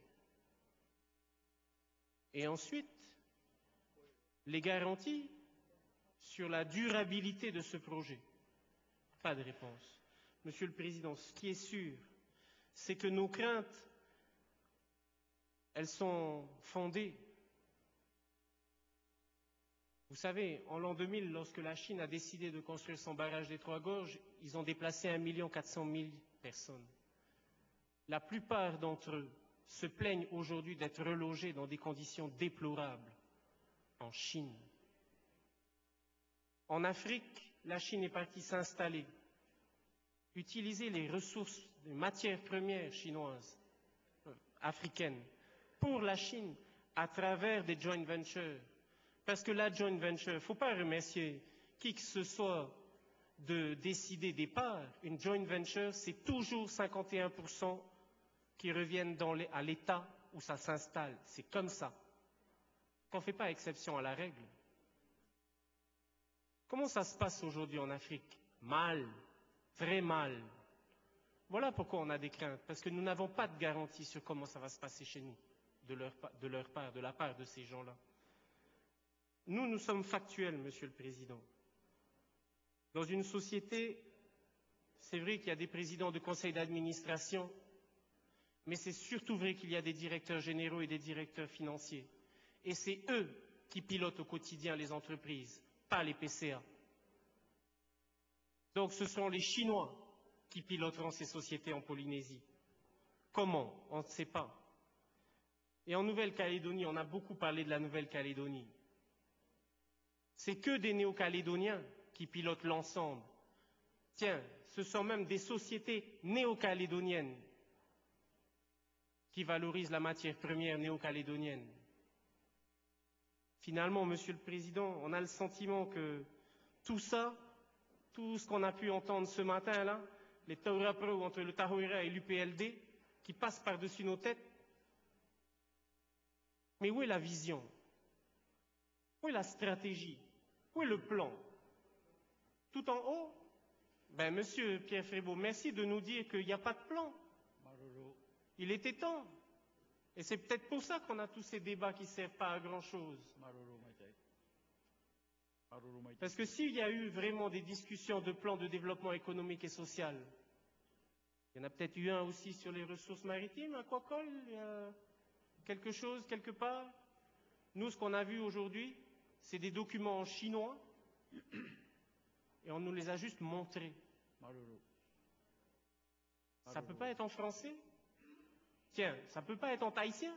Et ensuite, les garanties sur la durabilité de ce projet? Pas de réponse. Monsieur le Président, ce qui est sûr, c'est que nos craintes, elles sont fondées. Vous savez, en l'an deux mille, lorsque la Chine a décidé de construire son barrage des Trois Gorges, ils ont déplacé un million quatre cent mille personnes. La plupart d'entre eux se plaignent aujourd'hui d'être relogés dans des conditions déplorables en Chine. En Afrique, la Chine est partie s'installer, utiliser les ressources, les matières premières chinoises, euh, africaines, pour la Chine, à travers des joint ventures. Parce que la joint venture, il ne faut pas remercier qui que ce soit de décider des parts. Une joint venture, c'est toujours cinquante et un pour cent qui reviennent dans les, à l'État où ça s'installe. C'est comme ça. On ne fait pas exception à la règle. Comment ça se passe aujourd'hui en Afrique? Mal, très mal. Voilà pourquoi on a des craintes, parce que nous n'avons pas de garantie sur comment ça va se passer chez nous, de leur, de leur part, de la part de ces gens-là. Nous, nous sommes factuels, Monsieur le Président. Dans une société, c'est vrai qu'il y a des présidents de conseil d'administration, mais c'est surtout vrai qu'il y a des directeurs généraux et des directeurs financiers. Et c'est eux qui pilotent au quotidien les entreprises, pas les P C A. Donc ce sont les Chinois qui piloteront ces sociétés en Polynésie. Comment? On ne sait pas. Et en Nouvelle-Calédonie, on a beaucoup parlé de la Nouvelle-Calédonie. C'est que des Néo-Calédoniens qui pilotent l'ensemble. Tiens, ce sont même des sociétés néo-calédoniennes qui valorisent la matière première néo-calédonienne. Finalement, Monsieur le Président, on a le sentiment que tout ça, tout ce qu'on a pu entendre ce matin-là, les Taurapro entre le Tahoira et l'U P L D, qui passent par-dessus nos têtes, mais où est la vision? Où est la stratégie? Où est le plan? Tout en haut? Ben, Monsieur Pierre Frébault, merci de nous dire qu'il n'y a pas de plan. Il était temps. Et c'est peut-être pour ça qu'on a tous ces débats qui ne servent pas à grand-chose. Parce que s'il y a eu vraiment des discussions de plans de développement économique et social, il y en a peut-être eu un aussi sur les ressources maritimes, à Kwakol, il y a quelque chose, quelque part. Nous, ce qu'on a vu aujourd'hui, c'est des documents en chinois, et on nous les a juste montrés. Ça ne peut pas être en français? Tiens, ça ne peut pas être en tahitien?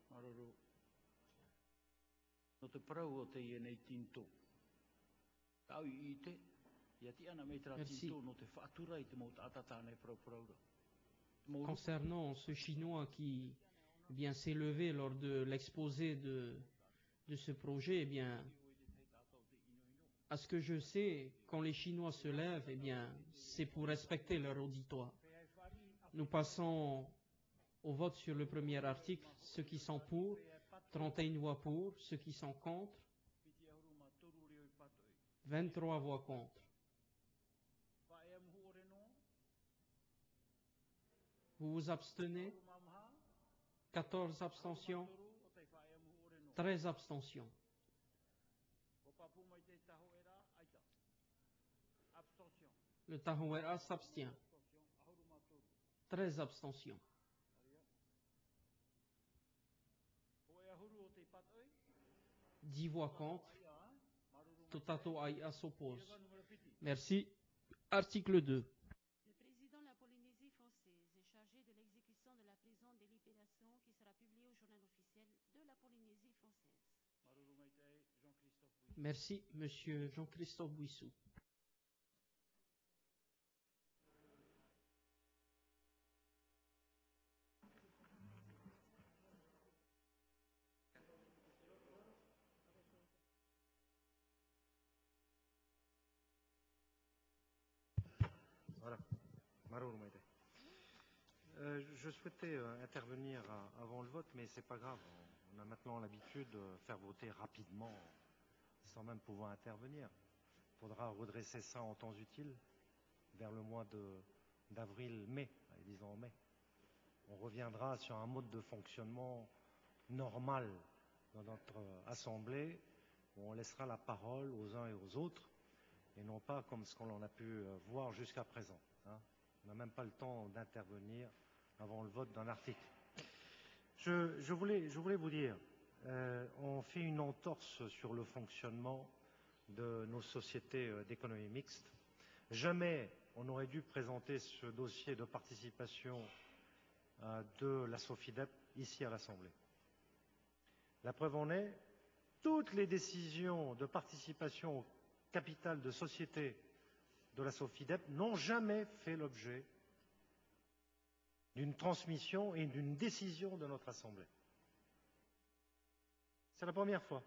Merci. Concernant ce Chinois qui eh bien, s'est levé lors de l'exposé de, de ce projet, eh bien, à ce que je sais, quand les Chinois se lèvent, eh bien, c'est pour respecter leur auditoire. Nous passons au vote sur le premier article. Ceux qui sont pour, trente et une voix pour. Ceux qui sont contre, vingt-trois voix contre. Vous vous abstenez? quatorze abstentions. treize abstentions. Le Tahoera s'abstient. treize abstentions. dix voix contre. Totato Aia s'oppose. Merci. Article deux. Le président de la Polynésie française est chargé de l'exécution de la présente délibération qui sera publiée au journal officiel de la Polynésie française. Merci, Monsieur Jean-Christophe Bouissou. Voilà. Euh, je souhaitais euh, intervenir à, avant le vote, mais c'est pas grave. On, on a maintenant l'habitude de faire voter rapidement, sans même pouvoir intervenir. Il faudra redresser ça en temps utile, vers le mois d'avril-mai, disons en mai. On reviendra sur un mode de fonctionnement normal dans notre assemblée, où on laissera la parole aux uns et aux autres, et non pas comme ce qu'on en a pu voir jusqu'à présent. Hein. On n'a même pas le temps d'intervenir avant le vote d'un article. Je, je, voulais, je voulais vous dire, euh, on fait une entorse sur le fonctionnement de nos sociétés d'économie mixte. Jamais on aurait dû présenter ce dossier de participation euh, de la SOFIDEP ici à l'Assemblée. La preuve en est, toutes les décisions de participation au capital de société de la SOFIDEP n'ont jamais fait l'objet d'une transmission et d'une décision de notre Assemblée. C'est la première fois.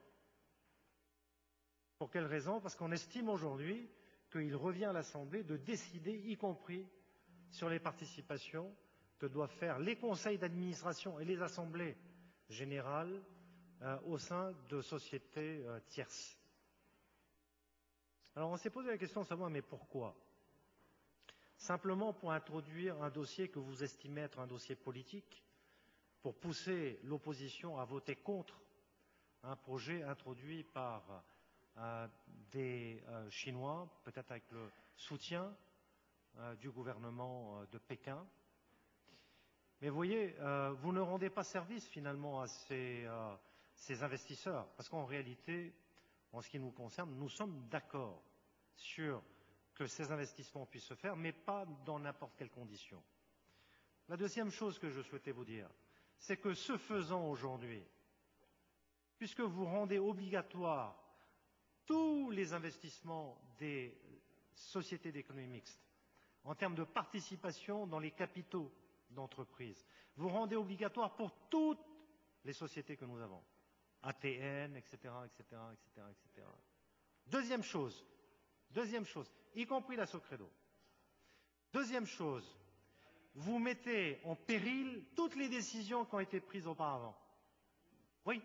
Pour quelle raison? Parce qu'on estime aujourd'hui qu'il revient à l'Assemblée de décider, y compris sur les participations que doivent faire les conseils d'administration et les assemblées générales euh, au sein de sociétés euh, tierces. Alors on s'est posé la question de savoir, mais pourquoi? Simplement pour introduire un dossier que vous estimez être un dossier politique, pour pousser l'opposition à voter contre un projet introduit par euh, des euh, Chinois, peut-être avec le soutien euh, du gouvernement euh, de Pékin. Mais vous voyez, euh, vous ne rendez pas service finalement à ces, euh, ces investisseurs, parce qu'en réalité, en ce qui nous concerne, nous sommes d'accord sur que ces investissements puissent se faire, mais pas dans n'importe quelles conditions. La deuxième chose que je souhaitais vous dire, c'est que ce faisant aujourd'hui, puisque vous rendez obligatoire tous les investissements des sociétés d'économie mixte en termes de participation dans les capitaux d'entreprise, vous rendez obligatoire pour toutes les sociétés que nous avons, A T N, et cetera, et cetera, et cetera, et cetera. Deuxième chose, deuxième chose, y compris la Socredo. Deuxième chose, vous mettez en péril toutes les décisions qui ont été prises auparavant. Oui.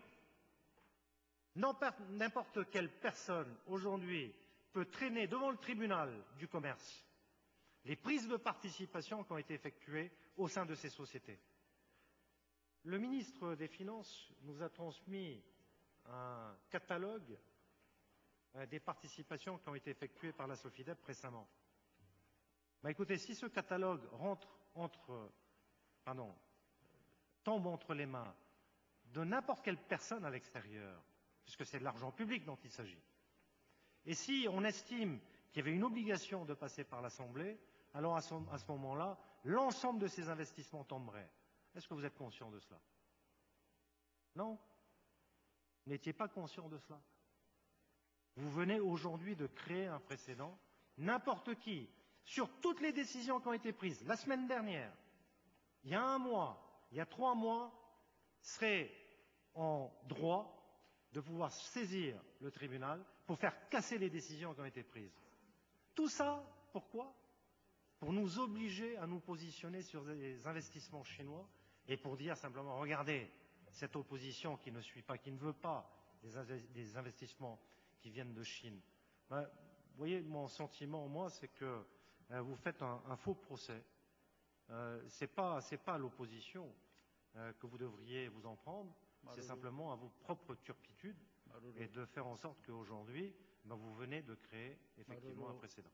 N'importe quelle personne aujourd'hui peut traîner devant le tribunal du commerce les prises de participation qui ont été effectuées au sein de ces sociétés. Le ministre des Finances nous a transmis un catalogue euh, des participations qui ont été effectuées par la SOFIDEP récemment. Bah, écoutez, si ce catalogue rentre entre, pardon, tombe entre les mains de n'importe quelle personne à l'extérieur, puisque c'est de l'argent public dont il s'agit, et si on estime qu'il y avait une obligation de passer par l'Assemblée, alors à ce, à ce moment-là, l'ensemble de ces investissements tomberait. Est-ce que vous êtes conscient de cela? Non? Vous n'étiez pas conscient de cela? Vous venez aujourd'hui de créer un précédent. N'importe qui, sur toutes les décisions qui ont été prises la semaine dernière, il y a un mois, il y a trois mois, serait en droit de pouvoir saisir le tribunal pour faire casser les décisions qui ont été prises. Tout ça, pourquoi? Pour nous obliger à nous positionner sur des investissements chinois et pour dire simplement, regardez, cette opposition qui ne suit pas, qui ne veut pas des investissements qui viennent de Chine. Ben, vous voyez, mon sentiment, moi, c'est que euh, vous faites un, un faux procès. Euh, ce n'est pas, c'est pas l'opposition euh, que vous devriez vous en prendre, c'est simplement à vos propres turpitudes et de faire en sorte qu'aujourd'hui, ben, vous venez de créer effectivement un précédent.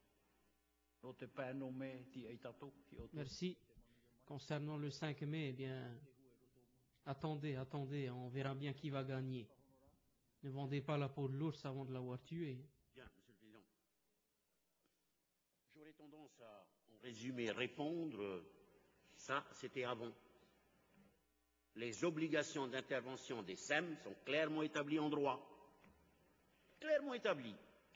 Merci. Concernant le cinq mai, eh bien, attendez, attendez, on verra bien qui va gagner. Ne vendez pas la peau de l'ours avant de l'avoir tué. Bien, Monsieur le Président. J'aurais tendance à, en résumé, répondre, ça, c'était avant. Les obligations d'intervention des S E M sont clairement établies en droit. Clairement établies.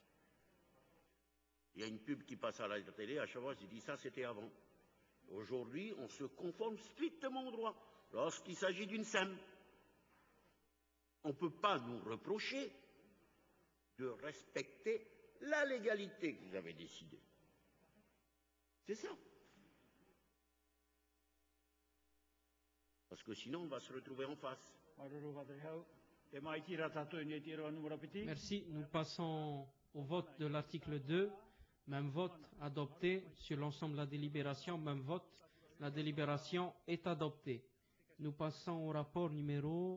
Il y a une pub qui passe à la télé, à chaque fois, je dis ça, c'était avant. Aujourd'hui, on se conforme strictement au droit lorsqu'il s'agit d'une S E M. On ne peut pas nous reprocher de respecter la légalité que vous avez décidée. C'est ça. Parce que sinon, on va se retrouver en face. Merci. Nous passons au vote de l'article deux. Même vote adopté sur l'ensemble de la délibération. Même vote. La délibération est adoptée. Nous passons au rapport numéro...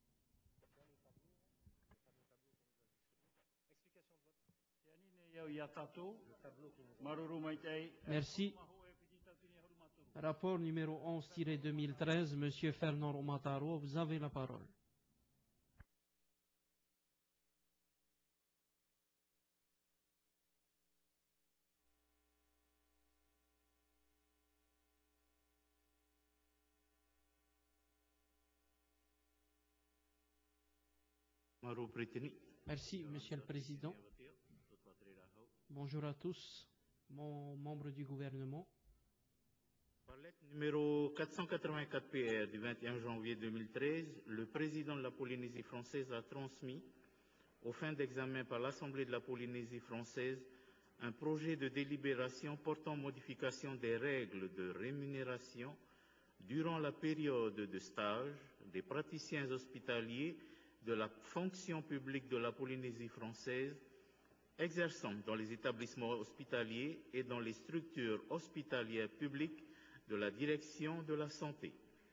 Merci. Rapport numéro onze tiret deux mille treize, Monsieur Fernand Romataro, vous avez la parole. Merci, Monsieur le Président. Bonjour à tous, mon membre du gouvernement. Par lettre numéro quatre cent quatre-vingt-quatre P R du vingt et un janvier deux mille treize, le président de la Polynésie française a transmis, aux fins d'examen par l'Assemblée de la Polynésie française, un projet de délibération portant modification des règles de rémunération durant la période de stage des praticiens hospitaliers de la fonction publique de la Polynésie française exerçant dans les établissements hospitaliers et dans les structures hospitalières publiques de la direction de la santé.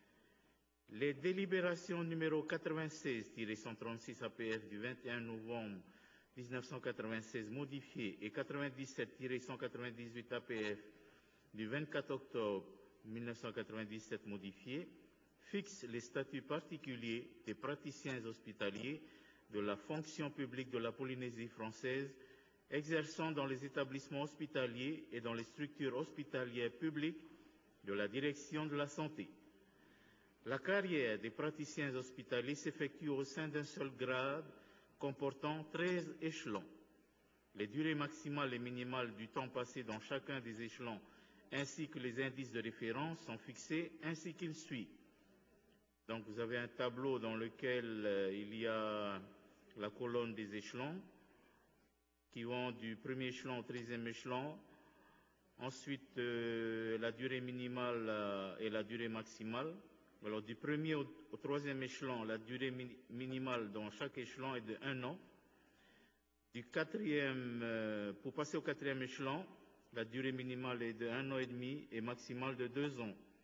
Les délibérations numéro quatre-vingt-seize tiret cent trente-six A P F du vingt et un novembre mille neuf cent quatre-vingt-seize modifiées et quatre-vingt-dix-sept tiret cent quatre-vingt-dix-huit A P F du vingt-quatre octobre mille neuf cent quatre-vingt-dix-sept modifiées fixent les statuts particuliers des praticiens hospitaliers de la fonction publique de la Polynésie française exerçant dans les établissements hospitaliers et dans les structures hospitalières publiques de la direction de la santé. La carrière des praticiens hospitaliers s'effectue au sein d'un seul grade comportant treize échelons. Les durées maximales et minimales du temps passé dans chacun des échelons ainsi que les indices de référence sont fixés ainsi qu'il suit. Donc vous avez un tableau dans lequel euh, il y a la colonne des échelons qui vont du premier échelon au treizième échelon. Ensuite, euh, la durée minimale euh, et la durée maximale. Alors, du premier au, au troisième échelon, la durée mi minimale dans chaque échelon est de un an. Du quatrième, euh, pour passer au quatrième échelon, la durée minimale est de un an et demi et maximale de deux ans.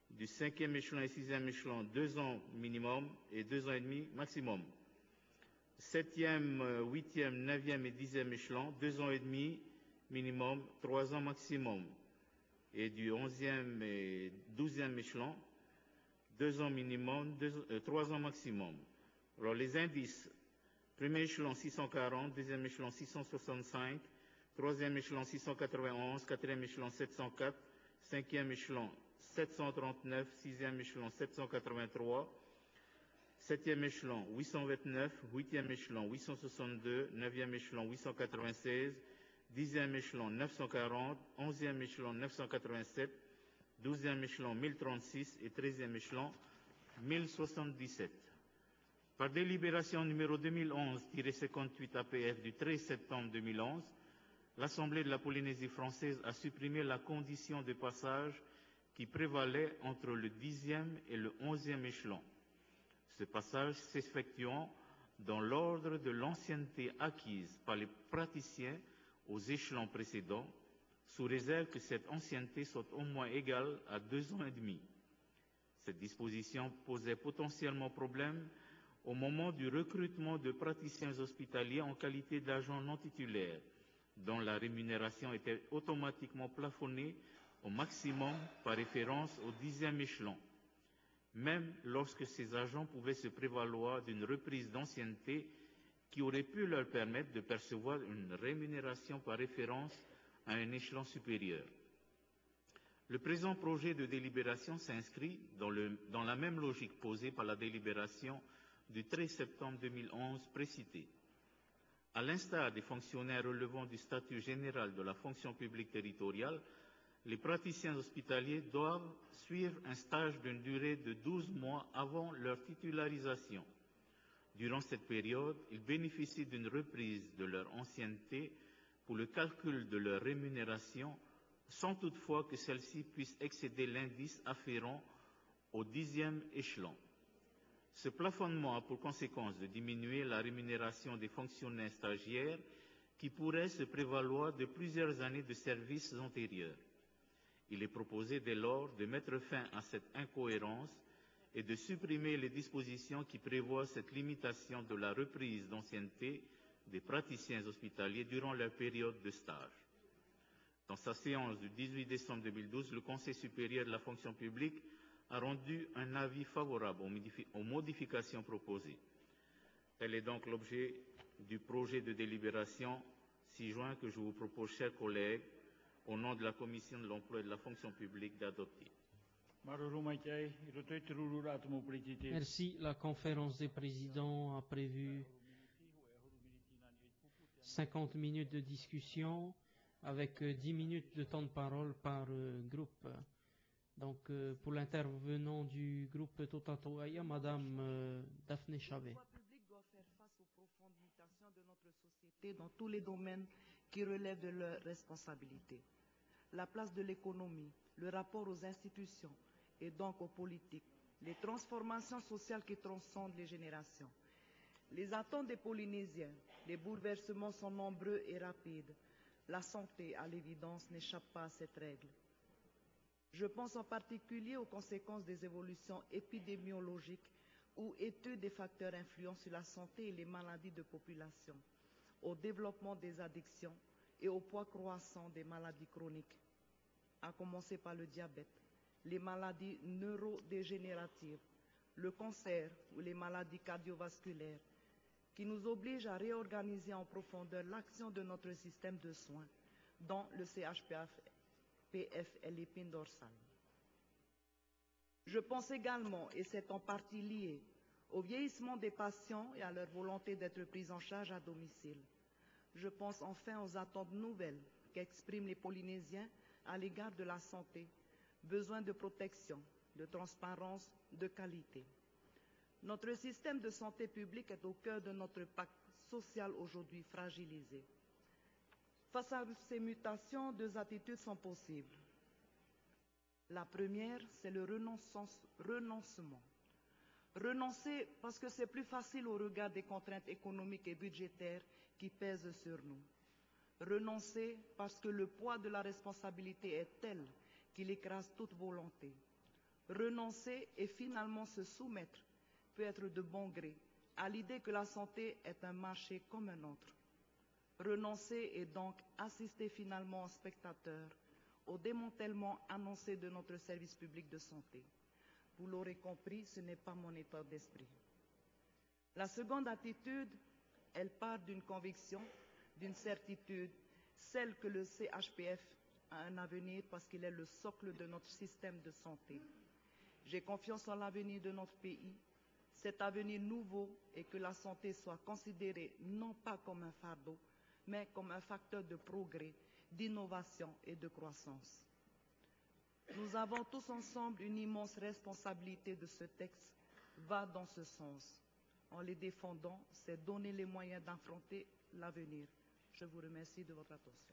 Du cinquième échelon et sixième échelon, deux ans minimum et deux ans et demi maximum. Septième, huitième, neuvième et dixième échelon, deux ans et demi minimum, trois ans maximum. Et du onzième et douzième échelon, deux ans minimum, deux, euh, trois ans maximum. Alors les indices, premier échelon six cent quarante, deuxième échelon six cent soixante-cinq, troisième échelon six cent quatre-vingt-onze, quatrième échelon sept cent quatre, cinquième échelon sept cent trente-neuf, sixième échelon sept cent quatre-vingt-trois, septième échelon huit cent vingt-neuf, huitième échelon huit cent soixante-deux, neuvième échelon huit cent quatre-vingt-seize, dixième échelon neuf cent quarante, onzième échelon neuf cent quatre-vingt-sept, douzième échelon mille trente-six et treizième échelon mille soixante-dix-sept. Par délibération numéro deux mille onze tiret cinquante-huit A P F du treize septembre deux mille onze, l'Assemblée de la Polynésie française a supprimé la condition de passage qui prévalait entre le dixième et le onzième échelon. Ce passage s'effectuant dans l'ordre de l'ancienneté acquise par les praticiens aux échelons précédents, sous réserve que cette ancienneté soit au moins égale à deux ans et demi. Cette disposition posait potentiellement problème au moment du recrutement de praticiens hospitaliers en qualité d'agents non titulaires, dont la rémunération était automatiquement plafonnée au maximum par référence au dixième échelon, même lorsque ces agents pouvaient se prévaloir d'une reprise d'ancienneté qui aurait pu leur permettre de percevoir une rémunération par référence à un échelon supérieur. Le présent projet de délibération s'inscrit dans, le, dans la même logique posée par la délibération du treize septembre deux mille onze précitée. À l'instar des fonctionnaires relevant du statut général de la fonction publique territoriale, les praticiens hospitaliers doivent suivre un stage d'une durée de douze mois avant leur titularisation. Durant cette période, ils bénéficient d'une reprise de leur ancienneté pour le calcul de leur rémunération, sans toutefois que celle-ci puisse excéder l'indice afférent au dixième échelon. Ce plafonnement a pour conséquence de diminuer la rémunération des fonctionnaires stagiaires qui pourraient se prévaloir de plusieurs années de services antérieurs. Il est proposé dès lors de mettre fin à cette incohérence et de supprimer les dispositions qui prévoient cette limitation de la reprise d'ancienneté des praticiens hospitaliers durant leur période de stage. Dans sa séance du dix-huit décembre deux mille douze, le Conseil supérieur de la fonction publique a rendu un avis favorable aux modifications proposées. Tel est donc l'objet du projet de délibération ci-joint que je vous propose, chers collègues, au nom de la Commission de l'emploi et de la fonction publique, d'adopter. Merci. La conférence des présidents a prévu cinquante minutes de discussion avec dix minutes de temps de parole par euh, groupe. Donc, euh, pour l'intervenant du groupe Totatoaya, Madame euh, Daphné Chavet. Le pouvoir public doit faire face aux profondes mutations de notre société dans tous les domaines qui relèvent de leurs responsabilités. La place de l'économie, le rapport aux institutions et donc aux politiques, les transformations sociales qui transcendent les générations. Les attentes des Polynésiens, les bouleversements sont nombreux et rapides. La santé, à l'évidence, n'échappe pas à cette règle. Je pense en particulier aux conséquences des évolutions épidémiologiques ou études des facteurs influents sur la santé et les maladies de population, au développement des addictions et au poids croissant des maladies chroniques, à commencer par le diabète, les maladies neurodégénératives, le cancer ou les maladies cardiovasculaires, qui nous obligent à réorganiser en profondeur l'action de notre système de soins, dont le C H P F est l'épine dorsale. Je pense également, et c'est en partie lié, au vieillissement des patients et à leur volonté d'être pris en charge à domicile. Je pense enfin aux attentes nouvelles qu'expriment les Polynésiens à l'égard de la santé, besoin de protection, de transparence, de qualité. Notre système de santé publique est au cœur de notre pacte social aujourd'hui fragilisé. Face à ces mutations, deux attitudes sont possibles. La première, c'est le renoncement. Renoncer parce que c'est plus facile au regard des contraintes économiques et budgétaires qui pèsent sur nous. Renoncer parce que le poids de la responsabilité est tel qu'il écrase toute volonté. renoncer et finalement se soumettre peut être de bon gré à l'idée que la santé est un marché comme un autre. Renoncer et donc assister finalement en spectateur au démantèlement annoncé de notre service public de santé. Vous l'aurez compris, ce n'est pas mon état d'esprit. La seconde attitude, elle part d'une conviction, d'une certitude, celle que le C H P F a un avenir parce qu'il est le socle de notre système de santé. J'ai confiance en l'avenir de notre pays, cet avenir nouveau, et que la santé soit considérée non pas comme un fardeau, mais comme un facteur de progrès, d'innovation et de croissance. Nous avons tous ensemble une immense responsabilité de ce texte, va dans ce sens. En les défendant, c'est donner les moyens d'affronter l'avenir. Je vous remercie de votre attention.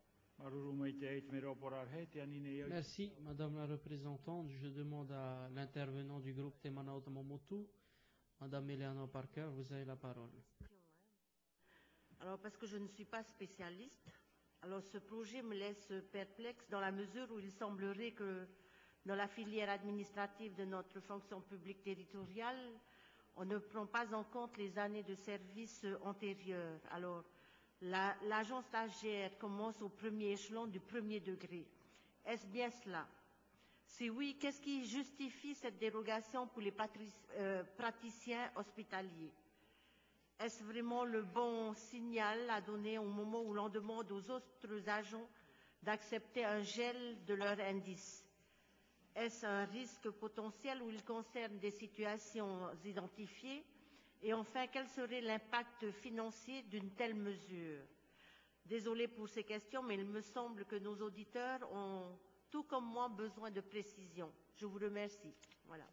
Merci, Madame la représentante. Je demande à l'intervenant du groupe Temana Otamomotu, Madame Eleanor Parker, vous avez la parole. Alors, parce que je ne suis pas spécialiste, alors ce projet me laisse perplexe dans la mesure où il semblerait que dans la filière administrative de notre fonction publique territoriale, on ne prend pas en compte les années de service antérieures. Alors, la, l'agent stagiaire commence au premier échelon du premier degré. Est-ce bien cela? Si oui, qu'est-ce qui justifie cette dérogation pour les patric- euh, praticiens hospitaliers? Est-ce vraiment le bon signal à donner au moment où l'on demande aux autres agents d'accepter un gel de leur indice? Est-ce un risque potentiel où il concerne des situations identifiées? Et enfin, quel serait l'impact financier d'une telle mesure? Désolée pour ces questions, mais il me semble que nos auditeurs ont, tout comme moi, besoin de précision. Je vous remercie. Voilà.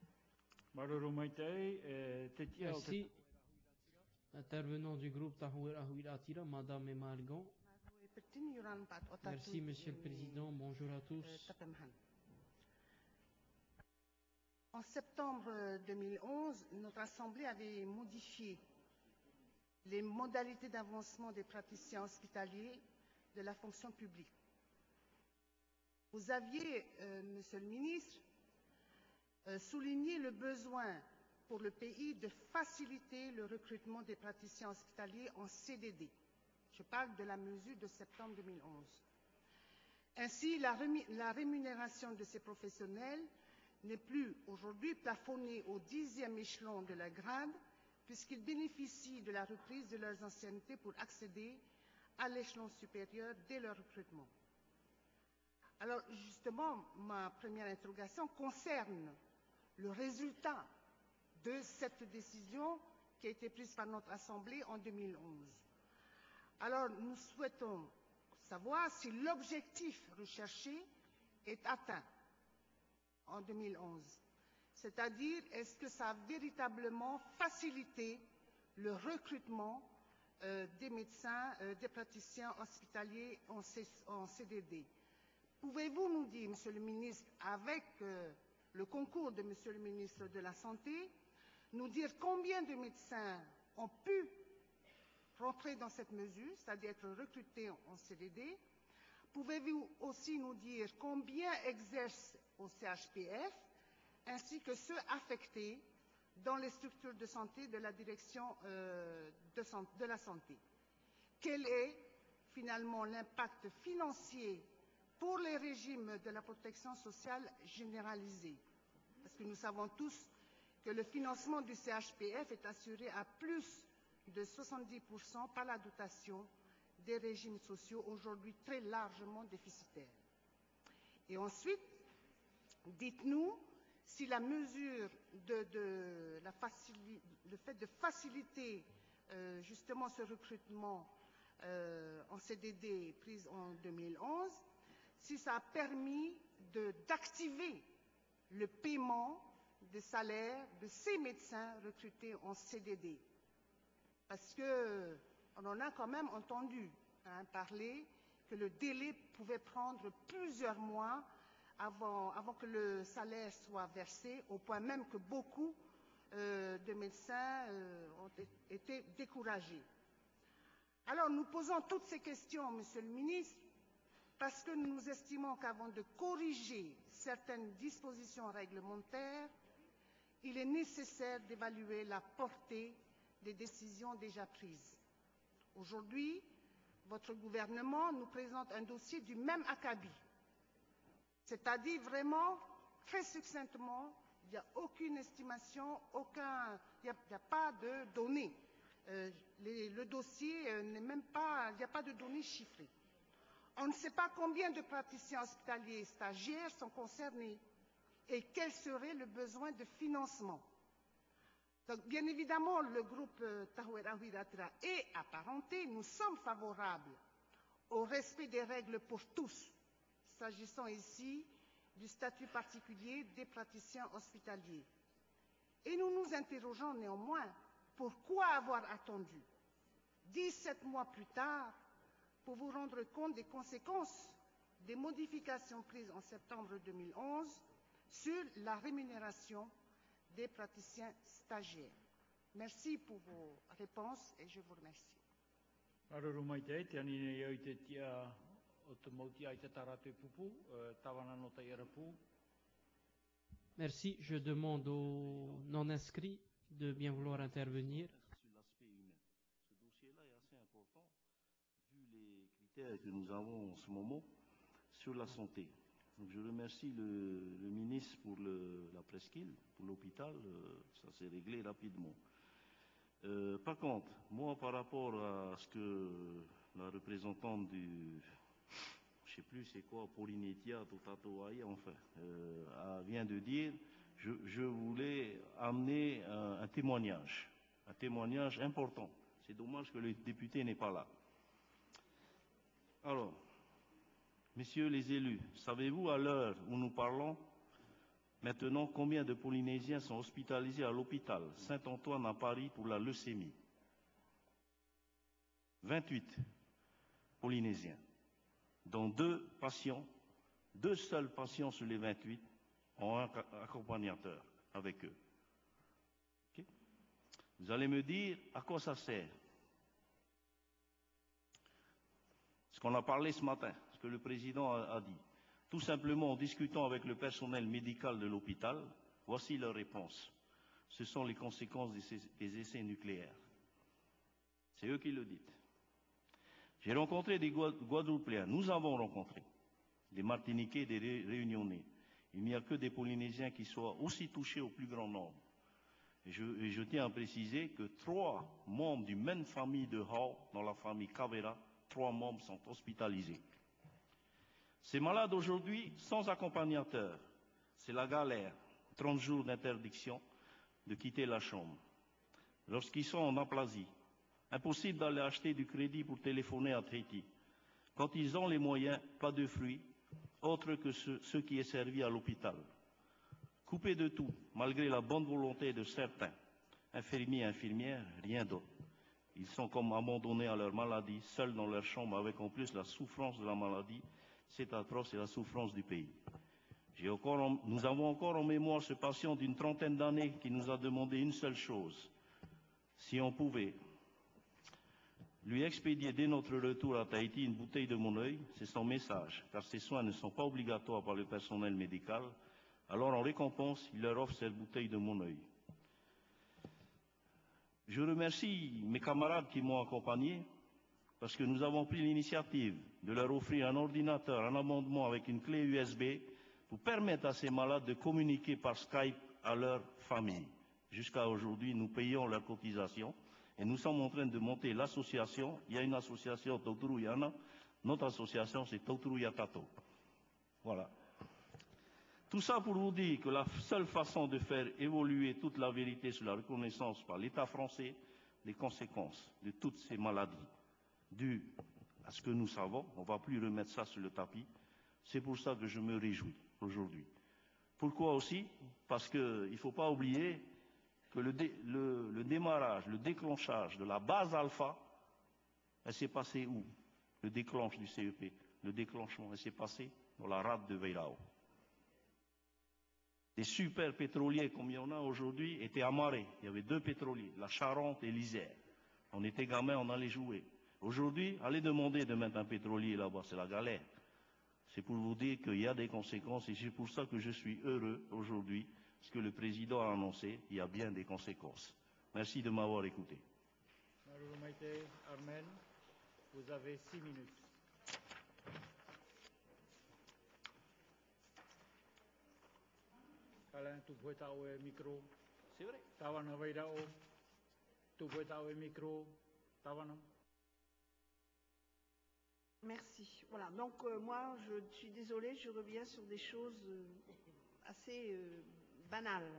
Merci. Intervenant du groupe Tahouir Ahouil Atira, Madame Emma Algon. Merci, Monsieur le Président. Bonjour à tous. En septembre deux mille onze, notre Assemblée avait modifié les modalités d'avancement des praticiens hospitaliers de la fonction publique. Vous aviez, euh, Monsieur le Ministre, euh, souligné le besoin pour le pays de faciliter le recrutement des praticiens hospitaliers en C D D. Je parle de la mesure de septembre deux mille onze. Ainsi, la, la rémunération de ces professionnels n'est plus aujourd'hui plafonnée au dixième échelon de la grade, puisqu'ils bénéficient de la reprise de leurs anciennetés pour accéder à l'échelon supérieur dès leur recrutement. Alors, justement, ma première interrogation concerne le résultat de cette décision qui a été prise par notre Assemblée en deux mille onze. Alors, nous souhaitons savoir si l'objectif recherché est atteint en deux mille onze. C'est-à-dire, est-ce que ça a véritablement facilité le recrutement euh, des médecins, euh, des praticiens hospitaliers en, C en C D D? Pouvez-vous nous dire, Monsieur le Ministre, avec euh, le concours de Monsieur le Ministre de la Santé, nous dire combien de médecins ont pu rentrer dans cette mesure, c'est-à-dire être recrutés en C D D? Pouvez-vous aussi nous dire combien exercent au C H P F, ainsi que ceux affectés dans les structures de santé de la direction euh, de, de la santé? Quel est finalement l'impact financier pour les régimes de la protection sociale généralisée? Parce que nous savons tous que le financement du C H P F est assuré à plus de soixante-dix pour cent par la dotation des régimes sociaux, aujourd'hui très largement déficitaires. Et ensuite, dites-nous si la mesure de, de la facili- le fait de faciliter euh, justement ce recrutement euh, en C D D prise en deux mille onze, si ça a permis de, d'activer le paiement des salaires de ces médecins recrutés en C D D. Parce que on en a quand même entendu hein, parler que le délai pouvait prendre plusieurs mois avant, avant que le salaire soit versé, au point même que beaucoup euh, de médecins euh, ont été découragés. Alors nous posons toutes ces questions, Monsieur le Ministre, parce que nous estimons qu'avant de corriger certaines dispositions réglementaires, il est nécessaire d'évaluer la portée des décisions déjà prises. Aujourd'hui, votre gouvernement nous présente un dossier du même acabit, c'est-à-dire vraiment, très succinctement, il n'y a aucune estimation, aucun, il n'y a, il n'y a pas de données. Euh, les, le dossier euh, n'est même pas, il n'y a pas de données chiffrées. On ne sait pas combien de praticiens hospitaliers et stagiaires sont concernés et quel serait le besoin de financement. Donc, bien évidemment, le groupe euh, Tahouera Huiratra est apparenté. Nous sommes favorables au respect des règles pour tous, s'agissant ici du statut particulier des praticiens hospitaliers. Et nous nous interrogeons néanmoins, pourquoi avoir attendu dix-sept mois plus tard pour vous rendre compte des conséquences des modifications prises en septembre deux mille onze sur la rémunération des praticiens stagiaires. Merci pour vos réponses et je vous remercie. Merci. Je demande aux non-inscrits de bien vouloir intervenir. Sur l'aspect humain. Ce dossier-là est assez important vu les critères que nous avons en ce moment sur la santé. Donc je remercie le, le ministre pour le, la presqu'île, pour l'hôpital, euh, ça s'est réglé rapidement. Euh, par contre, moi par rapport à ce que la représentante du, je ne sais plus c'est quoi, Polynésia, Totatoaï, enfin, euh, vient de dire, je, je voulais amener un, un témoignage, un témoignage important. C'est dommage que le député n'est pas là. Alors, messieurs les élus, savez-vous à l'heure où nous parlons, maintenant, combien de Polynésiens sont hospitalisés à l'hôpital Saint-Antoine à Paris pour la leucémie? vingt-huit Polynésiens, dont deux patients, deux seuls patients sur les vingt-huit ont un accompagnateur avec eux. Okay? Vous allez me dire à quoi ça sert? Ce qu'on a parlé ce matin, ce que le président a, a dit. Tout simplement en discutant avec le personnel médical de l'hôpital, voici leur réponse. Ce sont les conséquences des, des essais nucléaires. C'est eux qui le disent. J'ai rencontré des Guadeloupéens, nous avons rencontré des Martiniquais, des Ré Réunionnais. Il n'y a que des Polynésiens qui soient aussi touchés au plus grand nombre. Et je, et je tiens à préciser que trois membres d'une même famille de Hao, dans la famille Cavera, trois membres sont hospitalisés. Ces malades aujourd'hui, sans accompagnateur, c'est la galère, trente jours d'interdiction de quitter la chambre. Lorsqu'ils sont en aplasie, impossible d'aller acheter du crédit pour téléphoner à Tahiti. Quand ils ont les moyens, pas de fruits, autre que ce, ce qui est servi à l'hôpital. Coupés de tout, malgré la bonne volonté de certains, infirmiers et infirmières, rien d'autre. Ils sont comme abandonnés à leur maladie, seuls dans leur chambre, avec en plus la souffrance de la maladie. C'est atroce, c'est la souffrance du pays. J'ai encore en, nous avons encore en mémoire ce patient d'une trentaine d'années qui nous a demandé une seule chose. Si on pouvait lui expédier dès notre retour à Tahiti une bouteille de Moneuil, c'est son message, car ces soins ne sont pas obligatoires par le personnel médical. Alors en récompense, il leur offre cette bouteille de Moneuil. Je remercie mes camarades qui m'ont accompagné, parce que nous avons pris l'initiative de leur offrir un ordinateur, un amendement avec une clé U S B pour permettre à ces malades de communiquer par Skype à leur famille. Jusqu'à aujourd'hui, nous payons leurs cotisations et nous sommes en train de monter l'association. Il y a une association Tauturu Yana, notre association c'est Tauturu Yatato. Voilà. Tout ça pour vous dire que la seule façon de faire évoluer toute la vérité sur la reconnaissance par l'État français des conséquences de toutes ces maladies dues à ce que nous savons, on ne va plus remettre ça sur le tapis. C'est pour ça que je me réjouis aujourd'hui. Pourquoi aussi? Parce qu'il ne faut pas oublier que le, dé, le, le démarrage, le déclenchage de la base alpha, elle s'est passée où? Le déclenche du C E P, le déclenchement, elle s'est passée dans la rade de Veirao. Des super pétroliers comme il y en a aujourd'hui étaient amarrés. Il y avait deux pétroliers, la Charente et l'Isère. On était gamins, on allait jouer. Aujourd'hui, allez demander de mettre un pétrolier là-bas, c'est la galère. C'est pour vous dire qu'il y a des conséquences et c'est pour ça que je suis heureux aujourd'hui, ce que le président a annoncé, il y a bien des conséquences. Merci de m'avoir écouté. Armel, vous avez six minutes. Kalian tu boleh tahu micro. C'est vrai. Tawan awai dao. Tu boleh tahu micro. Tawan. Merci. Voilà. Donc euh, moi, je suis désolée, je reviens sur des choses euh, assez euh, banales.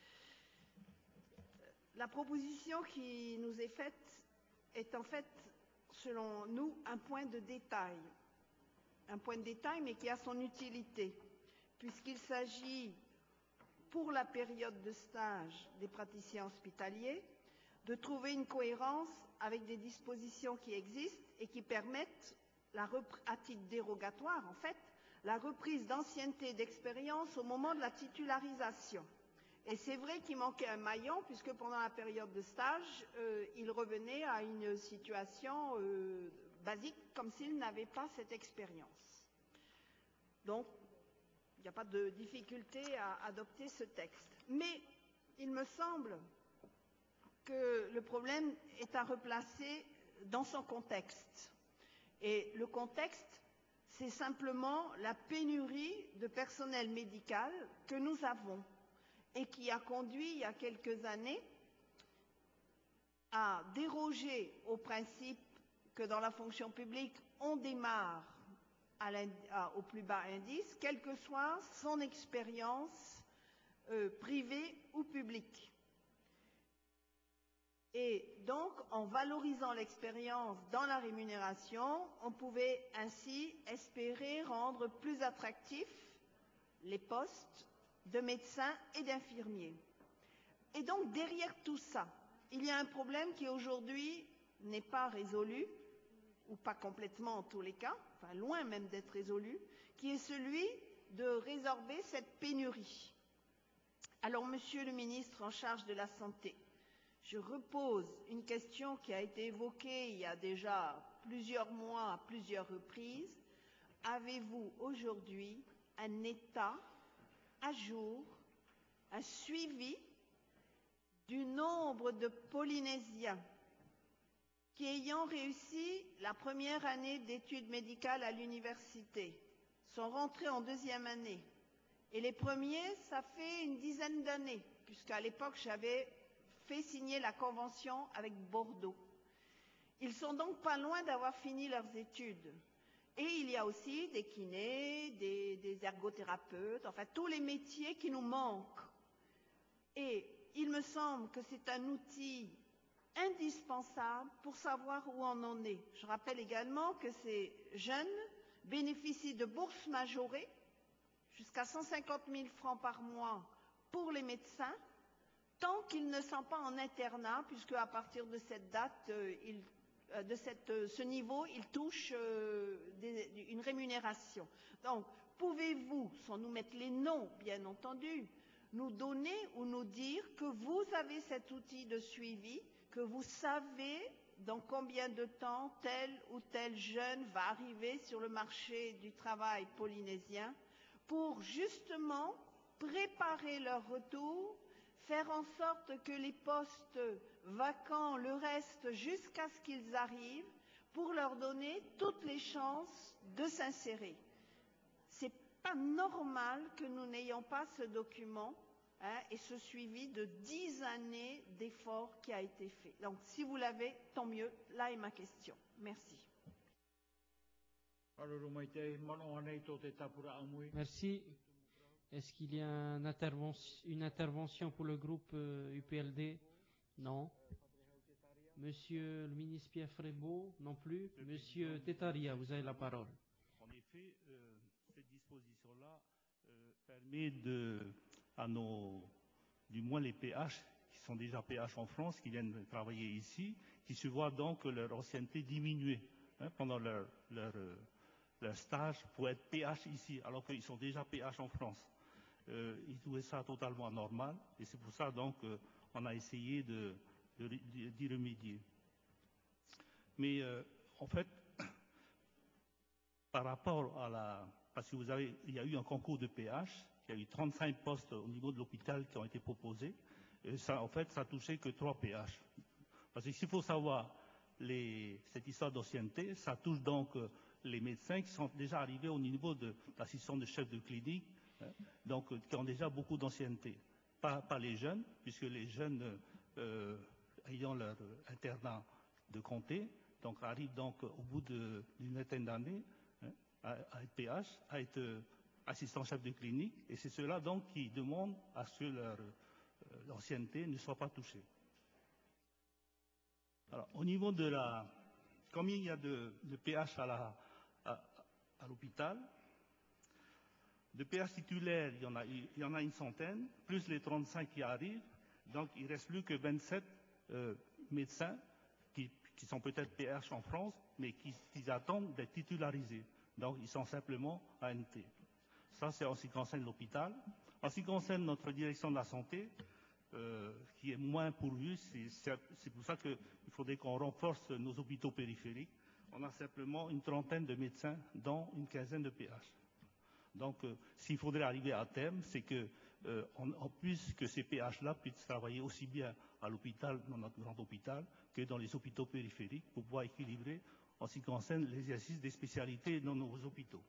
La proposition qui nous est faite est en fait, selon nous, un point de détail. Un point de détail, mais qui a son utilité, puisqu'il s'agit, pour la période de stage des praticiens hospitaliers, de trouver une cohérence avec des dispositions qui existent et qui permettent, la à titre dérogatoire en fait, la reprise d'ancienneté d'expérience au moment de la titularisation. Et c'est vrai qu'il manquait un maillon, puisque pendant la période de stage, euh, il revenait à une situation euh, basique, comme s'il n'avait pas cette expérience. Donc, il n'y a pas de difficulté à adopter ce texte. Mais il me semble que le problème est à replacer dans son contexte. Et le contexte, c'est simplement la pénurie de personnel médical que nous avons et qui a conduit, il y a quelques années, à déroger au principe que dans la fonction publique, on démarre à à, au plus bas indice, quelle que soit son expérience euh, privée ou publique. Et donc, en valorisant l'expérience dans la rémunération, on pouvait ainsi espérer rendre plus attractifs les postes de médecins et d'infirmiers. Et donc, derrière tout ça, il y a un problème qui aujourd'hui n'est pas résolu, ou pas complètement en tous les cas, enfin loin même d'être résolu, qui est celui de résorber cette pénurie. Alors, Monsieur le ministre en charge de la Santé, je repose une question qui a été évoquée il y a déjà plusieurs mois à plusieurs reprises. Avez-vous aujourd'hui un état à jour, un suivi du nombre de Polynésiens qui, ayant réussi la première année d'études médicales à l'université, sont rentrés en deuxième année? Et les premiers, ça fait une dizaine d'années, puisqu'à l'époque, j'avais fait signer la convention avec Bordeaux. Ils sont donc pas loin d'avoir fini leurs études. Et il y a aussi des kinés, des, des ergothérapeutes, enfin tous les métiers qui nous manquent. Et il me semble que c'est un outil indispensable pour savoir où on en est. Je rappelle également que ces jeunes bénéficient de bourses majorées, jusqu'à cent cinquante mille francs par mois pour les médecins, tant qu'ils ne sont pas en internat, puisque à partir de cette date, euh, ils, euh, de cette, euh, ce niveau, ils touchent euh, des, une rémunération. Donc, pouvez-vous, sans nous mettre les noms, bien entendu, nous donner ou nous dire que vous avez cet outil de suivi, que vous savez dans combien de temps tel ou tel jeune va arriver sur le marché du travail polynésien, pour justement préparer leur retour, faire en sorte que les postes vacants le restent jusqu'à ce qu'ils arrivent, pour leur donner toutes les chances de s'insérer. C'est pas normal que nous n'ayons pas ce document hein, et ce suivi de dix années d'efforts qui a été fait. Donc, si vous l'avez, tant mieux. Là est ma question. Merci. Merci. Est-ce qu'il y a un intervention, une intervention pour le groupe euh, U P L D? Non. Monsieur le ministre Pierre Frébault, non plus. Monsieur Tetaria, vous avez la parole. En effet, euh, cette disposition-là euh, permet de, à nos, du moins les P H, qui sont déjà P H en France, qui viennent travailler ici, qui se voient donc leur ancienneté diminuer hein, pendant leur, leur, leur stage pour être P H ici, alors qu'ils sont déjà P H en France. Euh, ils trouvaient ça totalement anormal et c'est pour ça donc euh, on a essayé de, de, d'y remédier. Mais euh, en fait, par rapport à la, parce que vous avez, il y a eu un concours de P H, il y a eu trente-cinq postes au niveau de l'hôpital qui ont été proposés, et ça, en fait, ça touchait que trois P H. Parce que s'il faut savoir, les, cette histoire d'ancienneté, ça touche donc euh, les médecins qui sont déjà arrivés au niveau de l'assistant de chef de clinique, hein, donc euh, qui ont déjà beaucoup d'ancienneté. Pas, pas les jeunes, puisque les jeunes euh, ayant leur internat de comté, donc arrivent donc au bout d'une vingtaine d'années hein, à, à être P H, à être euh, assistant chef de clinique, et c'est ceux-là donc qui demandent à ce que leur euh, l'ancienneté ne soit pas touchée. Alors, au niveau de la... Combien il y a de, de P H à la, à, à l'hôpital? De P H titulaires, il y, en a, il y en a une centaine, plus les trente-cinq qui arrivent. Donc, il ne reste plus que vingt-sept euh, médecins qui, qui sont peut-être P H en France, mais qui, qui attendent d'être titularisés. Donc, ils sont simplement A N T. Ça, c'est en ce qui concerne l'hôpital. En ce qui concerne notre direction de la santé, euh, qui est moins pourvue, c'est pour ça qu'il faudrait qu'on renforce nos hôpitaux périphériques. On a simplement une trentaine de médecins, dont une quinzaine de P H. Donc, euh, s'il faudrait arriver à terme, c'est que, euh, on, en plus que ces P H-là puissent travailler aussi bien à l'hôpital, dans notre grand hôpital, que dans les hôpitaux périphériques, pour pouvoir équilibrer en ce qui concerne l'exercice des spécialités dans nos hôpitaux.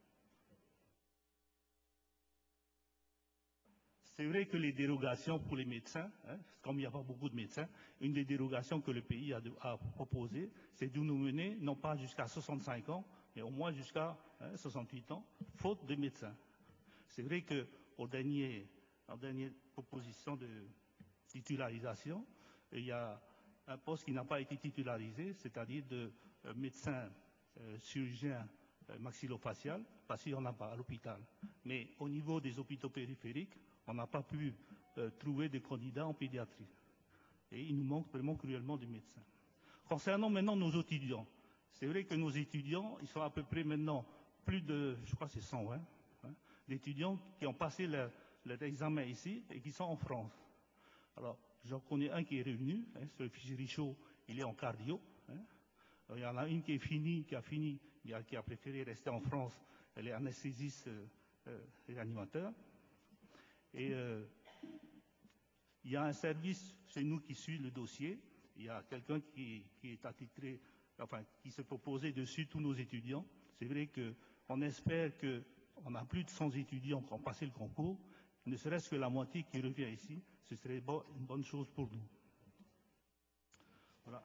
C'est vrai que les dérogations pour les médecins, hein, comme il n'y a pas beaucoup de médecins, une des dérogations que le pays a, de, a proposées, c'est de nous mener, non pas jusqu'à soixante-cinq ans, mais au moins jusqu'à hein, soixante-huit ans, faute de médecins. C'est vrai qu'aux dernières dernière propositions de titularisation, il y a un poste qui n'a pas été titularisé, c'est-à-dire de euh, médecin euh, chirurgien euh, maxillofacial, parce qu'il n'y en a pas à l'hôpital. Mais au niveau des hôpitaux périphériques, on n'a pas pu euh, trouver de candidats en pédiatrie. Et il nous manque vraiment cruellement de médecins. Concernant maintenant nos étudiants, c'est vrai que nos étudiants, ils sont à peu près maintenant plus de, je crois que c'est cent vingt, hein, d'étudiants qui ont passé leur, leur examen ici et qui sont en France. Alors, j'en connais un qui est revenu, hein, c'est le fichier Richaud, il est en cardio. Hein. Alors, il y en a une qui est finie, qui a fini, qui a, qui a préféré rester en France, elle est anesthésiste euh, euh, réanimateur. Et euh, il y a un service chez nous qui suit le dossier. Il y a quelqu'un qui, qui est attitré, enfin, qui se proposait dessus tous nos étudiants. C'est vrai qu'on espère qu'on a plus de cent étudiants qui ont passé le concours. Ne serait-ce que la moitié qui revient ici, ce serait bon, une bonne chose pour nous. Voilà.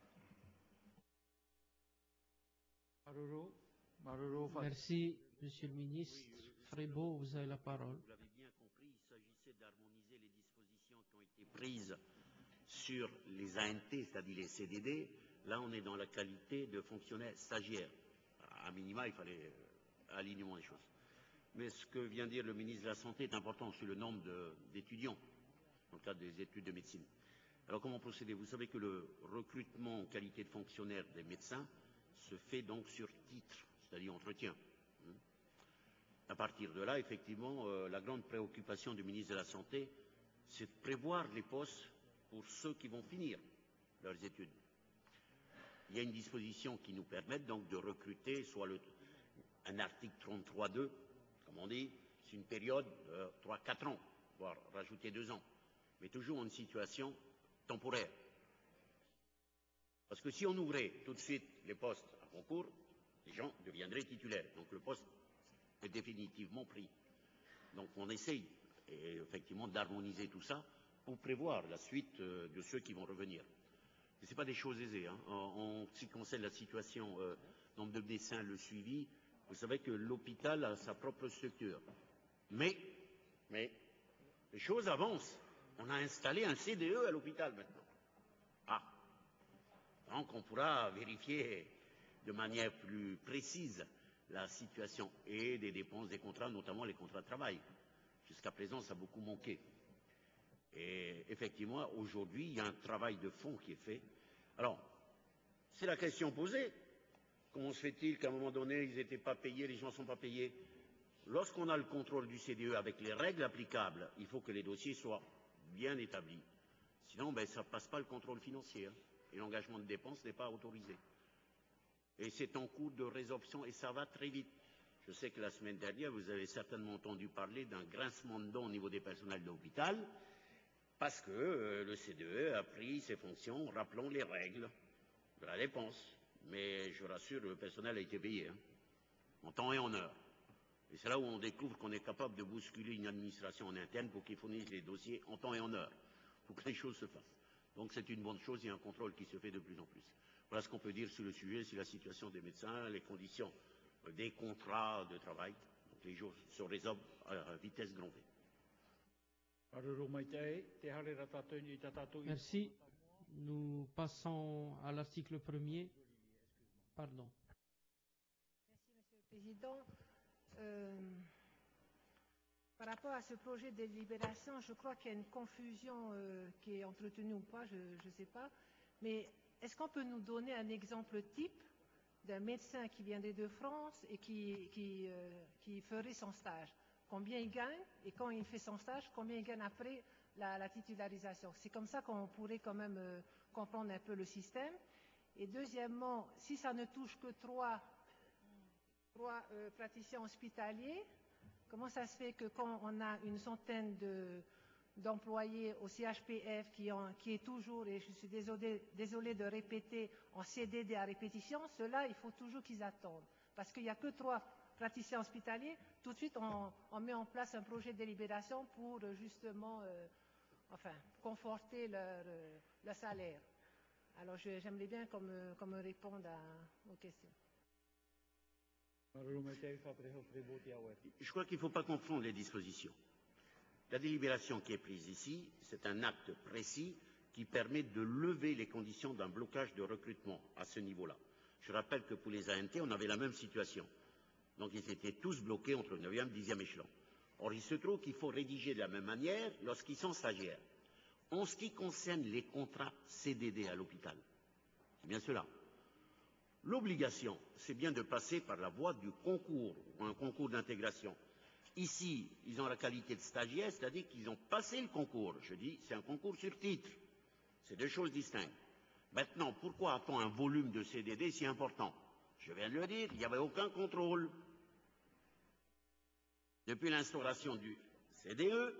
Maroro. Maroro. Merci, Monsieur le Ministre. Frébo, vous avez la parole. Prises sur les A N T, c'est-à-dire les C D D, là on est dans la qualité de fonctionnaire stagiaire. À minima, il fallait euh, alignement des choses. Mais ce que vient de dire le ministre de la Santé est important sur le nombre d'étudiants dans le cadre des études de médecine. Alors comment procéder? Vous savez que le recrutement en qualité de fonctionnaire des médecins se fait donc sur titre, c'est-à-dire entretien. À partir de là, effectivement, euh, la grande préoccupation du ministre de la Santé, c'est de prévoir les postes pour ceux qui vont finir leurs études. Il y a une disposition qui nous permet donc de recruter, soit le, un article trente-trois deux, comme on dit, c'est une période de trois à quatre ans, voire rajouter deux ans, mais toujours en une situation temporaire. Parce que si on ouvrait tout de suite les postes à concours, les gens deviendraient titulaires. Donc le poste est définitivement pris. Donc on essaye et effectivement d'harmoniser tout ça pour prévoir la suite euh, de ceux qui vont revenir. Ce n'est pas des choses aisées. Hein. En, en ce qui concerne la situation, euh, nombre de médecins, le suivi, vous savez que l'hôpital a sa propre structure. Mais, mais, les choses avancent. On a installé un C D E à l'hôpital maintenant. Ah, donc on pourra vérifier de manière plus précise la situation et des dépenses des contrats, notamment les contrats de travail. Jusqu'à présent, ça a beaucoup manqué. Et effectivement, aujourd'hui, il y a un travail de fond qui est fait. Alors, c'est la question posée. Comment se fait-il qu'à un moment donné, ils n'étaient pas payés, les gens ne sont pas payés? Lorsqu'on a le contrôle du C D E avec les règles applicables, il faut que les dossiers soient bien établis. Sinon, ben, ça ne passe pas le contrôle financier. Hein, et l'engagement de dépenses n'est pas autorisé. Et c'est en cours de résorption et ça va très vite. Je sais que la semaine dernière, vous avez certainement entendu parler d'un grincement de dents au niveau des personnels de l'hôpital, parce que euh, le C D E a pris ses fonctions, rappelons les règles de la dépense. Mais je rassure, le personnel a été payé, hein, en temps et en heure. Et c'est là où on découvre qu'on est capable de bousculer une administration en interne pour qu'ils fournissent les dossiers en temps et en heure, pour que les choses se fassent. Donc c'est une bonne chose, il y a un contrôle qui se fait de plus en plus. Voilà ce qu'on peut dire sur le sujet, sur la situation des médecins, les conditions des contrats de travail. Donc les choses se résolvent à vitesse grand V. Merci. Nous passons à l'article premier. Pardon. Merci, Monsieur le Président. Euh, par rapport à ce projet de délibération, je crois qu'il y a une confusion euh, qui est entretenue ou pas, je ne sais pas. Mais est-ce qu'on peut nous donner un exemple type d'un médecin qui viendrait de France et qui, qui, euh, qui ferait son stage? Combien il gagne et quand il fait son stage, combien il gagne après la, la titularisation? C'est comme ça qu'on pourrait quand même euh, comprendre un peu le système. Et deuxièmement, si ça ne touche que trois, trois euh, praticiens hospitaliers, comment ça se fait que quand on a une centaine de, d'employés au C H P F qui, ont, qui est toujours, et je suis désolée, désolée de répéter, en C D D à répétition, ceux-là, il faut toujours qu'ils attendent. Parce qu'il n'y a que trois praticiens hospitaliers, tout de suite on, on met en place un projet de délibération pour justement euh, enfin, conforter leur, euh, leur salaire. Alors j'aimerais bien qu'on me, qu'on me réponde à, aux questions. Je crois qu'il ne faut pas confondre les dispositions. La délibération qui est prise ici, c'est un acte précis qui permet de lever les conditions d'un blocage de recrutement à ce niveau-là. Je rappelle que pour les A N T, on avait la même situation. Donc ils étaient tous bloqués entre le neuvième et le dixième échelon. Or, il se trouve qu'il faut rédiger de la même manière lorsqu'ils sont stagiaires. En ce qui concerne les contrats C D D à l'hôpital, c'est bien cela. L'obligation, c'est bien de passer par la voie du concours, ou un concours d'intégration. Ici, ils ont la qualité de stagiaire, c'est-à-dire qu'ils ont passé le concours. Je dis, c'est un concours sur titre. C'est deux choses distinctes. Maintenant, pourquoi a-t-on un volume de C D D si important? Je viens de le dire, il n'y avait aucun contrôle. Depuis l'instauration du C D E,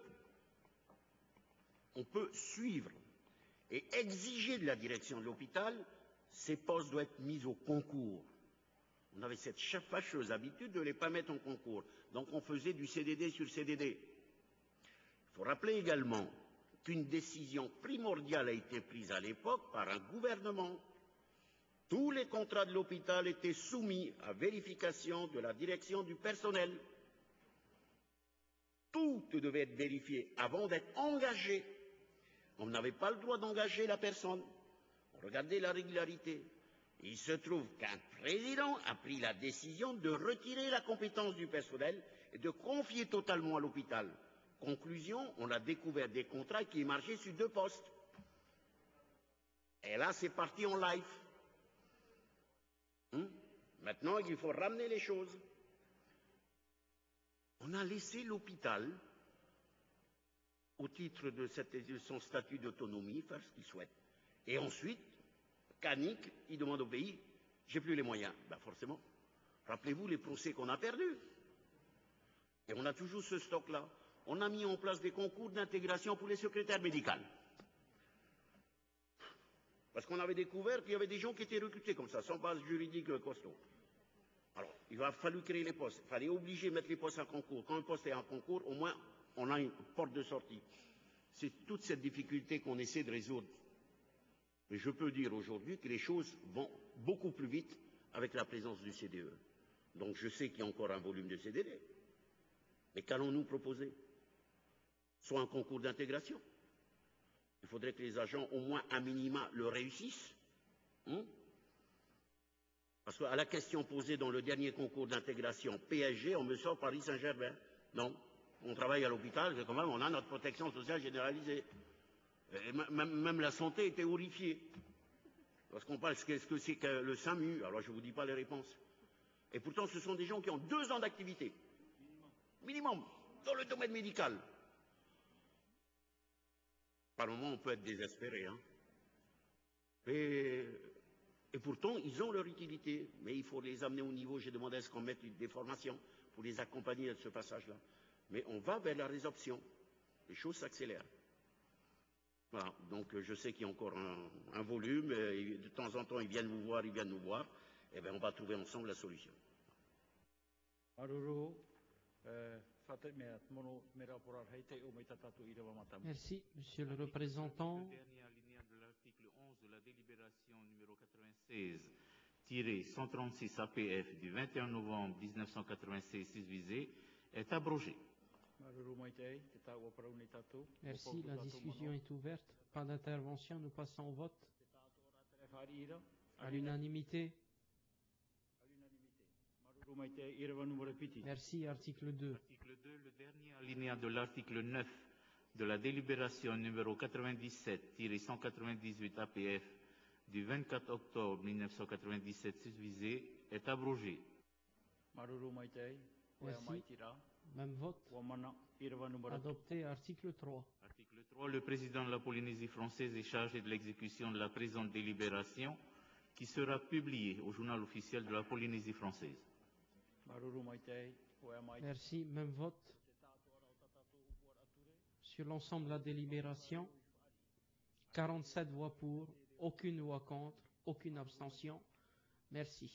on peut suivre et exiger de la direction de l'hôpital, ces postes doivent être mis au concours. On avait cette fâcheuse habitude de ne les pas mettre en concours. Donc on faisait du C D D sur C D D. Il faut rappeler également qu'une décision primordiale a été prise à l'époque par un gouvernement. Tous les contrats de l'hôpital étaient soumis à vérification de la direction du personnel. Tout devait être vérifié avant d'être engagé. On n'avait pas le droit d'engager la personne. On regardait la régularité. Il se trouve qu'un président a pris la décision de retirer la compétence du personnel et de confier totalement à l'hôpital. Conclusion, on a découvert des contrats qui marchaient sur deux postes. Et là, c'est parti en live. Hum? Maintenant, il faut ramener les choses. On a laissé l'hôpital, au titre de, cette, de son statut d'autonomie, faire ce qu'il souhaite. Et ensuite, Canic, il demande au pays, j'ai plus les moyens. Ben forcément. Rappelez-vous les procès qu'on a perdus. Et on a toujours ce stock-là. On a mis en place des concours d'intégration pour les secrétaires médicales. Parce qu'on avait découvert qu'il y avait des gens qui étaient recrutés comme ça, sans base juridique costaud. Alors, il a fallu créer les postes. Il fallait obliger de mettre les postes en concours. Quand un poste est en concours, au moins, on a une porte de sortie. C'est toute cette difficulté qu'on essaie de résoudre. Mais je peux dire aujourd'hui que les choses vont beaucoup plus vite avec la présence du C D E. Donc je sais qu'il y a encore un volume de C D D. Mais qu'allons-nous proposer? Soit un concours d'intégration. Il faudrait que les agents, au moins à minima, le réussissent. Hum? Parce qu'à la question posée dans le dernier concours d'intégration P S G, on me sort Paris Saint-Germain. Non, on travaille à l'hôpital, quand même, on a notre protection sociale généralisée. Et même, même la santé était horrifiée. Lorsqu'on parle de ce que c'est que le SAMU, alors je ne vous dis pas les réponses. Et pourtant, ce sont des gens qui ont deux ans d'activité. Minimum, dans le domaine médical. Par moment, on peut être désespéré. Hein. Et, Et pourtant, ils ont leur utilité, mais il faut les amener au niveau. J'ai demandé à ce qu'on mette des formations pour les accompagner à ce passage-là. Mais on va vers la résorption. Les choses s'accélèrent. Voilà, donc je sais qu'il y a encore un, un volume, et de temps en temps ils viennent vous voir, ils viennent nous voir, et bien on va trouver ensemble la solution. Merci, monsieur le représentant. Le dernier alinéa de l'article onze de la délibération numéro quatre-vingt-seize cent trente-six A P F du vingt et un novembre mille neuf cent quatre-vingt-seize susvisé est abrogé. Merci, la discussion est ouverte. Pas d'intervention, nous passons au vote. À l'unanimité. Merci, article deux. Article deux, le dernier alinéa de l'article neuf de la délibération numéro quatre-vingt-dix-sept cent quatre-vingt-dix-huit A P F du vingt-quatre octobre mille neuf cent quatre-vingt-dix-sept susvisé est abrogé. Merci. Même vote. Adopté. Article trois. Article trois. Le président de la Polynésie française est chargé de l'exécution de la présente délibération qui sera publiée au journal officiel de la Polynésie française. Merci. Même vote. Sur l'ensemble de la délibération, quarante-sept voix pour, aucune voix contre, aucune abstention. Merci.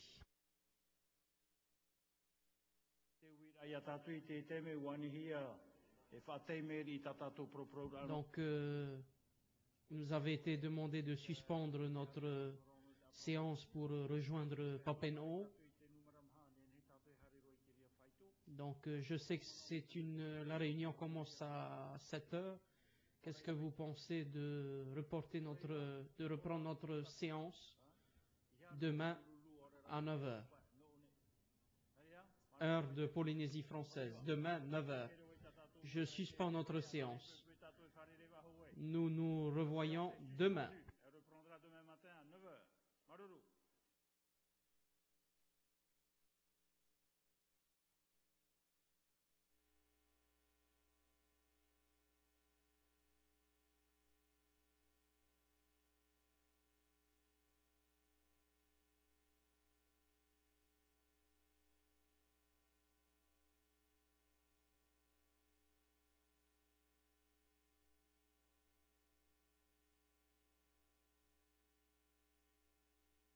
Donc, euh, il nous avait été demandé de suspendre notre séance pour rejoindre Papen'o. Donc, euh, je sais que c'est une, la réunion commence à sept heures. Qu'est-ce que vous pensez de reporter notre, de reprendre notre séance demain à neuf heures? Heure de Polynésie française, demain neuf heures. Je suspends notre séance. Nous nous revoyons demain.